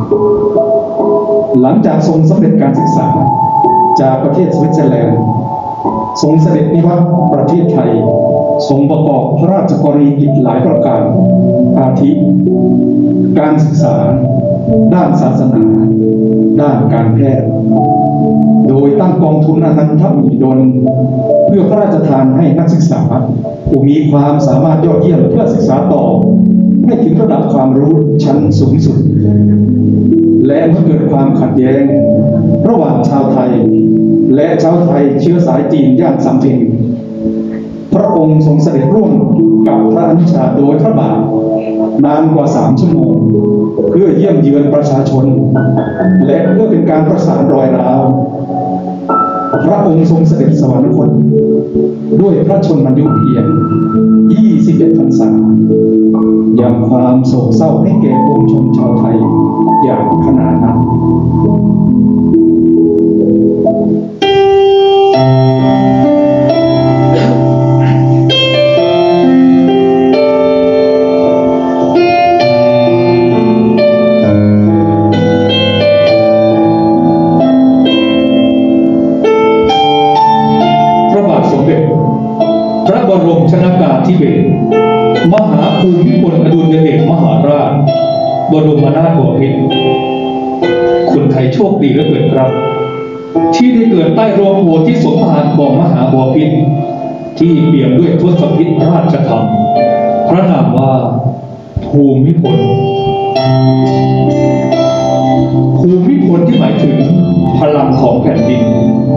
หลังจากทรงสำเร็จการศึกษาจากประเทศสวิตเซอร์แลนด์ทรงเสด็จนิวัตรประเทศไทยทรงประกอบพระราชกรณียกิจหลายประการอาทิการศึกษาด้านศาสนาด้านการแพทย์โดยตั้งกองทุนอนันทมหิดลเพื่อพระราชทานให้นักศึกษาผู้มีความสามารถยอดเยี่ยมเพื่อศึกษาต่อให้ถึงระดับความรู้ชั้นสูงสุดและเมื่อเกิดความขัดแย้งระหว่างชาวไทยและชาวไทยเชื้อสายจีนย่านสำเพ็งพระองค์ทรงเสด็จร่วมกับพระอนุชาโดยพระบาทนานกว่าสามชั่วโมงเพื่อเยี่ยมเยือนประชาชนและเพื่อเป็นการประสานรอยร้าวพระองค์ทรงเสด็จสวรรคตด้วยพระชนมายุเพียงยี่สิบเอ็ดพรรษายังความโศกเศร้าให้แก่ปวงชนชาวไทยอย่างขนาดนั้นพระบรมชนกาธิเบศรมหาภูมิพลอดุลยเดชมหาราชบรมนาถบพิตรคนไทยโชคดีเหลือเกินครับที่ได้เกิดใต้ร่มโพธิสมภารของมหาบพิตรที่เปี่ยมด้วยทศพิธราชธรรมพระนามว่าภูมิพลภูมิพลที่หมายถึงพลังของแผ่นดิน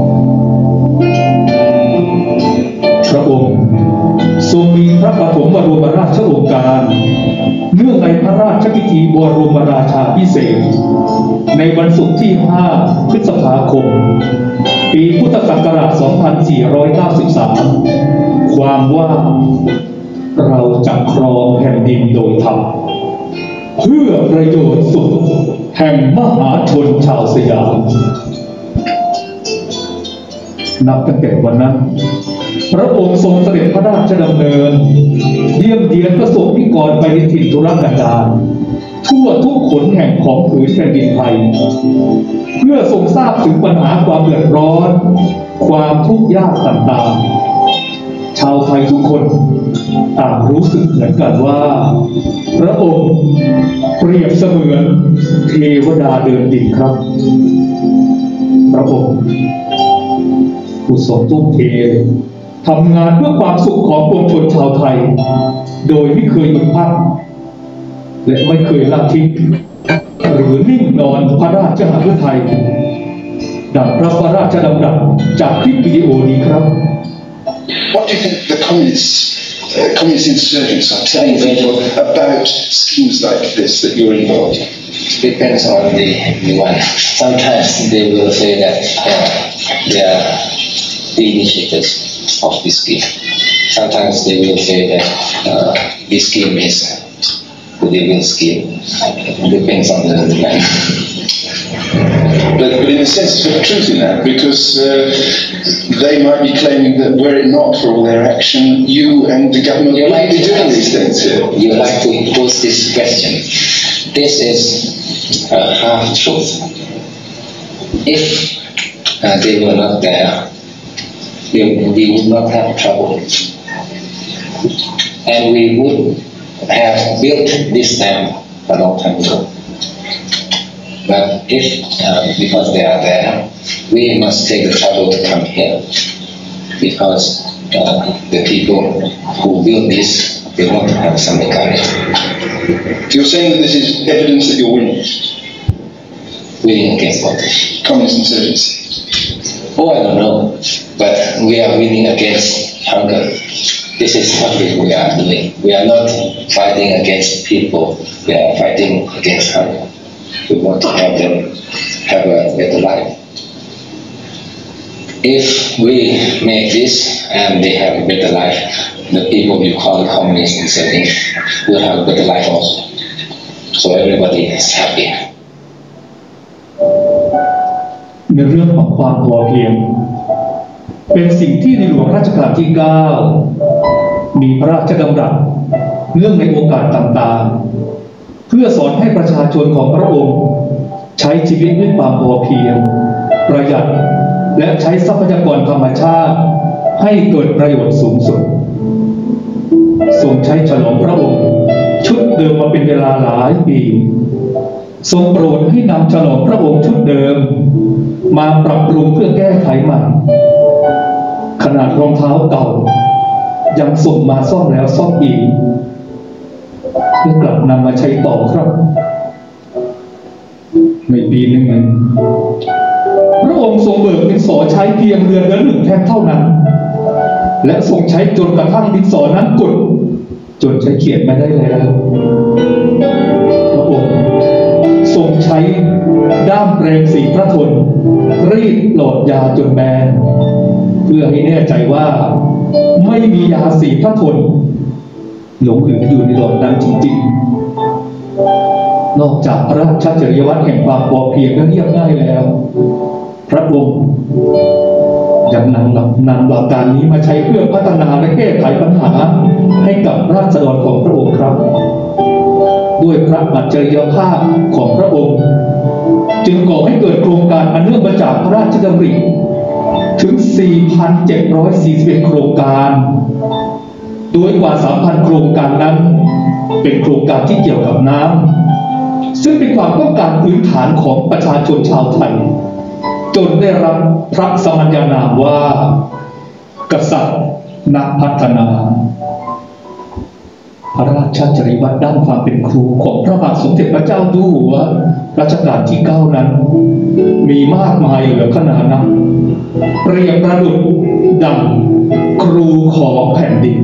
พระองค์ทรงมีพระปฐมบรมราชโองการเนื่องในพระราชพิธีบรมราชาภิเษกในวันศุกร์ที่ห้าพฤษภาคมปีพุทธศักราชสองพันสี่ร้อยเก้าสิบสามความว่าเราจะครองแผ่นดินโดยธรรมเพื่อประโยชน์สุขแห่งมหาชนชาวสยามนับตั้งแต่วันนั้นพระองค์ทรงเสด็จพระราชดำเนินเยี่ยมเยียนประสบนิกรไปในถิ่นทุรกันดารทั่วทุกขนแห่งของผืนแผ่นดินไทยเพื่อทรงทราบถึงปัญหาความเดือดร้อนความทุกข์ยากต่างๆชาวไทยทุกคนต่างรู้สึกเหมือนกันว่าพระองค์เปรียบเสมือนเทวดาเดินดินครับพระองค์ผู้ทรงทุ่มเททำงานเพื่อความสุขของปวงชนชาวไทยโดยไม่เคยหยุดพักและไม่เคยละทิ้งหรือนิ่งนอนพระราชหฤทัยดังพระราชดำรัสจากคลิปวิดีโอนี้ครับ What do you think the communists, uh, communist insurgents are telling people about schemes like this that you're involved in? Depends on the one. Sometimes they will say that uh, they are the initiators of this scheme. Sometimes they will say that uh, this scheme is the devil scheme. It depends on the man. But, but in a sense, there's a truth in that, because uh, they might be claiming that were it not for all their action, you and the government you would like be doing these things here. You like to pose this question. This is a half truth. If uh, they were not there, we, we would not have trouble. And we would have built this dam a long time ago. But if, uh, because they are there, we must take the trouble to come here. Because uh, the people who build this, they want to have some recovery. So you're saying that this is evidence that you're winning? Winning against what? Communist insurgency. Oh, I don't know. But we are winning against hunger. This is what we are doing. We are not fighting against people. We are fighting against hunger. We want to help them have a better life. If we make this and they have a better life, the people you call communists in setting will have a better life also. So everybody is happy. ในเรื่องของความพอเพียงเป็นสิ่งที่ในหลวงรัชกาลที่เก้ามีพระราชดำรัสเนื่องในโอกาสต่างๆเพื่อสอนให้ประชาชนของพระองค์ใช้ชีวิตด้วยความพอเพียงประหยัดและใช้ทรัพยากรธรรมชาติให้เกิดประโยชน์สูงสุดทรงใช้ฉลองพระองค์ชุดเดิมมาเป็นเวลาหลายปีทรงโปรดให้นำฉลองพระองค์ชุดเดิมมาปรับปรุงเพื่อแก้ไขมันขนาดรองเท้าเก่ายังส่งมาซ่อมแล้วซ่อมอีกเพื่อกลับนำมาใช้ต่อครับในปีหนึ่งพระองค์ทรงเบิกดินสอใช้เพียงเรือนละหนึ่งแท่งเท่านั้นและทรงใช้จนกระทั่งดินสอนั้นกุดจนใช้เขียนไม่ได้แล้วพระองค์ทรงใช้ด้ามแปรงสีพระทนรีดหลอดยาจนแบนเพื่อให้แน่ใจว่าไม่มียาสีพระทนหลงเหลืออยู่ในหลอดนั้นจริงๆนอกจากพระราชจริยวัตรแห่งความพอเพียงและเรียบง่ายแล้วพระองค์ยังนำหลักนำหลักการนี้มาใช้เพื่อพัฒนาและแก้ไขปัญหาให้กับราษฎรของพระองค์ครับด้วยพระอัจฉริยภาพของพระองค์จึงก่อให้เกิดโครงการอันเนื่องมาจากพระราชดำริถึง สี่พันเจ็ดร้อยสี่สิบเอ็ด โครงการโดยกว่า สามพัน โครงการนั้นเป็นโครงการที่เกี่ยวกับน้ำซึ่งเป็นความต้องการพื้นฐานของประชาชนชาวไทยจนได้รับพระสมัญญานามว่ากษัตริย์นักพัฒนาพระราชจริยวัตรด้านความเป็นครูของพระบาทสมเด็จพระเจ้าอยู่หัวรัชกาลที่เก้านั้นมีมากมายเหลือขนานับเปรียบประดุจดั่งครูของแผ่นดิน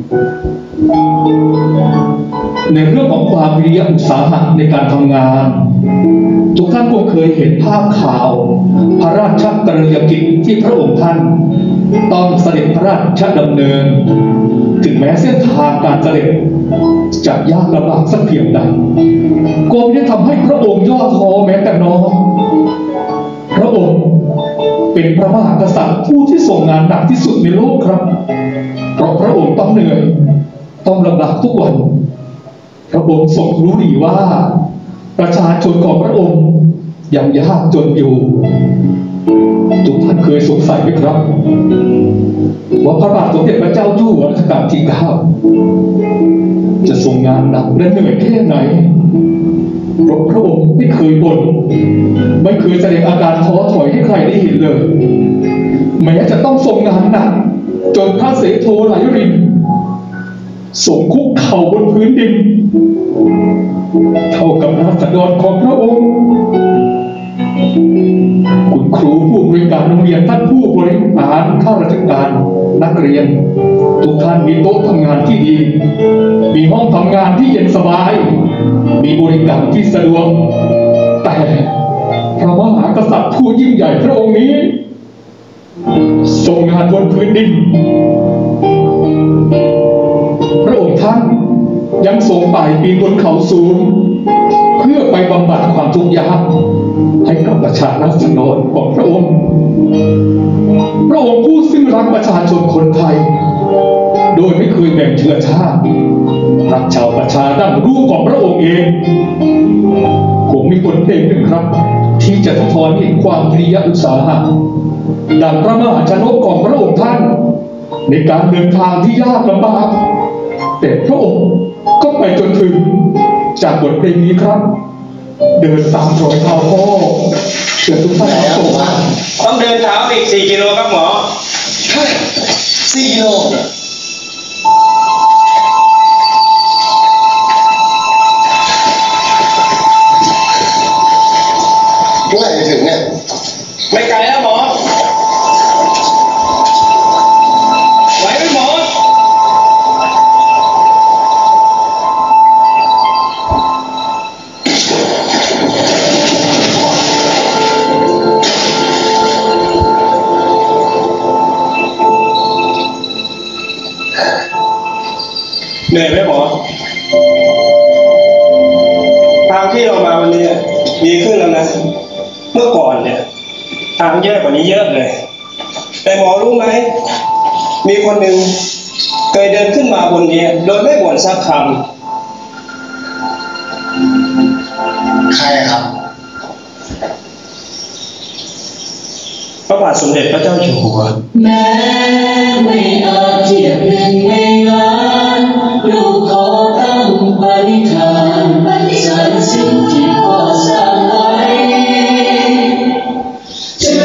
ในเรื่องของความวิริยะอุตสาหะในการทำงานทุกท่านคงเคยเห็นภาพข่าวพระราชกรณียกิจที่พระองค์ท่านต้องเสด็จพระราชดำเนินถึงแม้เส้นทางการเสด็จจะยากลำบากสักเพียงใดก็ไม่ได้ทำให้พระองค์ย่อท้อแม้แต่น้อยพระองค์เป็นพระมหากษัตริย์ผู้ที่ทรงงานหนักที่สุดในโลกครับเพราะพระองค์ต้องเหนื่อยต้องลำบากทุกวันพระองค์ทรงรู้ดีว่าประชาชนของพระองค์ยังยากจนอยู่ทุกท่านเคยสงสัยไหมครับว่าพระบาทสมเด็จพระเจ้าอยู่หัวรัชกาลที่เก้าจะทรงงานหนักและเหนื่อยแค่ไหนเพราะพระองค์ไม่เคยบ่นไม่เคยแสดงอาการท้อถอยให้ใครได้เห็นเลยแม้จะต้องทรงงานหนักจนพระเสโทไหลรินส่งคุกเข่าบนพื้นดินเท่ากับราษฎรของพระองค์คุณครูผู้บริการโรงเรียนท่านผู้บริหารข้าราชการนักเรียนทุกท่านมีโต๊ะทำงานที่ดีมีห้องทำงานที่เย็นสบายมีบริการที่สะดวกแต่พระมหากษัตริย์ผู้ยิ่งใหญ่พระองค์นี้ทรงงานบนพื้นดินพระองค์ท่านยังทรงป่ายปีนบนเขาสูงเพื่อไปบำบัดความทุกข์ยากให้กับประชาราษฎรของพระองค์พระองค์ผู้ซึ่งรักประชาชนคนไทยโดยไม่เคยแบ่งเชื้อชาติรักชาวประชาดั้งรูปของพระองค์เองผมมีบทเพลงหนึ่งครับที่จะสะท้อนเห็นความวิริยะอุตสาหะดังพระมหาชนกของพระองค์ท่านในการเดินทางที่ยากลำบากแต่พระองค์ก็ไปจนถึงจากบทเพลงนี้ครับเดินสามร้อยเท้าพ่อเชิญทุกท่านรับชมต้องเดินเท้าอีกสี่กิโลครับหมอสี่กิโลเมื่อไหร่จะถึงเนี่ยไม่ไกลแล้วหมอไหวไหมหมอเหนื่อยไหมหมอทางที่เรามาวันนี้ดีขึ้นแล้วนะเมื่อก่อนเนี่ยทางแย่กว่านี้เยอะเลยแต่หมอรู้ไหมมีคนหนึ่งเคยเดินขึ้นมาบนนี้โดยไม่บ่นสักคำใครครับพระบาทสมเด็จพระเจ้าอยู่หัวแม้ไม่อาจเทียบหนึ่งในล้านลูกขอตั้งปณิธานสรรสิ่งที่พ่อสร้างไว้จะ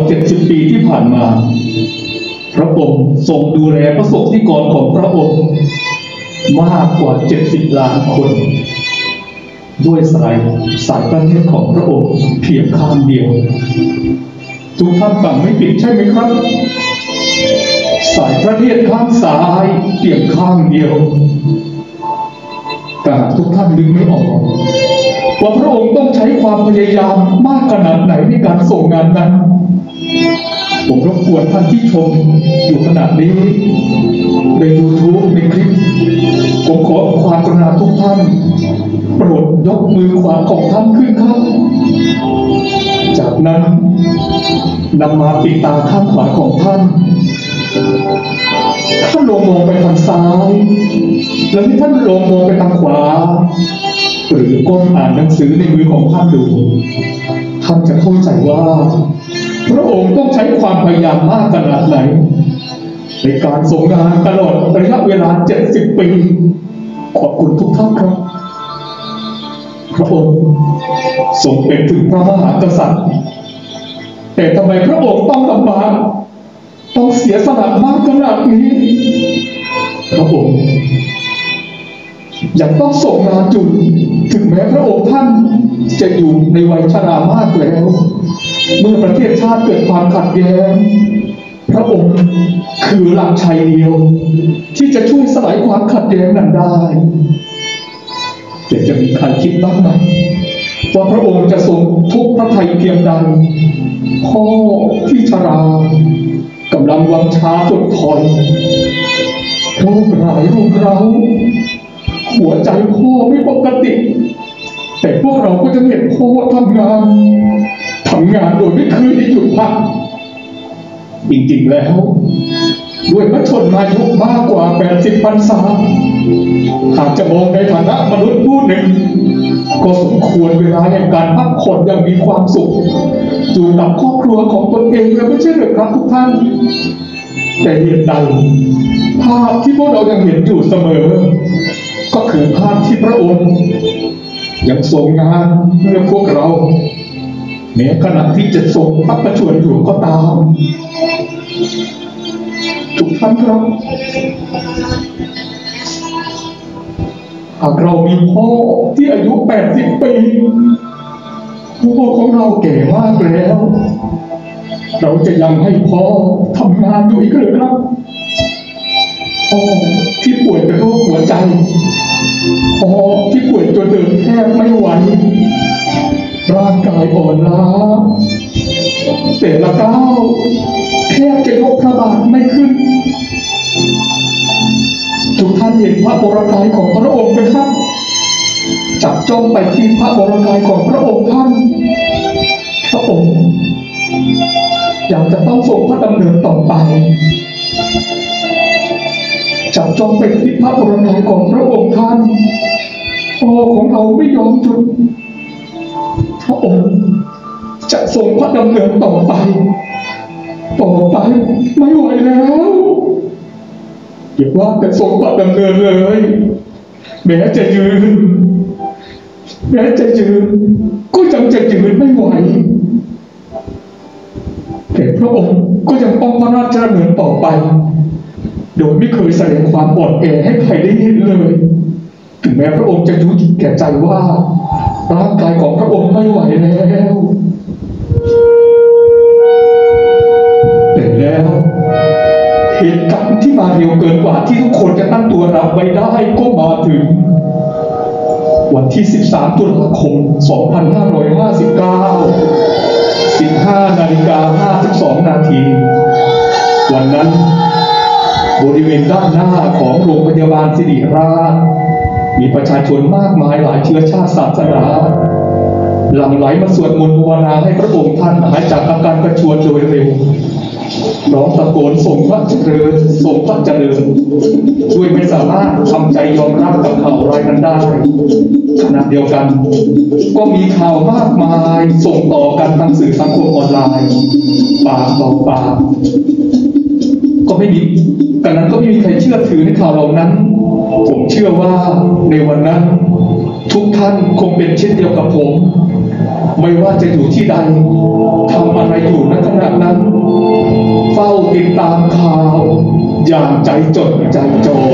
เจ็ดสิบปีที่ผ่านมาพระองค์ทรงดูแลประสบนิกรของพระองค์มากกว่าเจ็ดสิบล้านคนด้วยสายสายประเทศของพระองค์เพียงข้างเดียวทุกท่านฟังไม่ผิดใช่ไหมครับสายประเทศข้างซ้ายเพียงข้างเดียวแต่ทุกท่านนึกไม่ออกว่าพระองค์ต้องใช้ความพยายามมากขนาดไหนในการส่งงานนั้นผมรบกวนท่านที่ชมอยู่ขณะนี้ใน YouTube ในคลิปผมขอความกรุณาทุกท่านโปรดยกมือขวาของท่านขึ้นครับจากนั้นนำมาปิดตาข้างขวาของท่านท่านลงมองไปทางซ้ายแล้วที่ท่านลงมองไปทางขวาหรือก้มอ่านหนังสือในมือของท่านดูท่านจะเข้าใจว่าพระองค์ต้องใช้ความพยายามมากขนาดไหนในการส่งงานตลอดระยะเวลาเจ็ดสิบปีขอบคุณทุกท่านครับพระองค์ทรงเป็นถึงพระมหากษัตริย์แต่ทำไมพระองค์ต้องลำบากต้องเสียสละมากขนาดนี้พระองค์ยังต้องส่งงานอยู่ถึงแม้พระองค์ท่านจะอยู่ในวัยชรามากแล้วเมื่อประเทศชาติเกิดความขัดแย้งพระองค์คือหลักชัยเดียวที่จะช่วยสลายความขัดแย้งนั้นได้แต่จะมีใครคิดบ้างไหมว่าพระองค์จะทรงทุกข์พระทัยเพียงใดพ่อที่ชรากำลังวังชาจดถอยโรคร้ายรุมเร้าหัวใจพ่อไม่ปกติแต่พวกเราก็จะเห็นพ่อทำงานทำงานโดยไม่เคยได้หยุดพักจริงๆแล้วด้วยพระชนมายุมากกว่าแปดสิบพรรษาหากจะมองในฐานะมนุษย์ผู้หนึ่งก็สมควรเวลาแห่งการพักผ่อนอย่างมีความสุขอยู่กับครอบครัวของตนเองและไม่ใช่หรือครับทุกท่านแต่เหตุใดภาพที่พวกเรายังเห็นอยู่เสมอก็คือภาพที่พระองค์ยังทรงงานเพื่อพวกเราแม้ขณะที่จะทรงพระประชวรอยู่ก็ตามทุกท่านครับหากเรามีพ่อที่อายุแปดสิบปีพ่อของเราแก่มากแล้วเราจะยังให้พ่อทำงานอยู่อีกหรือครับพ่อที่ป่วยเป็นโรคหัวใจพ่อที่ป่วยจนเดินแทบไม่ไหวร่างกายอ่อนล้าแต่ละก้าวแทบจะยกพระบาทไม่ขึ้นทุกท่านเห็นพระวรกายของพระองค์ไหมครับจับจ้องไปที่พระวรกายของพระองค์ท่านพระองค์อยากจะต้องทรงพระดำเนินต่อไปจับจ้องไปที่พระวรกายของพระองค์ท่านพ่อของเราไม่ยอมหยุดพระองค์จะทรงพระดำเนินต่อไปต่อไปไม่ไหวแล้วอย่าว่าแต่ทรงพระดำเนินเลยแม้จะยืนแม้จะยืนก็ยังจะยืนไม่ไหวแต่พระองค์ก็ยังต้องพระราชดำเนินต่อไปโดยไม่เคยแสดงความอ่อนแอให้ใครได้เห็นเลยถึงแม้พระองค์จะรู้แก่ใจว่าร่างกายของพระองค์ไม่ไหวแล้วแต่แล้วเหตุการณ์ที่มาเร็วเกินกว่าที่ทุกคนจะตั้งตัวรับไว้ได้ก็มาถึงวันที่สิบสามตุลาคมสองพันห้าร้อยห้าสิบเก้า สิบห้านาฬิกาห้าสิบสองนาทีวันนั้นบริเวณด้านหน้าของโรงพยาบาลศิริราชมีประชาชนมากมายหลายเชื้อชาติศาสนาหลั่งไหลมาสวดมนต์ภาวนาให้พระองค์ท่านหายจากอาการประชวรโดยเร็วร้องตะโกนส่งพระเจริญส่งพระเจริญช่วยไม่สามารถทำใจยอมรับกับข่าวร้ายนั้นได้ขณะเดียวกันก็มีข่าวมากมายส่งต่อกันทางสื่อสังคมออนไลน์ปากต่อปากก็ไม่มีกันนั้นก็ไม่มีใครเชื่อถือในข่าวเหล่านั้นผมเชื่อว่าในวันนั้นทุกท่านคงเป็นเช่นเดียวกับผมไม่ว่าจะอยู่ที่ใดทำอะไรอยู่ณขณะนั้นเฝ้าติดตามข่าวอย่างใจจดใจจ่อ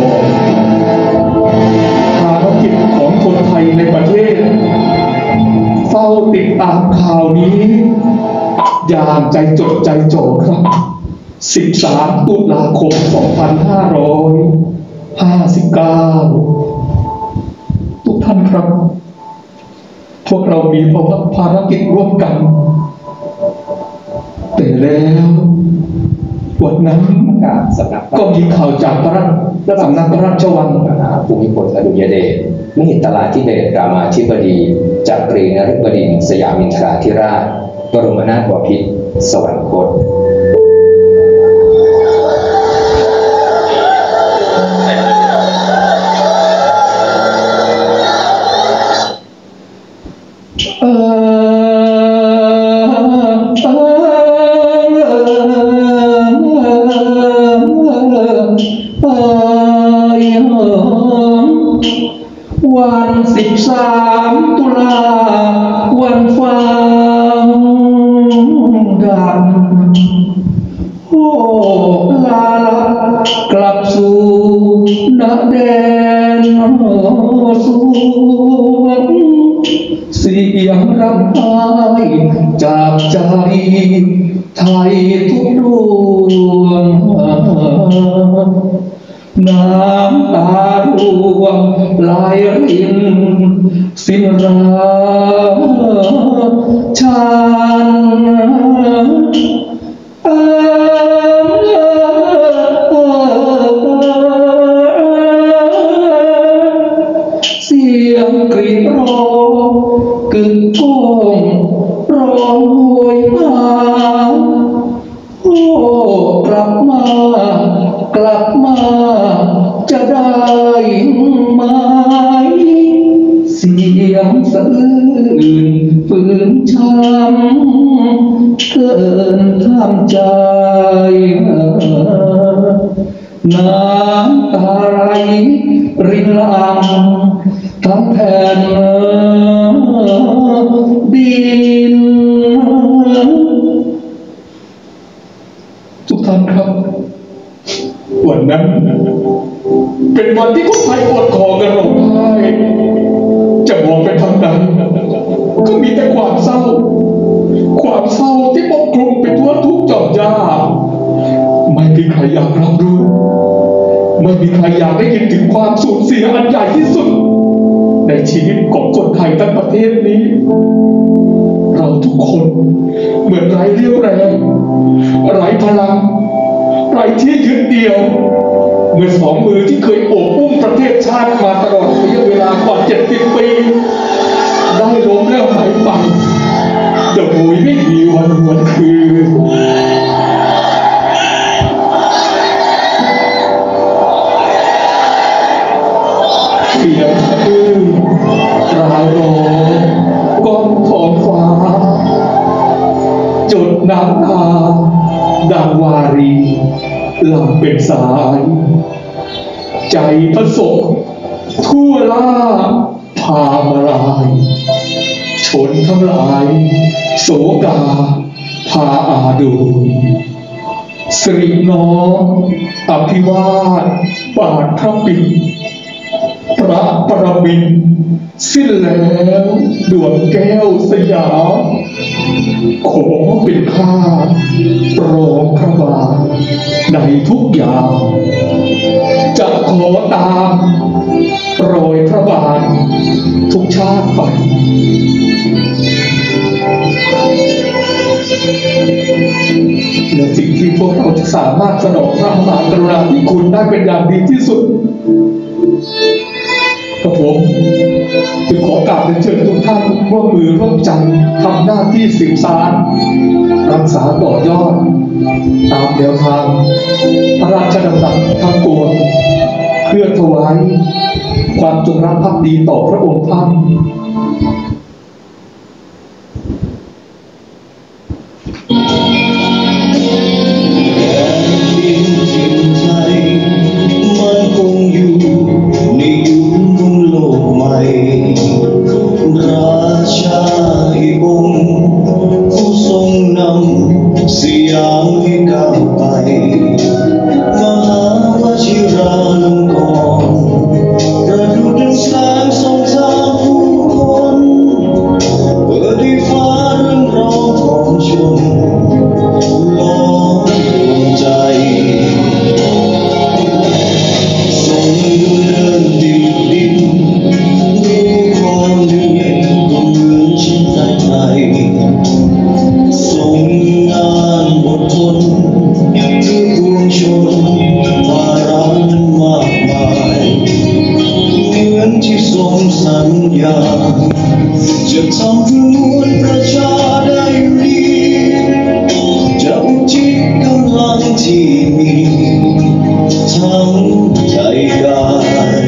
ภารกิจของคนไทยในประเทศเฝ้าติดตามข่าวนี้อย่างใจจดใจจ่อครับสิบสามตุลาคมสองพันห้าร้อยห้าสิบเก้าทุกท่านครับพวกเรามีภารกิจร่วมกันแต่แล้ววันนั้นก็มีข่าวจากพระสำนักพระราชวังภูมิพลอดุลยเดชมหิตลาธิเบศรรามาธิบดีจักรีนฤบดินทร์สยามินทราธิราชบรมนาถบพิตรสวรรคตวันสิบสามตุลาวันฟ้าดังโอ้ลาลับกลับสู่ณแดนสวงเสียงรำไห้จากใจไทยทุกดวงน้ำตาร่วงไหลรินสิ้นราชันเสียงกรีดร้องกึกก้องร้องโหยหาโอ้กลับมากลับมาจะได้ไหมเสียงสะอื้นฝืนช้ำเกินทำใจน้ำตาไหลรินหลังทั้งแผ่นดินทุกท่านครับวันนั้นเป็นวันที่คนไทยกอดคอกันร้องไห้จะมองไปทางใดก็มีแต่ความเศร้าความเศร้าที่ปกคลุมไปทั่วทุกจอมย่าไม่มีใครอยากรับรู้ไม่มีใครอยากได้ยินถึงความสูญเสียอันใหญ่ที่สุดในชีวิตของคนไทยทั้งประเทศนี้เราทุกคนเหมือนไร้เรี่ยวแรงไร้พลังไร้ที่ยึดเดี่ยวเมื่อสองมือที่เคยโอบอุ้มประเทศชาติมาตลอดระยะเวลากว่าเจ็ดสิบปีได้ล้มแล้วหายไปโดยไม่มีวันหวนคืนเสียงสะอื้นราวร้องก้องท้องฟ้าจดน้ำตาดังวารีหลั่งเป็นสายใจพระสงฆ์ทั่วล่าพามาลายชนทั้งหลายโศกาพาอาดูสิริน้อมอภิวาทบาทพระปิ่นพระประมินสิ้นแล้วดวงแก้วสยามขอเป็นข้ารองพระบาทในทุกอย่างจะขอตามรอยพระบาททุกชาติไปและสิ่งที่พวกเราจะสามารถสนองพระมหากรุณาธิคุณได้เป็นอย่างดีที่สุดกระผมจึงขอกราบเรียนเชิญทุกท่านร่วมมือร่วมใจทำหน้าที่สืบสานรักษาต่อยอดตามแนวทางพระราชดำรัสทั้งปวงเพื่อถวายความจงรักภักดีต่อพระองค์ท่านมันคงอยู่ในยุคของโลกใหม่ราชาให้องค์สัญญาจะทำเพื่อมวลประชาได้ดีจะอุทิศกำลังที่มีทั้งใจกาย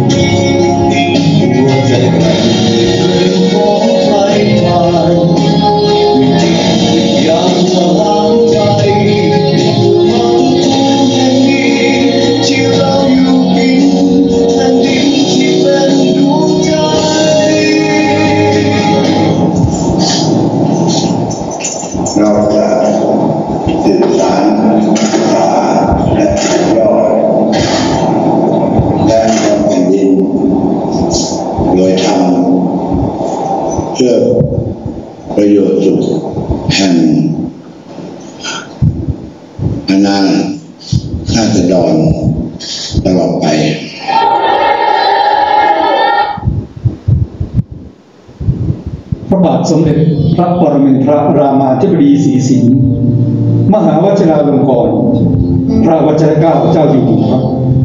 หัวใจเรื่องของใครผ่านวิธีอย่างสลางใจมันทุ่งแห่งนี้ที่เราอยู่กินแผ่นดินที่เป็นดวงใจเราจะสื่อสารภาษาและยอดและความแผ่นดินโดยทำเพื่อประโยชน์สุขแห่งอาณาราษฎรตลอดไปพระบาทสมเด็จพระปรมินทรรามาธิบดีศรีสิงห์มหาวชิราลงกรณ์พระวชิรเกล้าเจ้าอยู่หัว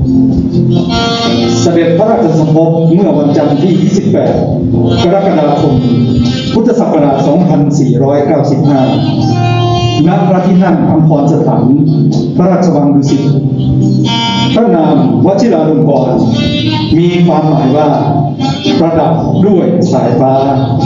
เสด็จพระราชสมภพเมื่อวันจันทร์ที่ยี่สิบแปดกรกฎาคมพุทธศักราชสองพันสี่ร้อยเก้าสิบห้าณพระที่นั่งอัมพรสถานพระราชวังดุสิตพระนามวชิราลงกรณ์มีความหมายว่าประดับด้วยสายฟ้า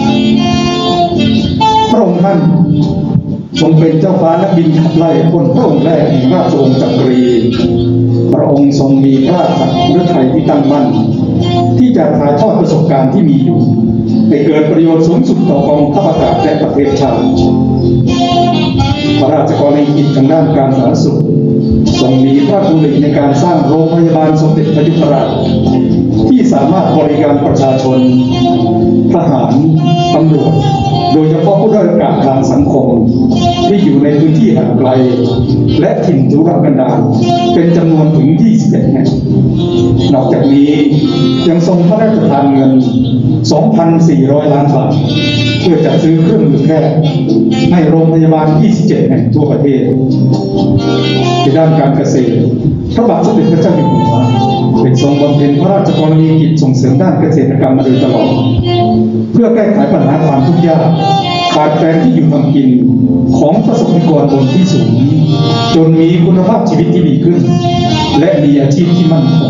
พระองค์ท่านทรงเป็นเจ้าฟ้านักบินขับไล่คนพระองค์แรกแห่งราชวงศ์จักรีพระองค์ทรงมีพระราชฤทัยที่ตั้งมั่นที่จะถ่ายทอดประสบการณ์ที่มีอยู่ให้เกิดประโยชน์สูงสุดต่อกองทัพอากาศและประเทศชาติพระราชกรณียกิจทางด้านการสาธารณสุขทรงมีพระราชดำริในการสร้างโรงพยาบาลสมเด็จพระยุพราชที่สามารถบริการประชาชนทหารตำรวจโดยเฉพาะผู้ด้อยโอกาสทางสังคมที่อยู่ในพื้นที่ห่างไกลและถิ่นทุรกันดารเป็นจำนวนถึงยี่สิบเอ็ดแห่งนอกจากนี้ยังทรงพระราชทานเงิน สองพันสี่ร้อย ล้านบาทเพื่อจัดซื้อเครื่องมือแพทย์ให้โรงพยาบาลยี่สิบเจ็ดแห่งทั่วประเทศในด้านการเกษตรพระบาทสมเด็จพระเจ้าอยู่หัวเป็นทรงบำเพ็ญพระราชกรณียกิจส่งเสริมด้านเกษตรกรรมมาโดยตลอดเพื่อแก้ไขปัญหาความทุกข์ยากขาดแคลนที่อยู่ทำกินของประสบนิกรบนที่สูงจนมีคุณภาพชีวิตที่ดีขึ้นและมีอาชีพที่มั่นคง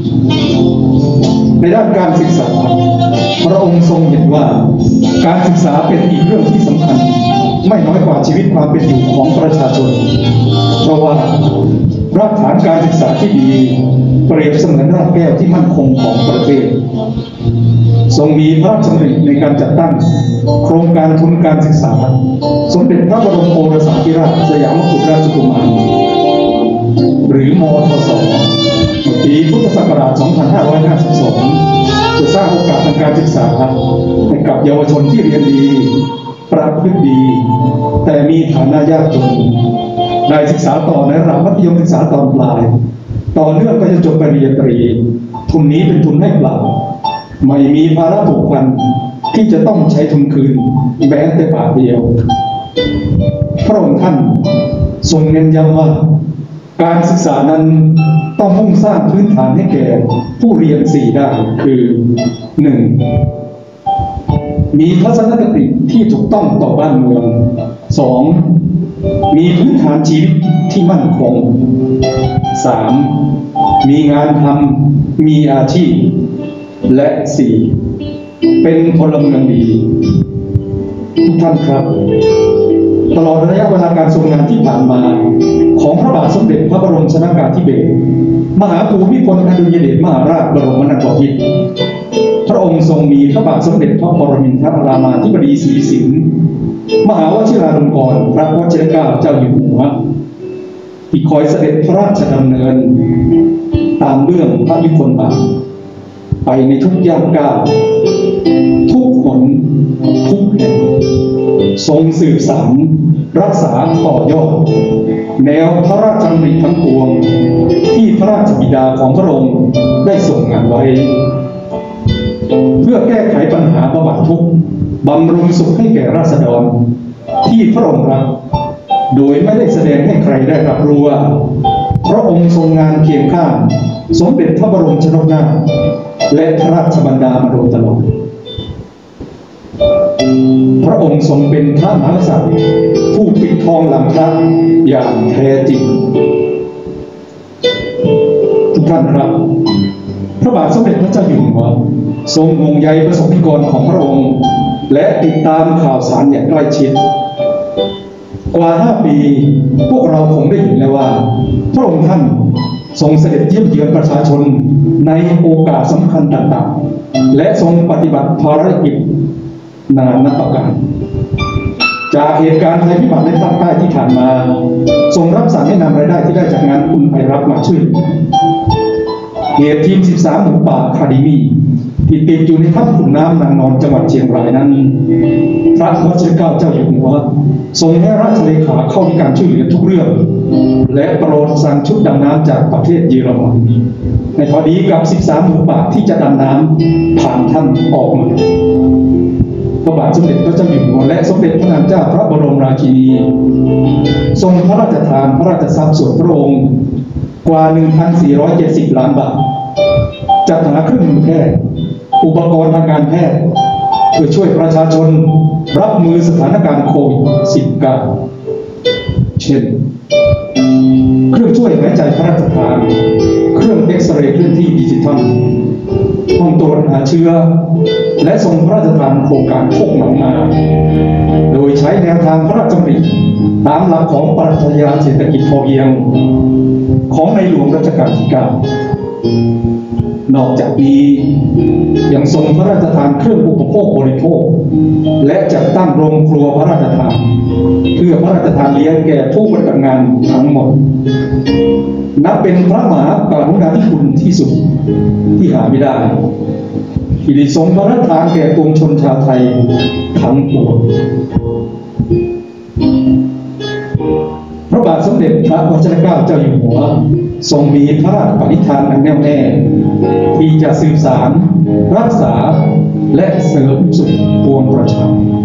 ในด้านการศึกษาพระองค์ทรงเห็นว่าการศึกษาเป็นอีกเรื่องที่สำคัญไม่น้อยกว่าชีวิตความเป็นอยู่ของประชาชนเพราะว่ารากฐานการศึกษาที่ดีเปรียบเสมือนรากแก้วที่มั่นคงของประเทศทรงมีพระราชดำริในการจัดตั้งโครงการทุนการศึกษาสมเด็จพระบรมโอรสาธิราชสยามกุฎราชกุมารหรือมทส.ปีพุทธศักราช สองพันห้าร้อยห้าสิบสอง เพื่อสร้างโอกาสทางการศึกษาให้กับเยาวชนที่เรียนดีประพฤติดีแต่มีฐานะยากจนได้ศึกษาต่อในระดับมัธยมศึกษาตอนปลายต่อเนื่องไปจนจบปริญญาตรีทุนนี้เป็นทุนให้เปล่าไม่มีภาระผูกพันที่จะต้องใช้ทุนคืนแม้แต่บาทเดียวพระองค์ท่านทรงเน้นย้ำว่าการศึกษานั้นต้องมุ่งสร้างพื้นฐานให้แก่ผู้เรียนสี่ด้านคือ หนึ่ง มีทัศนคติที่ถูกต้องต่อบ้านเมือง สอง มีพื้นฐานชีวิตที่มั่นคง สาม มีงานทำมีอาชีพและ สี่ เป็นพลเมืองดีทุกท่านครับตลอดระยะเวลาการทรงงานที่ผ่านมาของพระบาทสมเด็จพระบรมชนกาธิเบศรมหาภูมิพลอดุลยเดชมหาราชบรมนาถบพิตรพระองค์ทรงมีพระบาทสมเด็จพระปรมินทรรามาธิบดีศรีสิงห์มหาวชิราลงกรณ์พระวชิรเกล้าเจ้าอยู่หัวที่คอยเสด็จพระราชดำเนินตามเรื่องพระยุคลบาทไปในทุกย่างก้าวทุกหนทุกแห่งทรงสืบสานรักษาต่อยอดแนวพระราชดำริทั้งปวงที่พระราชบิดาของพระองค์ได้ส่งงานไว้เพื่อแก้ไขปัญหาบำบัดทุกข์บำรุงสุขให้แก่ราษฎรที่พระองค์รักโดยไม่ได้แสดงให้ใครได้รับรู้ว่าพระองค์ทรงงานเคียงข้างสมเด็จพระบรมชนกนาถและพระราชบันดาลมาโดยตลอดพระองค์ทรงเป็นพระมหากษัตริย์ผู้ปิดทองหลังพระอย่างแท้จริงทุกท่านครับพระบาทสมเด็จพระเจ้าอยู่หัวทรงห่วงใยประสบนิกรของพระองค์และติดตามข่าวสารอย่างใกล้ชิดกว่าห้าปีพวกเราคงได้เห็นแล้วว่าพระองค์ท่านทรงเสด็จเยี่ยมเยือนประชาชนในโอกาสสำคัญต่างๆและทรงปฏิบัติภารกิจนานาประการจากเหตุการณ์ภัยพิบัติในภาคใต้ที่ผ่านมาทรงรับสั่งให้นำรายได้ที่ได้จากงานอุ่นไอรักมาช่วยเหตุทีมสิบสามหมูป่าคาเดมี่ที่ติดอยู่ในถ้ำขุนน้ำนางนอนจังหวัดเชียงรายนั้นพระวชิรเกล้าเจ้าอยู่หัวทรงให้ราชเลขาเข้าในการช่วยเหลือทุกเรื่องและโปรดสั่งชุดดำน้ำจากประเทศเยอรมันในพอดีกับสิบสามหมูป่าที่จะดำน้ำผ่านถ้ำออกมาพระบาทสมเด็จพระเจ้าอยู่หัวและสมเด็จพระนางเจ้าพระบรมราชินีทรงพระราชทานพระราชทรัพย์ส่วนพระองค์กว่า หนึ่งพันสี่ร้อยเจ็ดสิบ ล้านบาทจัดหาเครื่องมือแพทย์อุปกรณ์ทางการแพทย์เพื่อช่วยประชาชนรับมือสถานการณ์โควิด สิบเก้า เช่นเครื่องช่วยหายใจพระราชทานเครื่องเอ็กซเรย์เคลื่อนที่ดิจิทัลห้องตรวจหาเชื้อและทรงพระราชทานโครงการพกหนองนาโดยใช้แนวทางพระราชดำริตามหลักของปรัชญาเศรษฐกิจพอเพียงของในหลวงรัชกาลที่เก้านอกจากนี้ยังทรงพระราชทานเครื่องอุปโภคบริโภคและจัดตั้งโรงครัวพระราชทานเพื่อพระราชทานเลี้ยงแก่ผู้ปฏิบัติงานทั้งหมดนับเป็นพระมหากรุณาธิคุณที่สุดที่หาไม่ได้ที่ได้ทรงพระราชทานแก่ปวงชนชาวไทยทั้งปวงพระบาทสมเด็จพระวชิรเกล้าเจ้าอยู่หัวทรงมีพระราชปณิธานอันแน่วแน่ที่จะสืบสานรักษาและเสริมสุขปวงประชา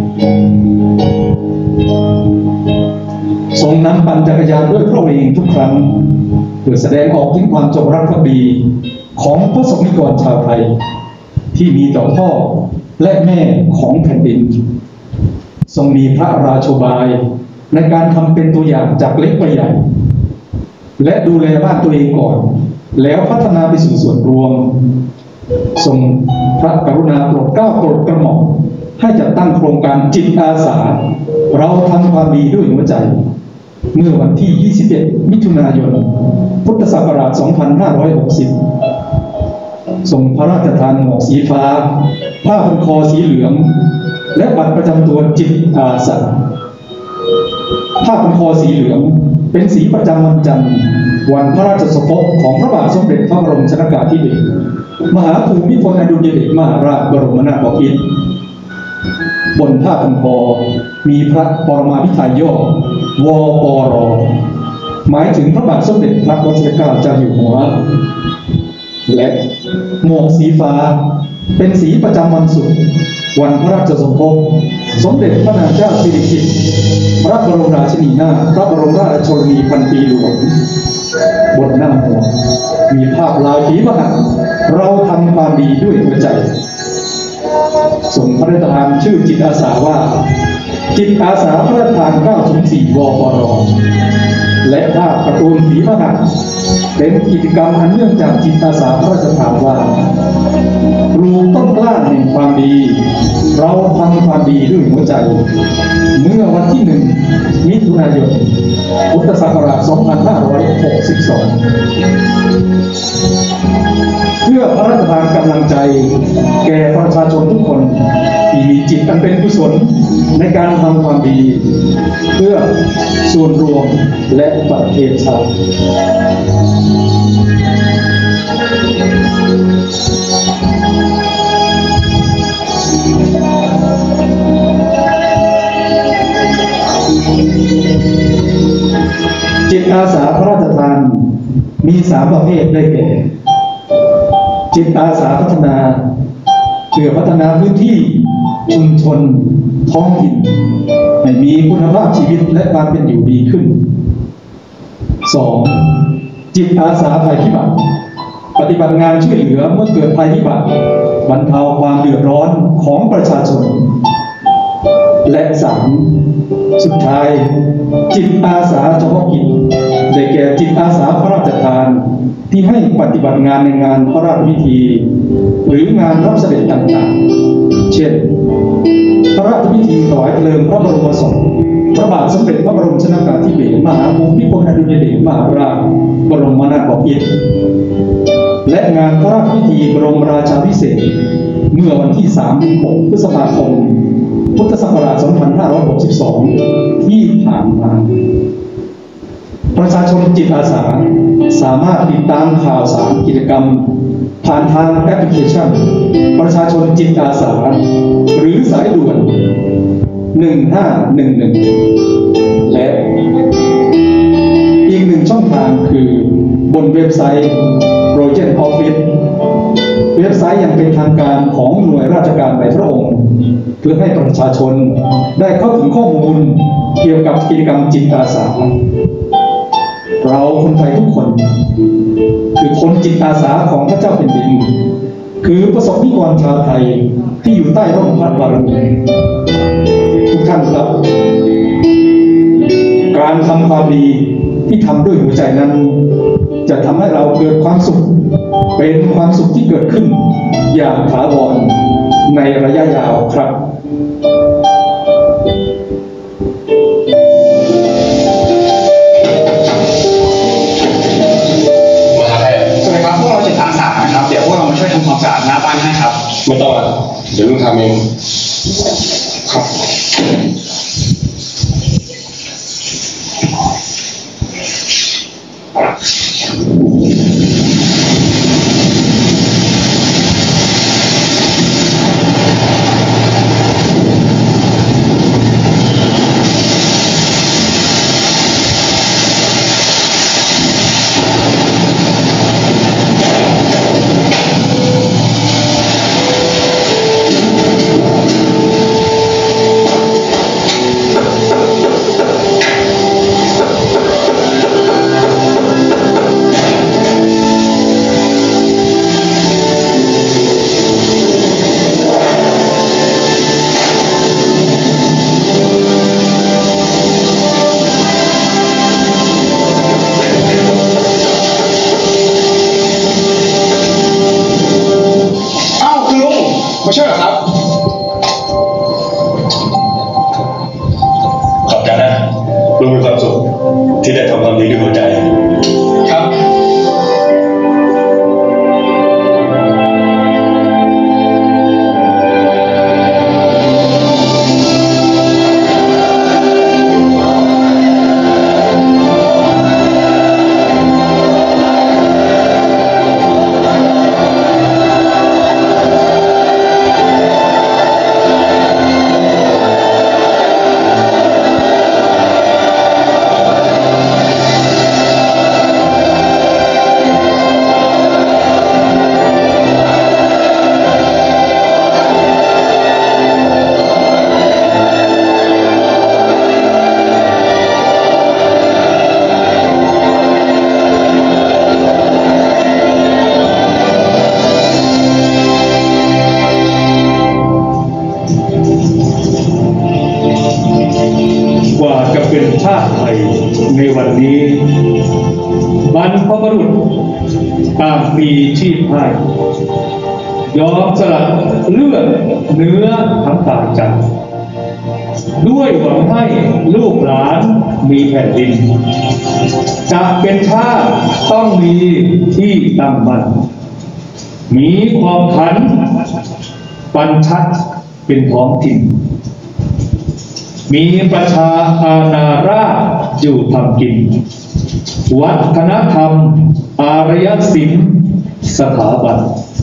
ทรงนำปั่นจักรยานด้วยพระองค์เองทุกครั้งเพื่อแสดงออกถึงความจงรักภักดีของพระสงฆ์นิกรชาวไทยที่มีต่อพ่อและแม่ของแผ่นดินทรงมีพระราโชบายในการทำเป็นตัวอย่างจากเล็กไปใหญ่และดูแลบ้านตัวเองก่อนแล้วพัฒนาไปสู่ส่วนรวมทรงพระกรุณาโปรดเกล้าโปรดกระหม่อมให้จัดตั้งโครงการจิตอาสาเราทำความดีด้วยหัวใจเมื่อวันที่ ยี่สิบเอ็ด มิถุนายน พุทธศักราช สองพันห้าร้อยหกสิบ ทรงพระราชทานหมวกสีฟ้าผ้าพันคอสีเหลืองและบัตรประจำตัวจิตอาสาผ้าพันคอสีเหลืองเป็นสีประจำวันจันทร์วันพระราชสมภพของพระบาทสมเด็จพระบรมชนกาธิเบศรมหาภูมิพลอดุลยเดชมหาราชบรมนาถบพิตรบนผ้าพันคอมีพระปรมาภิไธยย่อวปรหมายถึงพระบาทสมเด็จพระวชิรเกล้าเจ้าอยู่หัวและหมวกสีฟ้าเป็นสีประจำวันศุกร์วันพระราชสมภพสมเด็จพระนางเจ้าสิริกิติ์พระบรมราชินีนาถพระบรมราชชนนีพันปีหลวงบนหน้าหมวกมีภาพลายฝีพระหัตถ์เราทำความดีด้วยหัวใจทรงพระราชทานชื่อจิตอาสาว่าจิตอาสาพระราชทาน เก้าศูนย์สี่ วปรและภาพการ์ตูนฝีพระหัตถ์เป็นกิจกรรมอันเนื่องจากจิตอาสาพระราชทานว่าปลูกต้นกล้าแห่งความดีเราทำความดีด้วยหัวใจเมื่อวันที่หนึ่งมิถุนายนพุทธศักราช สองพันห้าร้อยหกสิบสอง เพื่อพระราชทานกำลังใจแก่ประชาชนทุกคนที่มีจิตอันเป็นกุศลในการทำความดีเพื่อส่วนรวมและประเทศชาติจิตอาสาพระราชทานมีสามประเภทได้แก่จิตอาสาพัฒนาเพื่อพัฒนาพื้นที่ชุมชนท้องถิ่นให้มีคุณภาพชีวิตและการเป็นอยู่ดีขึ้น สอง จิตอาสาภัยพิบัติปฏิบัติงานช่วยเหลือเมื่อเกิดภัยพิบัติบรรเทาความเดือดร้อนของประชาชนและสามสุดท้ายจิตอาสาเฉพาะกิจได้แก่จิตอาสาพระราชทานที่ให้ปฏิบัติงานในงานพระราชพิธีหรืองานรับเสด็จต่างๆเช่นพระราชพิธีถวายเพลิงพระบรมศพพระบาทสมเด็จพระบรมชนกาธิเบศรมหาภูมิพลอดุลยเดชมหาราชบรมนาถบพิตรและงานพระราชพิธีบรมราชาภิเษกเมื่อวันที่ สามถึงหก พฤษภาคมพุทธศักราช สองพันห้าร้อยหกสิบสอง ที่ผ่านมาประชาชนจิตอาสาสามารถติดตามข่าวสารกิจกรรมผ่านทางแอปพลิเคชันประชาชนจิตอาสาหรือสายด่วนหนึ่งห้าหนึ่งหนึ่งและอีกหนึ่งช่องทางคือบนเว็บไซต์ Project Office เว็บไซต์ยังเป็นทางการของหน่วยราชการในพระองค์เพื่อให้ประชาชนได้เข้าถึงข้อมูลเกี่ยวกับกิจกรรมจิตอาสาเราคนไทยทุกคนคือคนจิตอาสาของพระเจ้าแผ่นดินคือประสบนิกรชาวไทยที่อยู่ใต้ร่มพระบารมีทุกท่านครับการทำความดีที่ทำด้วยหัวใจนั้นจะทำให้เราเกิดความสุขเป็นความสุขที่เกิดขึ้นอย่างถาวรในระยะยาวครับสวัสดีครับพวกเราจิตอาสานะครับเดี๋ยวพวกเรามาช่วยทำความสะอาดหน้าบ้านให้ครับไม่ต้องเดี๋ยวลุงทำเองครับไม่ใช่เหรอครับขอบใจนะลุงมีความสุขที่ได้ทำความดีด้วยหัวใจครับชาติไทยในวันนี้บรรพบุรุษต่างมีชีพให้ยอมสละเลือดเนื้อทั้งกายใจด้วยหวังให้ลูกหลานมีแผ่นดินจะเป็นชาติต้องมีที่ตั้งมั่นมีความขันปัญชัดเป็นท้องถิ่นมีประชาอาณาราษฎร์อยู่ทำกินวัฒนธรรมอารยศิลป์สถาบัน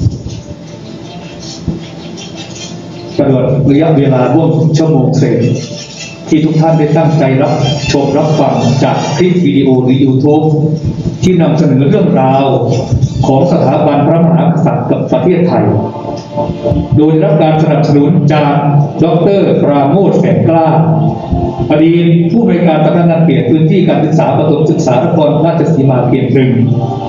ตลอดระยะเวลาร่วมชั่วโมงเศษที่ทุกท่านได้ตั้งใจรับชมรับฟังจากคลิปวิดีโอหรือ YouTube ที่นำเสนอเรื่องราวของสถาบันพระมหากษัตริย์กับประเทศไทยโดยได้รับการสนับสนุนจากดร.ปราโมช แสงกล้าอดีตผู้บริการสำนักงานเขตพื้นที่การศึกษาประถมศึกษานครราชสีมาเขตหนึ่ง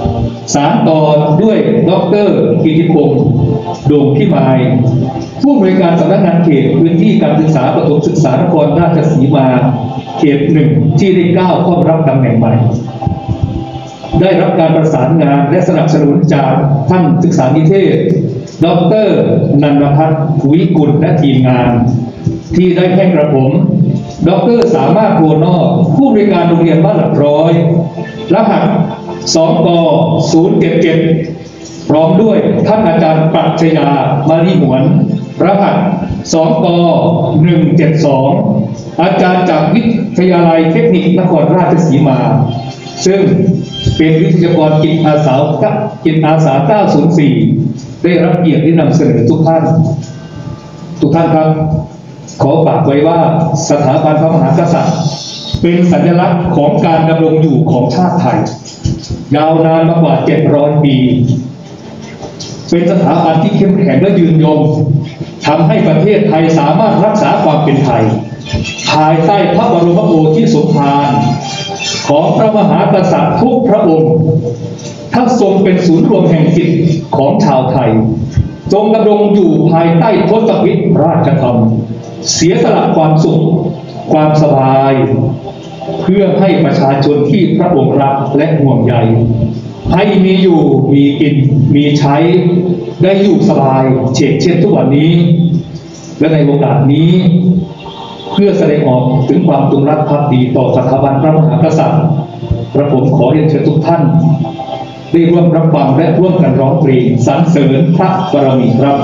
สานต่อด้วยดร.กิติพงษ์โด่งพิมายผู้อำนวยการสำนักงานเขตพื้นที่การศึกษาประถมศึกษานครราชสีมาเขตหนึ่งที่ได้ก้าวเข้ารับตำแหน่งใหม่ได้รับการประสานงานและสนับสนุนจากท่านศึกษานิเทศดร.นันทพัฒน์วิกุลและทีมงานที่ได้ให้กระผมดร.สามารถโพนอกผู้บริการโรงเรียนบ้านหลักร้อยรหัสสองกศูนย์เจ็ดเจ็ดพร้อมด้วยท่านอาจารย์ปรัชญามาลีหวนรหัสสองกหนึ่งเจ็ดสองอาจารย์จากวิทยาลัยเทคนิคนครราชสีมาซึ่งเป็นวิทยากรจิตอาสาจิตอาสาเก้าศูนย์สี่ได้รับเกียรติที่นำเสนอทุกท่านทุกท่านครับขอฝากไว้ว่าสถาบันพระมหากษัตริย์เป็นสัญลักษณ์ของการดำรงอยู่ของชาติไทยยาวนานมากกว่าเจ็ดร้อยปีเป็นสถาบันที่เข้มแข็งและยืนยงทำให้ประเทศไทยสามารถรักษาความเป็นไทยภายใต้พระบรมโอษฐ์สมภารของพระมหากษัตริย์ทุกพระองค์ท่านทรงเป็นศูนย์รวมแห่งจิตของชาวไทยทรงดำรงอยู่ภายใต้ทศพิธราชธรรมเสียสละความสุขความสบายเพื่อให้ประชาชนที่พระองค์รักและห่วงใยให้มีอยู่มีกินมีใช้ได้อยู่สบายเช่นเช่นทุกวันนี้และในโอกาสนี้เพื่อแสดงออกถึงความจงรักภักดีต่อสถาบันพระมหากษัตริย์กระผมขอเรียนเชิญทุกท่านได้ร่วมรับฟังและร่วมกันร้องเพลงสรรเสริญพระบารมีครับ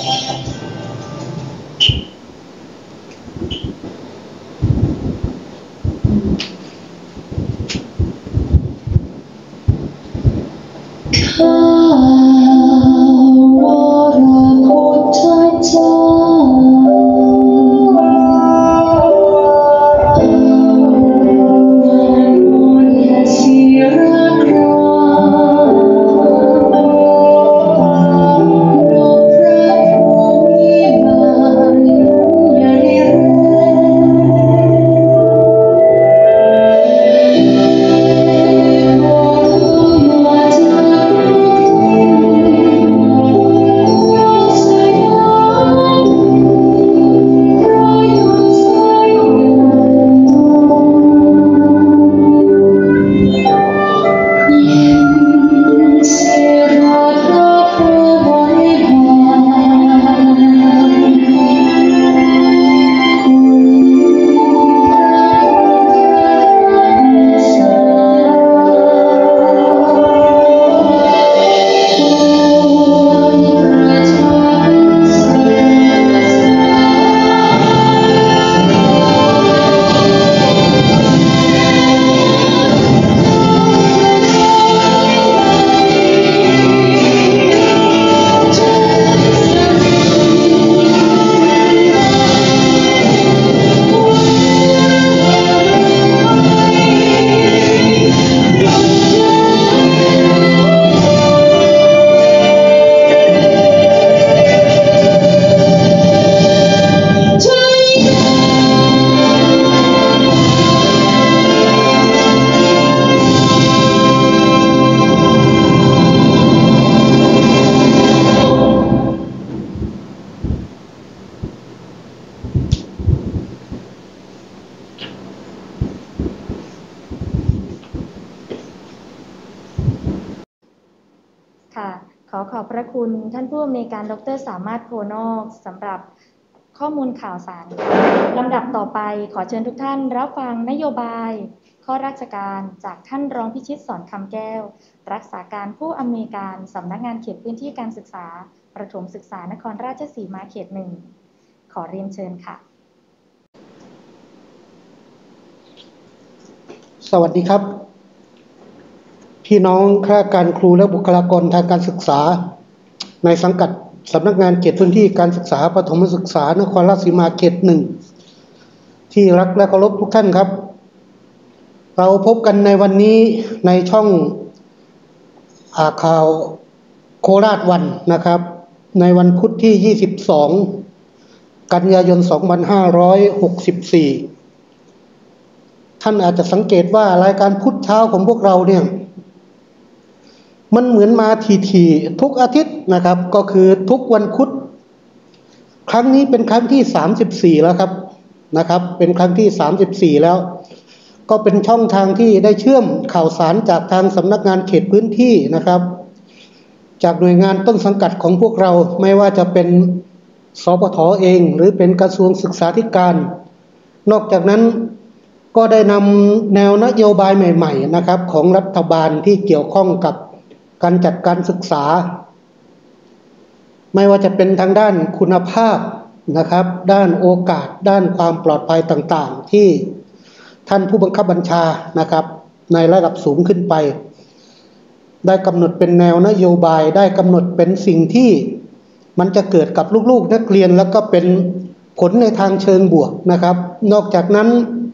ข้าวรพุทธเจ้าขอขอบพระคุณท่านผู้อำนวยการดร.สามารถโพนอกสำหรับข้อมูลข่าวสารลำดับต่อไปขอเชิญทุกท่านรับฟังนโยบายข้อราชการจากท่านรองพิชิตสอนคำแก้วรักษาการผู้อำนวยการสำนักงานเขตพื้นที่การศึกษาประถมศึกษานครราชสีมาเขตหนึ่งขอเรียนเชิญค่ะสวัสดีครับพี่น้องข้าราชการครูและบุคลากรทางการศึกษาในสังกัดสำนักงานเขตพื้นที่การศึกษาประถมศึกษานครราชสีมาเขตหนึ่งที่รักและเคารพทุกท่านครับเราพบกันในวันนี้ในช่องอาข่าวโคราชวันนะครับในวันพุธที่ยี่สิบสองกันยายนสองพันห้าร้อยหกสิบสี่ท่านอาจจะสังเกตว่ารายการพุธเช้าของพวกเราเนี่ยมันเหมือนมาทีๆทุกอาทิตย์นะครับก็คือทุกวันพุธครั้งนี้เป็นครั้งที่สามสิบสี่แล้วครับนะครับเป็นครั้งที่สามสิบสี่แล้วก็เป็นช่องทางที่ได้เชื่อมข่าวสารจากทางสำนักงานเขตพื้นที่นะครับจากหน่วยงานต้นสังกัดของพวกเราไม่ว่าจะเป็นสปท.เองหรือเป็นกระทรวงศึกษาธิการนอกจากนั้นก็ได้นำแนวนโยบายใหม่ๆนะครับของรัฐบาลที่เกี่ยวข้องกับการจัดการศึกษาไม่ว่าจะเป็นทางด้านคุณภาพนะครับด้านโอกาสด้านความปลอดภัยต่างๆที่ท่านผู้บังคับบัญชานะครับในระดับสูงขึ้นไปได้กำหนดเป็นแนวนโยบายได้กำหนดเป็นสิ่งที่มันจะเกิดกับลูกๆนักเรียนแล้วก็เป็นผลในทางเชิงบวกนะครับนอกจากนั้น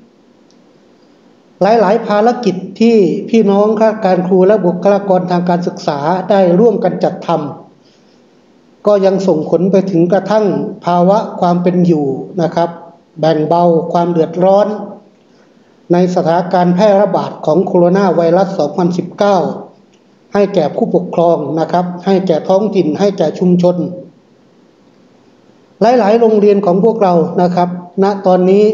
หลายๆภารกิจที่พี่น้องข้าราชการครูและบุคลากรทางการศึกษาได้ร่วมกันจัดทำก็ยังส่งผลไปถึงกระทั่งภาวะความเป็นอยู่นะครับแบ่งเบาความเดือดร้อนในสถานการณ์แพร่ระบาดของโคโรนาไวรัส สองพันสิบเก้า ให้แก่ผู้ปกครองนะครับให้แก่ท้องถิ่นให้แก่ชุมชนหลายๆโรงเรียนของพวกเรานะครับณตอนนี้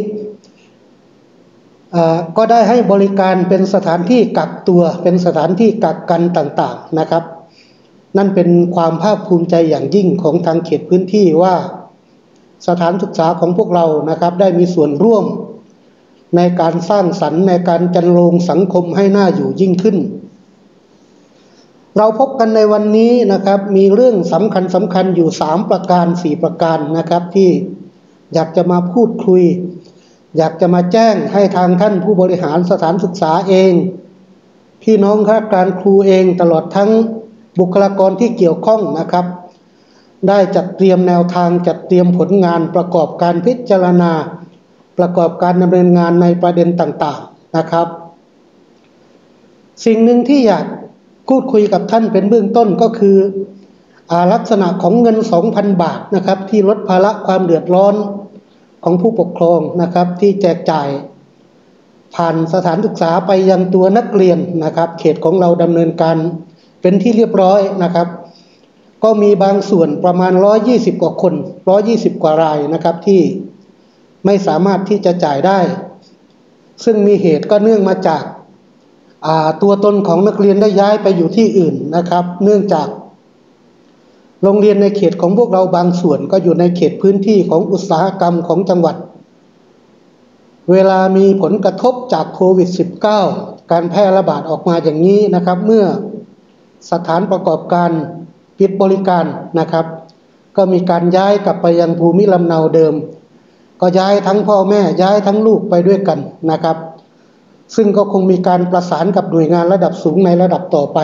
ก็ได้ให้บริการเป็นสถานที่กักตัวเป็นสถานที่กักกันต่างๆนะครับนั่นเป็นความภาคภูมิใจอย่างยิ่งของทางเขตพื้นที่ว่าสถานศึกษาของพวกเรานะครับได้มีส่วนร่วมในการสร้างสรรค์ในการจันโรงสังคมให้น่าอยู่ยิ่งขึ้นเราพบกันในวันนี้นะครับมีเรื่องสำคัญสำคัญอยู่สามประการสี่ประการนะครับที่อยากจะมาพูดคุยอยากจะมาแจ้งให้ทางท่านผู้บริหารสถานศึกษาเองพี่น้องข้าราชการครูเองตลอดทั้งบุคลากรที่เกี่ยวข้องนะครับได้จัดเตรียมแนวทางจัดเตรียมผลงานประกอบการพิจารณาประกอบการดำเนินงานในประเด็นต่างๆนะครับสิ่งหนึ่งที่อยากพูดคุยกับท่านเป็นเบื้องต้นก็คือลักษณะของเงิน สองพัน บาทนะครับที่ลดภาระความเดือดร้อนของผู้ปกครองนะครับที่แจกจ่ายผ่านสถานศึกษาไปยังตัวนักเรียนนะครับเขตของเราดำเนินการเป็นที่เรียบร้อยนะครับก็มีบางส่วนประมาณหนึ่งร้อยยี่สิบกว่าคนหนึ่งร้อยยี่สิบกว่ารายนะครับที่ไม่สามารถที่จะจ่ายได้ซึ่งมีเหตุก็เนื่องมาจากตัวตนของนักเรียนได้ย้ายไปอยู่ที่อื่นนะครับเนื่องจากโรงเรียนในเขตของพวกเราบางส่วนก็อยู่ในเขตพื้นที่ของอุตสาหกรรมของจังหวัดเวลามีผลกระทบจากโควิด สิบเก้า การแพร่ระบาดออกมาอย่างนี้นะครับเมื่อสถานประกอบการปิดบริการนะครับก็มีการย้ายกลับไปยังภูมิลำเนาเดิมก็ย้ายทั้งพ่อแม่ย้ายทั้งลูกไปด้วยกันนะครับซึ่งก็คงมีการประสานกับหน่วยงานระดับสูงในระดับต่อไป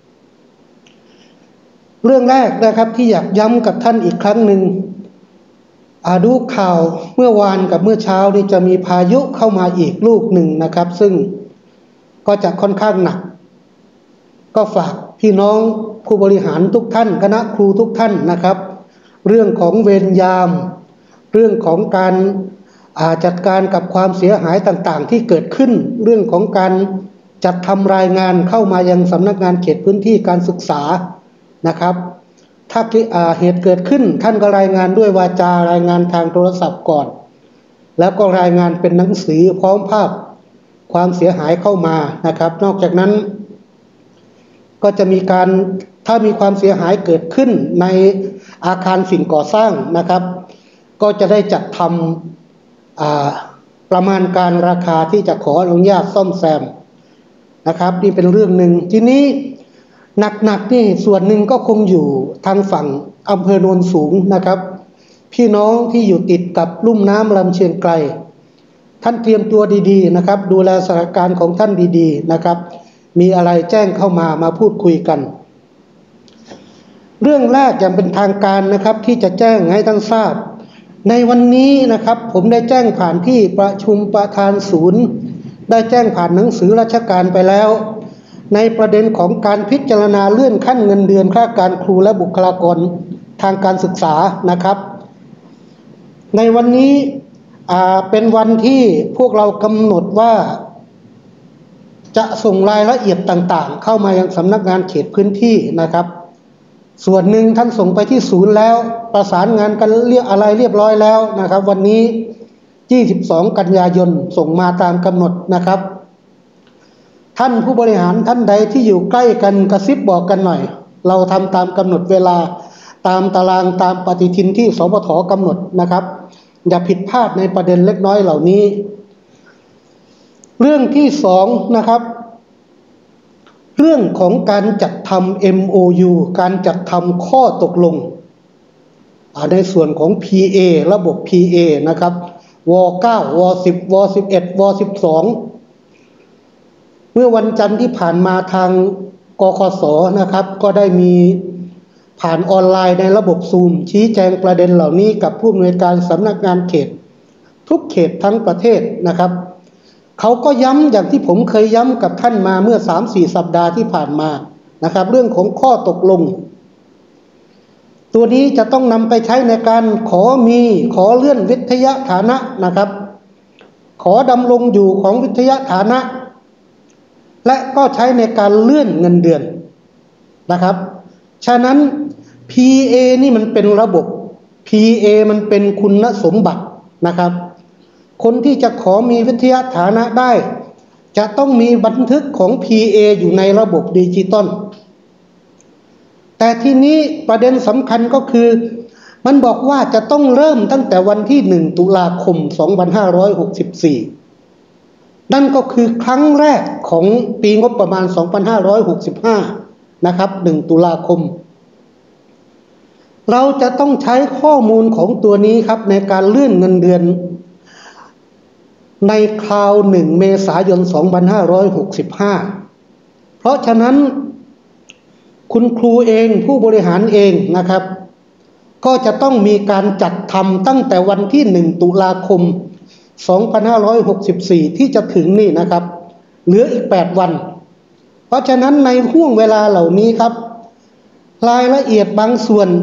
เรื่องแรกนะครับที่อยากย้ำกับท่านอีกครั้งหนึ่งดูข่าวเมื่อวานกับเมื่อเช้านี้จะมีพายุเข้ามาอีกลูกหนึ่งนะครับซึ่งก็จะค่อนข้างหนักก็ฝากพี่น้องผู้บริหารทุกท่านคณะครูทุกท่านนะครับเรื่องของเวรยามเรื่องของการจัดการกับความเสียหายต่างๆที่เกิดขึ้นเรื่องของการจัดทำรายงานเข้ามายังสำนักงานเขตพื้นที่การศึกษานะครับถ้าเหตุเกิดขึ้นท่านก็รายงานด้วยวาจารายงานทางโทรศัพท์ก่อนแล้วก็รายงานเป็นหนังสือพร้อมภาพความเสียหายเข้ามานะครับนอกจากนั้นก็จะมีการถ้ามีความเสียหายเกิดขึ้นในอาคารสิ่งก่อสร้างนะครับก็จะได้จัดทำประมาณการราคาที่จะขออนุญาตซ่อมแซมนะครับนี่เป็นเรื่องหนึ่งทีนี้หนักๆนี่ส่วนหนึ่งก็คงอยู่ทางฝั่งอำเภอโนนสูงนะครับพี่น้องที่อยู่ติดกับลุ่มน้ำลำเชียงไกรท่านเตรียมตัวดีๆนะครับดูแลสถานการณ์ของท่านดีๆนะครับมีอะไรแจ้งเข้ามามาพูดคุยกันเรื่องแรกอย่างเป็นทางการนะครับที่จะแจ้งให้ท่านทราบในวันนี้นะครับผมได้แจ้งผ่านที่ประชุมประธานศูนย์ได้แจ้งผ่านหนังสือราชการไปแล้วในประเด็นของการพิจารณาเลื่อนขั้นเงินเดือนข้าราชการครูและบุคลากรทางการศึกษานะครับในวันนี้เป็นวันที่พวกเรากำหนดว่าจะส่งรายละเอียดต่างๆเข้ามายังสำนักงานเขตพื้นที่นะครับส่วนหนึ่งท่านส่งไปที่ศูนย์แล้วประสานงานกันเรียกอะไรเรียบร้อยแล้วนะครับวันนี้ยี่สิบสองกันยายนส่งมาตามกำหนดนะครับท่านผู้บริหารท่านใดที่อยู่ใกล้กันกระซิบบอกกันหน่อยเราทำตามกำหนดเวลาตามตารางตามปฏิทินที่สปฐ.กำหนดนะครับอย่าผิดพลาดในประเด็นเล็กน้อยเหล่านี้เรื่องที่สองนะครับเรื่องของการจัดทำ เอ็ม โอ ยู การจัดทำข้อตกลงในส่วนของ พี เอ ระบบ พี เอ นะครับวเก้าวสิบวสิบเอ็ดวสิบสองเมื่อวันจันทร์ที่ผ่านมาทางกคสนะครับก็ได้มีผ่านออนไลน์ในระบบซูมชี้แจงประเด็นเหล่านี้กับผู้อำนวยการสำนักงานเขตทุกเขตทั้งประเทศนะครับเขาก็ย้ำอย่างที่ผมเคยย้ำกับท่านมาเมื่อ สามสี่ สัปดาห์ที่ผ่านมานะครับเรื่องของข้อตกลงตัวนี้จะต้องนำไปใช้ในการขอมีขอเลื่อนวิทยาฐานะนะครับขอดำรงอยู่ของวิทยาฐานะและก็ใช้ในการเลื่อนเงินเดือนนะครับฉะนั้น พี เอ นี่มันเป็นระบบ พี เอ มันเป็นคุณสมบัตินะครับคนที่จะขอมีวิทยาฐานะได้จะต้องมีบันทึกของ พี เอ อยู่ในระบบดิจิตอลแต่ทีนี้ประเด็นสำคัญก็คือมันบอกว่าจะต้องเริ่มตั้งแต่วันที่หนึ่งตุลาคมสองพันห้าร้อยหกสิบสี่นั่นก็คือครั้งแรกของปีงบประมาณสองพันห้าร้อยหกสิบห้านะครับหนึ่งตุลาคมเราจะต้องใช้ข้อมูลของตัวนี้ครับในการเลื่อนเงินเดือนในคราวหนึ่งเมษายนสองพันห้าร้อยหกสิบห้าเพราะฉะนั้นคุณครูเองผู้บริหารเองนะครับก็จะต้องมีการจัดทำตั้งแต่วันที่หนึ่งตุลาคมสองพันห้าร้อยหกสิบสี่ที่จะถึงนี่นะครับเหลืออีกแปดวันเพราะฉะนั้นในห่วงเวลาเหล่านี้ครับรายละเอียดบางส่วน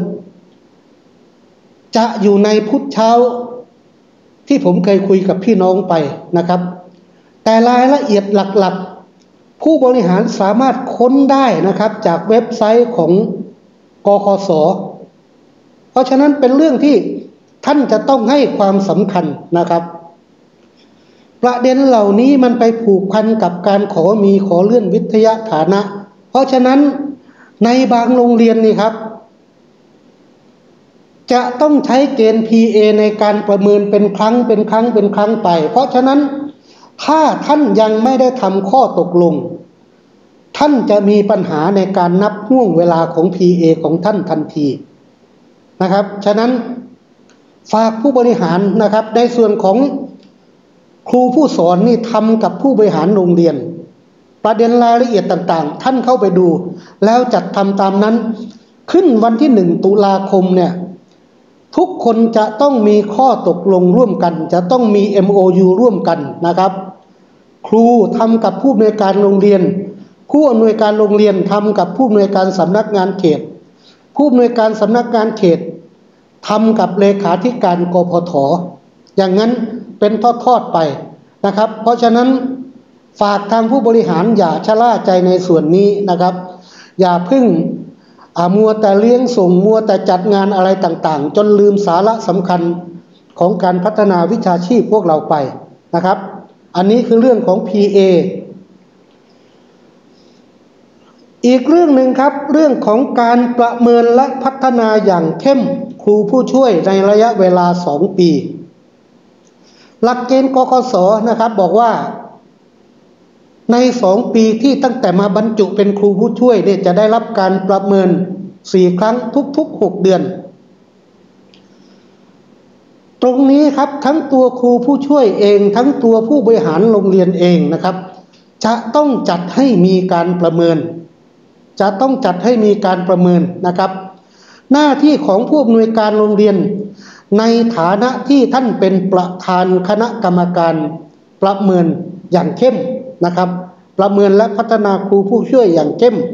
จะอยู่ในพุธเช้าที่ผมเคยคุยกับพี่น้องไปนะครับแต่รายละเอียดหลักๆผู้บริหารสามารถค้นได้นะครับจากเว็บไซต์ของกคสเพราะฉะนั้นเป็นเรื่องที่ท่านจะต้องให้ความสำคัญนะครับประเด็นเหล่านี้มันไปผูกพันกับการขอมีขอเลื่อนวิทยาฐานะเพราะฉะนั้นในบางโรงเรียนนี่ครับจะต้องใช้เกณฑ์ พี เอ ในการประเมินเป็นครั้งเป็นครั้งเป็นครั้งไปเพราะฉะนั้นถ้าท่านยังไม่ได้ทำข้อตกลงท่านจะมีปัญหาในการนับห่วงเวลาของ พี เอ ของท่านทันทีนะครับฉะนั้นฝากผู้บริหารนะครับในส่วนของครูผู้สอนนี่ทำกับผู้บริหารโรงเรียนประเด็นรายละเอียดต่างๆท่านเข้าไปดูแล้วจัดทำตามนั้นขึ้นวันที่หนึ่งตุลาคมเนี่ยทุกคนจะต้องมีข้อตกลงร่วมกันจะต้องมี เอ็ม โอ ยู ร่วมกันนะครับครูทำกับผู้อำนวยการโรงเรียนผู้อำนวยการโรงเรียนทำกับผู้อำนวยการสำนักงานเขตผู้อำนวยการสำนักงานเขตทำกับเลขาธิการกพฐอย่างนั้นเป็นทอดๆไปนะครับเพราะฉะนั้นฝากทางผู้บริหารอย่าชะล่าใจในส่วนนี้นะครับอย่าพึ่งมัวแต่เลี้ยงส่งมัวแต่จัดงานอะไรต่างๆจนลืมสาระสำคัญของการพัฒนาวิชาชีพพวกเราไปนะครับอันนี้คือเรื่องของ พี เอ อีกเรื่องหนึ่งครับเรื่องของการประเมินและพัฒนาอย่างเข้มครูผู้ช่วยในระยะเวลาสองปีหลักเกณฑ์กคสนะครับบอกว่าในสองปีที่ตั้งแต่มาบรรจุเป็นครูผู้ช่วยเนี่ยจะได้รับการประเมินสี่ครั้งทุกๆหกเดือนตรงนี้ครับทั้งตัวครูผู้ช่วยเองทั้งตัวผู้บริหารโรงเรียนเองนะครับจะต้องจัดให้มีการประเมินจะต้องจัดให้มีการประเมินนะครับหน้าที่ของผู้อำนวยการโรงเรียนในฐานะที่ท่านเป็นประธานคณะกรรมการประเมินอย่างเข้มนะครับประเมินและพัฒนาครูผู้ช่วยอย่างเข้ม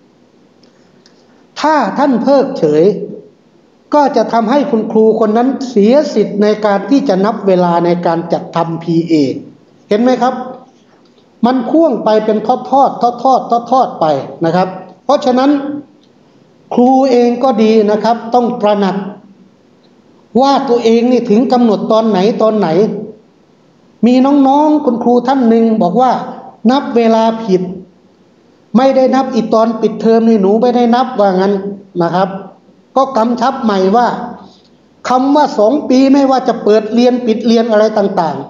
ถ้าท่านเพิกเฉยก็จะทำให้คุณครูคนนั้นเสียสิทธิ์ในการที่จะนับเวลาในการจัดทำ พี เอ เห็นไหมครับมันพ่วงไปเป็นทอดทอดทอดทอดทอดทอดไปนะครับเพราะฉะนั้นครูเองก็ดีนะครับต้องตระหนักว่าตัวเองนี่ถึงกำหนดตอนไหนตอนไหนมีน้องๆคุณครูท่านหนึ่งบอกว่านับเวลาผิดไม่ได้นับอีตอนปิดเทอมนี่หนูไม่ได้นับว่างั้นนะครับก็กำชับใหม่ว่าคำว่าสองปีไม่ว่าจะเปิดเรียนปิดเรียนอะไรต่าง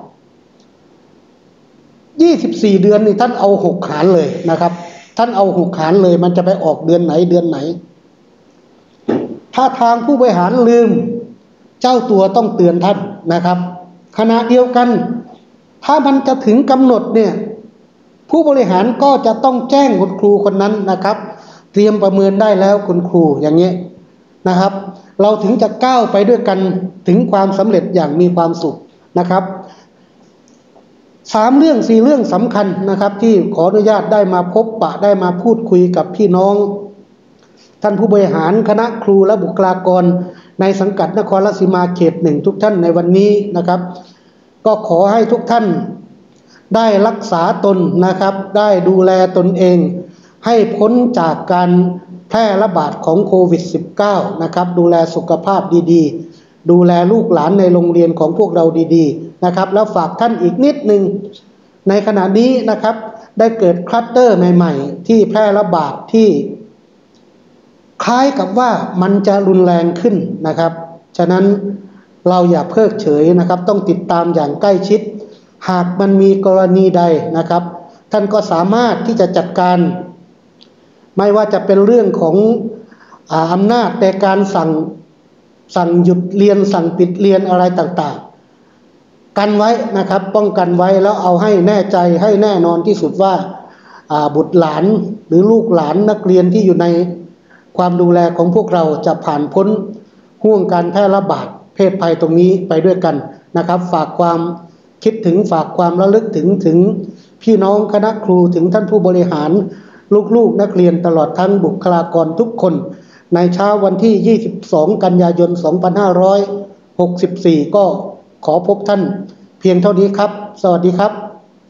ๆยี่สิบสี่เดือนนี่ท่านเอาหกหารเลยนะครับท่านเอาหกหารเลยมันจะไปออกเดือนไหนเดือนไหนถ้าทางผู้บริหารลืมเจ้าตัวต้องเตือนท่านนะครับขณะเดียวกันถ้ามันจะถึงกำหนดเนี่ยผู้บริหารก็จะต้องแจ้งคุณครูคนนั้นนะครับเตรียมประเมินได้แล้วคุณครูอย่างนี้นะครับเราถึงจะก้าวไปด้วยกันถึงความสำเร็จอย่างมีความสุขนะครับสามเรื่องสี่เรื่องสำคัญนะครับที่ขออนุญาตได้มาพบปะได้มาพูดคุยกับพี่น้องท่านผู้บริหารคณะครูและบุคลากรในสังกัดนครราชสีมาเขตหนึ่งทุกท่านในวันนี้นะครับก็ขอให้ทุกท่านได้รักษาตนนะครับได้ดูแลตนเองให้พ้นจากการแพร่ระบาดของโควิด สิบเก้า นะครับดูแลสุขภาพดีๆดูแลลูกหลานในโรงเรียนของพวกเราดีๆนะครับแล้วฝากท่านอีกนิดนึงในขณะนี้นะครับได้เกิดคลัสเตอร์ใหม่ๆที่แพร่ระบาดที่คล้ายกับว่ามันจะรุนแรงขึ้นนะครับฉะนั้นเราอย่าเพิกเฉยนะครับต้องติดตามอย่างใกล้ชิดหากมันมีกรณีใดนะครับท่านก็สามารถที่จะจัดการไม่ว่าจะเป็นเรื่องของอ่าอำนาจในการสั่งสั่งหยุดเรียนสั่งปิดเรียนอะไรต่างๆกันไว้นะครับป้องกันไว้แล้วเอาให้แน่ใจให้แน่นอนที่สุดว่าอ่าบุตรหลานหรือลูกหลานนักเรียนที่อยู่ในความดูแลของพวกเราจะผ่านพ้นห่วงการแพร่ระบาดเพศภัยตรงนี้ไปด้วยกันนะครับฝากความคิดถึงฝากความระลึกถึงถึงพี่น้องคณะครูถึงท่านผู้บริหารลูกๆนักเรียนตลอดทั้งบุคลากรทุกคนในเช้าวันที่ยี่สิบสองกันยายนสองพันห้าร้อยหกสิบสี่ก็ขอพบท่านเพียงเท่านี้ครับสวัสดีครับ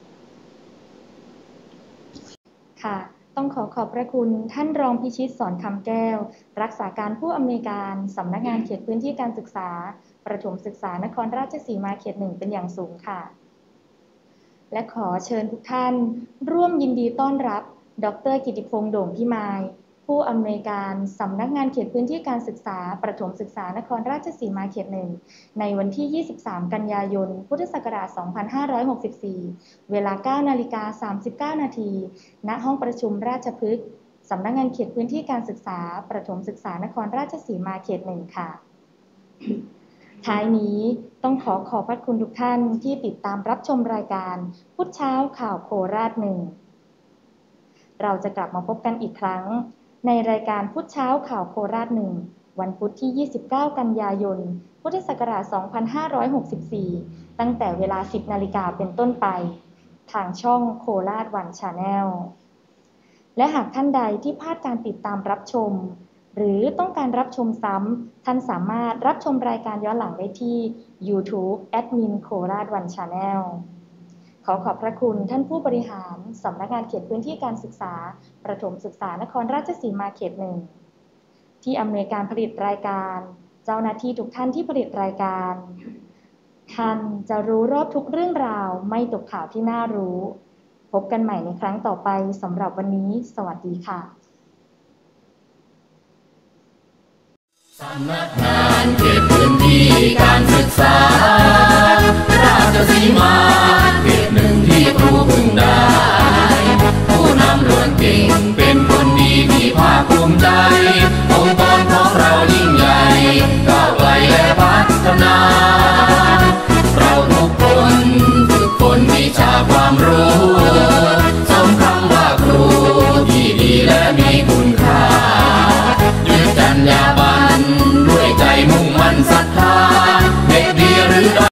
ค่ะต้องขอขอบพระคุณท่านรองพิชิตสอนคำแก้วรักษาการผู้อำนวยการสำนักงานเขตพื้นที่การศึกษาประถมศึกษานครราชสีมาเขตหนึ่งเป็นอย่างสูงค่ะและขอเชิญทุกท่านร่วมยินดีต้อนรับดร.กิติพงษ์โด่งพิมายผู้อำนวยการสำนักงานเขตพื้นที่การศึกษาประถมศึกษานครราชสีมาเขตหนึ่งในวันที่ยี่สิบสามกันยายนพุทธศักราชสองพันห้าร้อยหกสิบสี่เวลา เก้านาฬิกาสามสิบเก้านาทีณห้องประชุมราชพฤกษ์สำนักงานเขตพื้นที่การศึกษาประถมศึกษานครราชสีมาเขตหนึ่งค่ะท้ายนี้ต้องขอขอบพระคุณทุกท่านที่ติดตามรับชมรายการพุธเช้าข่าวโคราชหนึ่งเราจะกลับมาพบกันอีกครั้งในรายการพุธเช้าข่าวโคราชหนึ่งวันพุธที่ยี่สิบเก้ากันยายนพุทธศักราชสองพันห้าร้อยหกสิบสี่ตั้งแต่เวลา สิบนาฬิกาเป็นต้นไปทางช่องโคราชวันชาแนลและหากท่านใดที่พลาดการติดตามรับชมหรือต้องการรับชมซ้ำท่านสามารถรับชมรายการย้อนหลังได้ที่ YouTube แอดมินโคราชวันชาแนลขอขอบพระคุณท่านผู้บริหารสำนักงานเขตพื้นที่การศึกษาประถมศึกษานครราชสีมาเขตหนึ่งที่อำนวยการผลิตรายการเจ้าหน้าที่ทุกท่านที่ผลิตรายการท่านจะรู้รอบทุกเรื่องราวไม่ตกข่าวที่น่ารู้พบกันใหม่ในครั้งต่อไปสำหรับวันนี้สวัสดีค่ะสำนักงานเขตพื้นที่การศึกษาราชสีมาเขตหนึ่งที่ครูพึ่งได้ผู้นำล้วนเก่ง